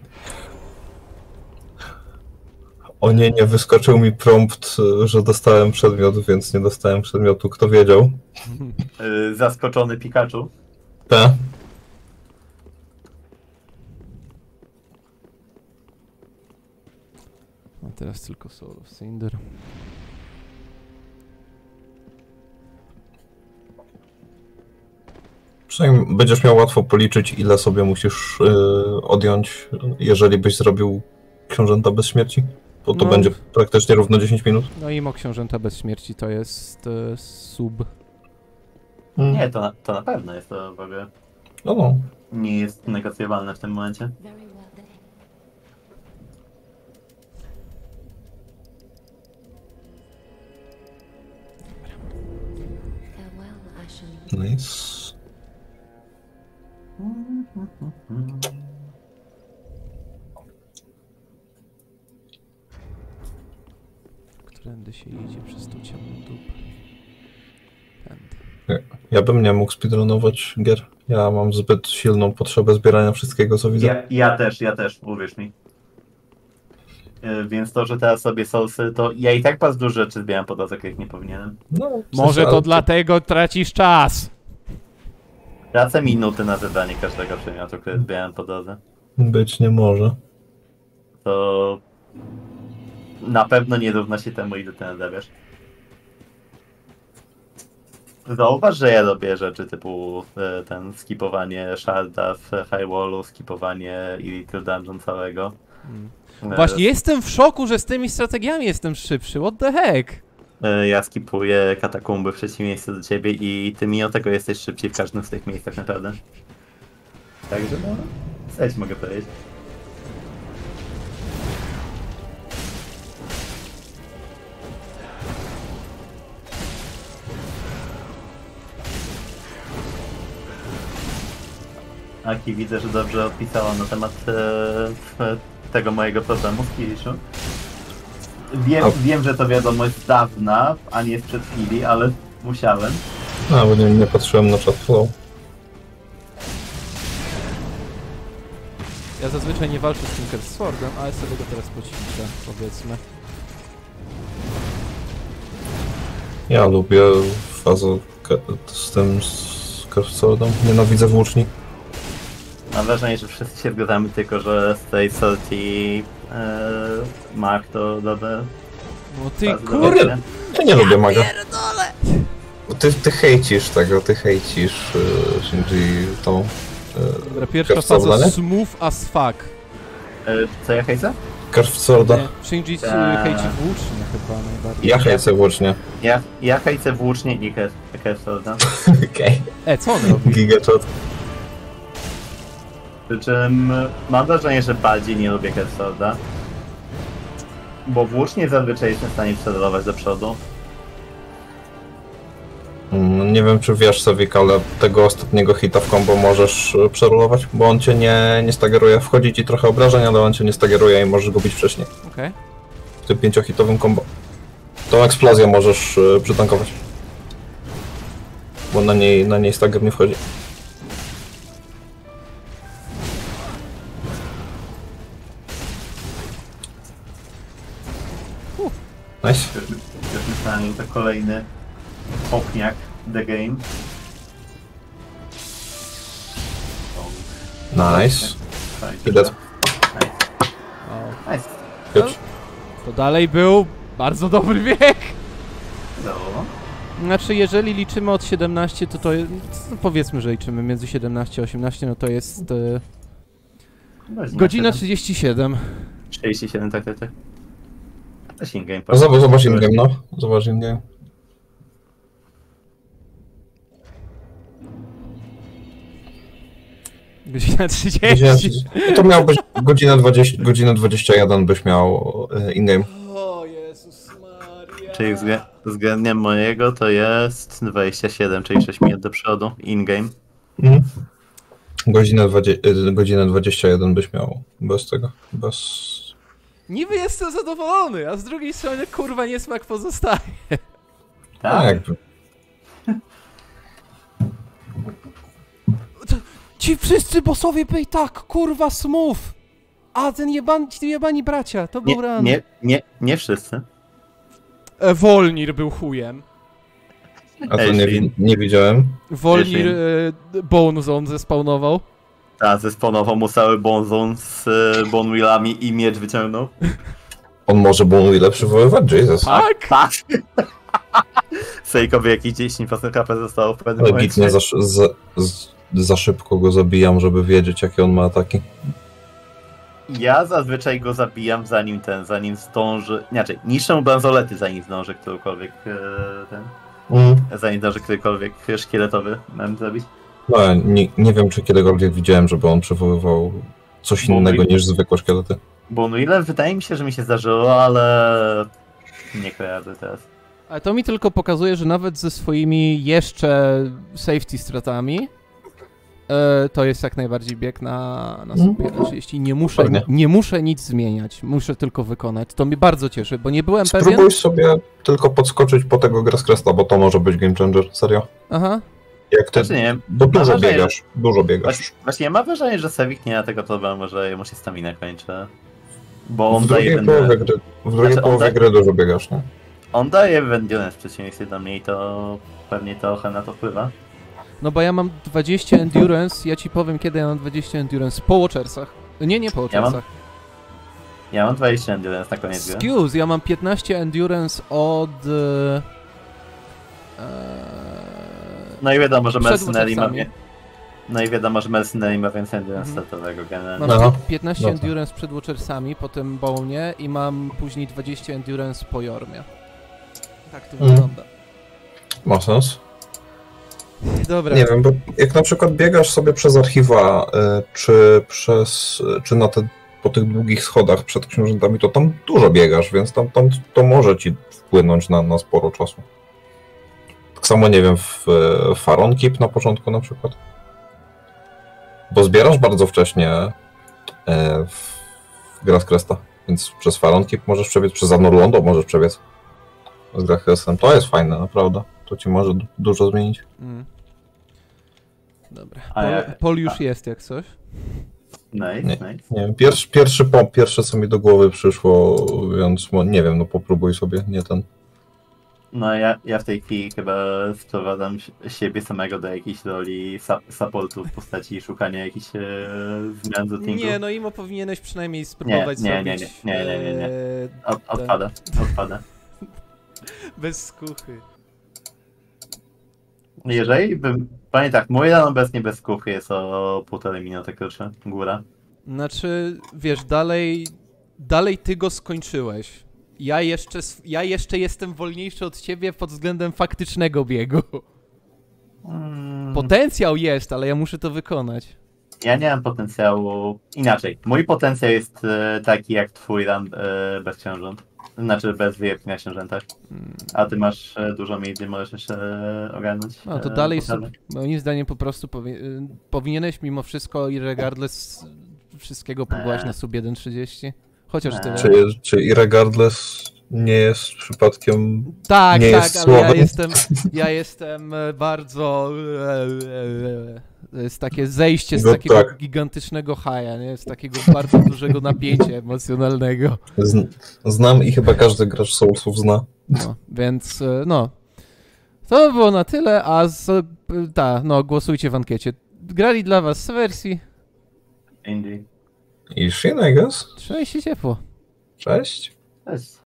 O nie, nie wyskoczył mi prompt, że dostałem przedmiot, więc nie dostałem przedmiotu. Kto wiedział? Yy, zaskoczony Pikachu. Ta. A teraz tylko Soul of Cinder. Przynajmniej będziesz miał łatwo policzyć, ile sobie musisz yy, odjąć, jeżeli byś zrobił książęta bez śmierci. Bo to No. będzie praktycznie równo dziesięć minut. No i Mo Książęta bez śmierci to jest e, sub. Nie, to na, to na pewno jest to w ogóle. No, no. Nie jest negocjowalne w tym momencie. Very well then. Farewell, Ashen. Nice. Którędy się idzie przez tą ciemną dupę. Tędy. Ja bym nie mógł speedrunować gier. Ja mam zbyt silną potrzebę zbierania wszystkiego, co widzę. Ja, ja też, ja też, uwierz mi. Yy, więc to, że teraz sobie Soulsy, to ja i tak pas dużo rzeczy zbieram po drodze, jak nie powinienem. No, w sensie, Może to ale dlatego tracisz czas. Tracę minuty na zebranie każdego przedmiotu, który zbieram po drodze. Być nie może. To na pewno nie równa się temu, ile ty nadrabiasz. Zauważ, że ja robię rzeczy typu e, ten skipowanie Sharda w High Wallu, skipowanie Little Dungeon całego. E, Właśnie jestem w szoku, że z tymi strategiami jestem szybszy. What the heck? e, Ja skipuję katakumby w przeciwieństwie do ciebie i ty mimo tego jesteś szybciej w każdym z tych miejsc tak naprawdę. Także no, wstać mogę powiedzieć. Aki, widzę, że dobrze odpisała na temat e, tego mojego problemu z Kiriszu. Wiem, A- wiem, że to wiadomość z dawna, a nie sprzed chwili, ale musiałem. No, bo nie, nie patrzyłem na chat flow. Ja zazwyczaj nie walczę z Tinker Swordem, ale sobie go teraz poćwiczę, powiedzmy. Ja lubię fazę ke- z tym z Curveswordem. Nienawidzę włóczni. Mam wrażenie, że wszyscy się zgadzamy, tylko że z tej sortii e, Mark to dobre. No ty bardzo kur... dobre, nie? Ja nie lubię maga. Ty, ty hejcisz tego, ty hejcisz yy, Shinji tą... Yy, Dobra, pierwsza Curvesworda, faza nie? smooth as fuck. E, co ja hejcę? Curvesworda. Nie, Shinji Tak. hejci włócznie chyba najbardziej. Ja hejcę włócznie. Ja, ja hejcę włócznie i Kersorda. Okej. E, co on robi? Gigachat. Przy czym mam wrażenie, że bardziej nie lubię Kersorda. Bo włócznie zazwyczaj jestem w stanie przelować do przodu. Mm, No nie wiem czy wiesz Sewik, ale tego ostatniego hita w combo możesz e, przerolować, bo on cię nie, nie stageruje. Wchodzi ci trochę obrażeń, ale on cię nie stageruje i możesz go bić wcześniej. Okej. Okay. W tym pięciohitowym combo. Tą eksplozję możesz e, przytankować. Bo na niej, na niej stagger nie wchodzi. Nice. Już myślałem, że to kolejny opniak The Game. Nice. Fajnie. Dead. Nice. O. Nice. Good. To dalej był bardzo dobry bieg. No. Znaczy, jeżeli liczymy od siedemnaście, to to no powiedzmy, że liczymy między siedemnaście a osiemnaście, no to jest e, godzina trzydzieści siedem. trzydzieści siedem, tak, tak, tak. Też in-game. No, zobacz, zobacz in-game, no. Zobacz in-game. Godzina trzydzieści. Godzina trzydzieści. No to miałbyś godzinę dwadzieścia, godzinę dwadzieścia jeden byś miał e, in-game. O Jezus Maria. Czyli wzglę- względem mojego to jest dwadzieścia siedem, czyli sześć minut do przodu, in-game. Mhm. Godzinę, dwadzieścia, e, godzinę dwadzieścia jeden byś miał bez tego, bez... Niby jestem zadowolony, a z drugiej strony kurwa niesmak pozostaje. Tak. Jakby. Ci wszyscy bossowie byli tak, kurwa, smooth. A ten jeban, ci jebani bracia, to był Nie, ran. nie, nie, nie wszyscy. E, Wolnir był chujem. A to Ej, nie, Shin. wi- nie widziałem. Wolnir e, Bone Zone zespawnował. Tak, zesponował mu cały bonzon z y, bonwillami i miecz wyciągnął. On może Bonwille przywoływać? Jesus. Tak? Tak! Sejkowi jakieś dziesięć procent K P zostało w pewnym Ale momencie. git nie za, szy- za, z- za szybko go zabijam, żeby wiedzieć jakie on ma ataki. Ja zazwyczaj go zabijam zanim ten, zanim zdąży... Inaczej, niszczę bransolety zanim zdąży którykolwiek e, ten... Mm. Zanim zdąży którykolwiek szkieletowy mam zrobić. No, nie, nie wiem czy kiedykolwiek widziałem, żeby on przywoływał coś Bonwille? innego niż zwykłe szkielety. Bonwille wydaje mi się, że mi się zdarzyło, ale... Nie kojarzę teraz. Ale to mi tylko pokazuje, że nawet ze swoimi jeszcze safety stratami e, to jest jak najbardziej bieg na, na sobie jeden trzydzieści. Nie muszę, Pewnie. nie muszę nic zmieniać, muszę tylko wykonać. To mnie bardzo cieszy, bo nie byłem pewien... Spróbuj sobie tylko podskoczyć po tego Grasscresta, bo to może być game changer, serio. Aha. Jak ty, Znaczy nie, bo mam dużo wrażenie, biegasz, dużo biegasz. Właśnie, właśnie ja mam wrażenie, że Sewik nie ma tego problemu, że mu się stamina kończy. Bo on W daje drugiej ten... połowie gry, w drugiej Znaczy, on połowie da- gry dużo biegasz, nie? On daje Endurance w przeciwieństwie do mnie i to pewnie trochę na to wpływa. No bo ja mam dwadzieścia endurance, ja ci powiem kiedy ja mam dwadzieścia endurance po Watchersach. Nie, nie po Ja mam- Watchersach. Ja mam dwadzieścia Endurance na koniec gry. Excuse, ja mam piętnaście endurance od... E, e, No i wiadomo, że Przed Mercenary ma... Watchersami. wie- No i wiadomo, że Mercenary ma więcej Endurance Mhm. startowego generalnie. mam No. piętnaście No tak. endurance przed Watchersami, potem Bownie i mam później dwadzieścia endurance po Jormie. Tak to Mhm. wygląda. Ma sens. Dobra. Nie wiem, bo jak na przykład biegasz sobie przez archiwa, y, czy przez, czy na te, po tych długich schodach przed książętami, to tam dużo biegasz, więc tam, tam to może ci wpłynąć na, na sporo czasu. Tak samo, nie wiem, w e, Faron Keep na początku na przykład. Bo zbierasz bardzo wcześnie e, w Grasscresta, więc przez Faron Keep możesz przebiec, przez Anor możesz przebiec z Grasscrestem. To jest fajne, naprawdę. To ci może du- dużo zmienić. Mm. Dobra. A Pol, ja- Pol już jest jak coś. Nice, Nie. nice. Nie wiem, pierwszy, pierwszy pomp, pierwsze co mi do głowy przyszło, więc mo- nie wiem, no popróbuj sobie, nie ten. No ja, ja w tej chwili chyba sprowadzam si- siebie samego do jakiejś roli sa- supportu w postaci szukania jakichś e, zmian z routingu. Nie, no Imo powinieneś przynajmniej spróbować nie, nie, zrobić... nie, nie, nie, nie, nie. e, Od, ten- odpada, odpada. Bez skuchy. Jeżeli bym... Panie tak, mój run obecnie bez kuchy jest o półtorej minuty krótszy, góra. Znaczy, wiesz, dalej... Dalej ty go skończyłeś. Ja jeszcze, sw- ja jeszcze jestem wolniejszy od ciebie pod względem faktycznego biegu. Mm, Potencjał jest, ale ja muszę to wykonać. Ja nie mam potencjału... Inaczej, mój potencjał jest e, taki jak twój run e, bez książąt. Znaczy bez wyjebki na książętach. A ty masz e, dużo miejsc, gdzie możesz jeszcze e, ogarnąć. No to e, dalej, posadę. sub, moim zdaniem po prostu powi y, powinieneś mimo wszystko i regardless wszystkiego próbować Nie. na sub jeden trzydzieści. Chociaż Nie. tyle. Czy, czy irregardless nie jest przypadkiem... Tak, nie tak, jest ale ja słowem? jestem, ja jestem e, bardzo... e, e, e, To jest takie zejście z No takiego tak. gigantycznego haja, nie? Z takiego bardzo dużego napięcia emocjonalnego. Z, znam i chyba każdy gracz Soulsów zna. No, więc e, no. To by było na tyle, a z... e, ta, no, głosujcie w ankiecie. Grali dla was z wersji. Indie. I Shin, I guess. Trzymaj się ciepło. Cześć. Cześć.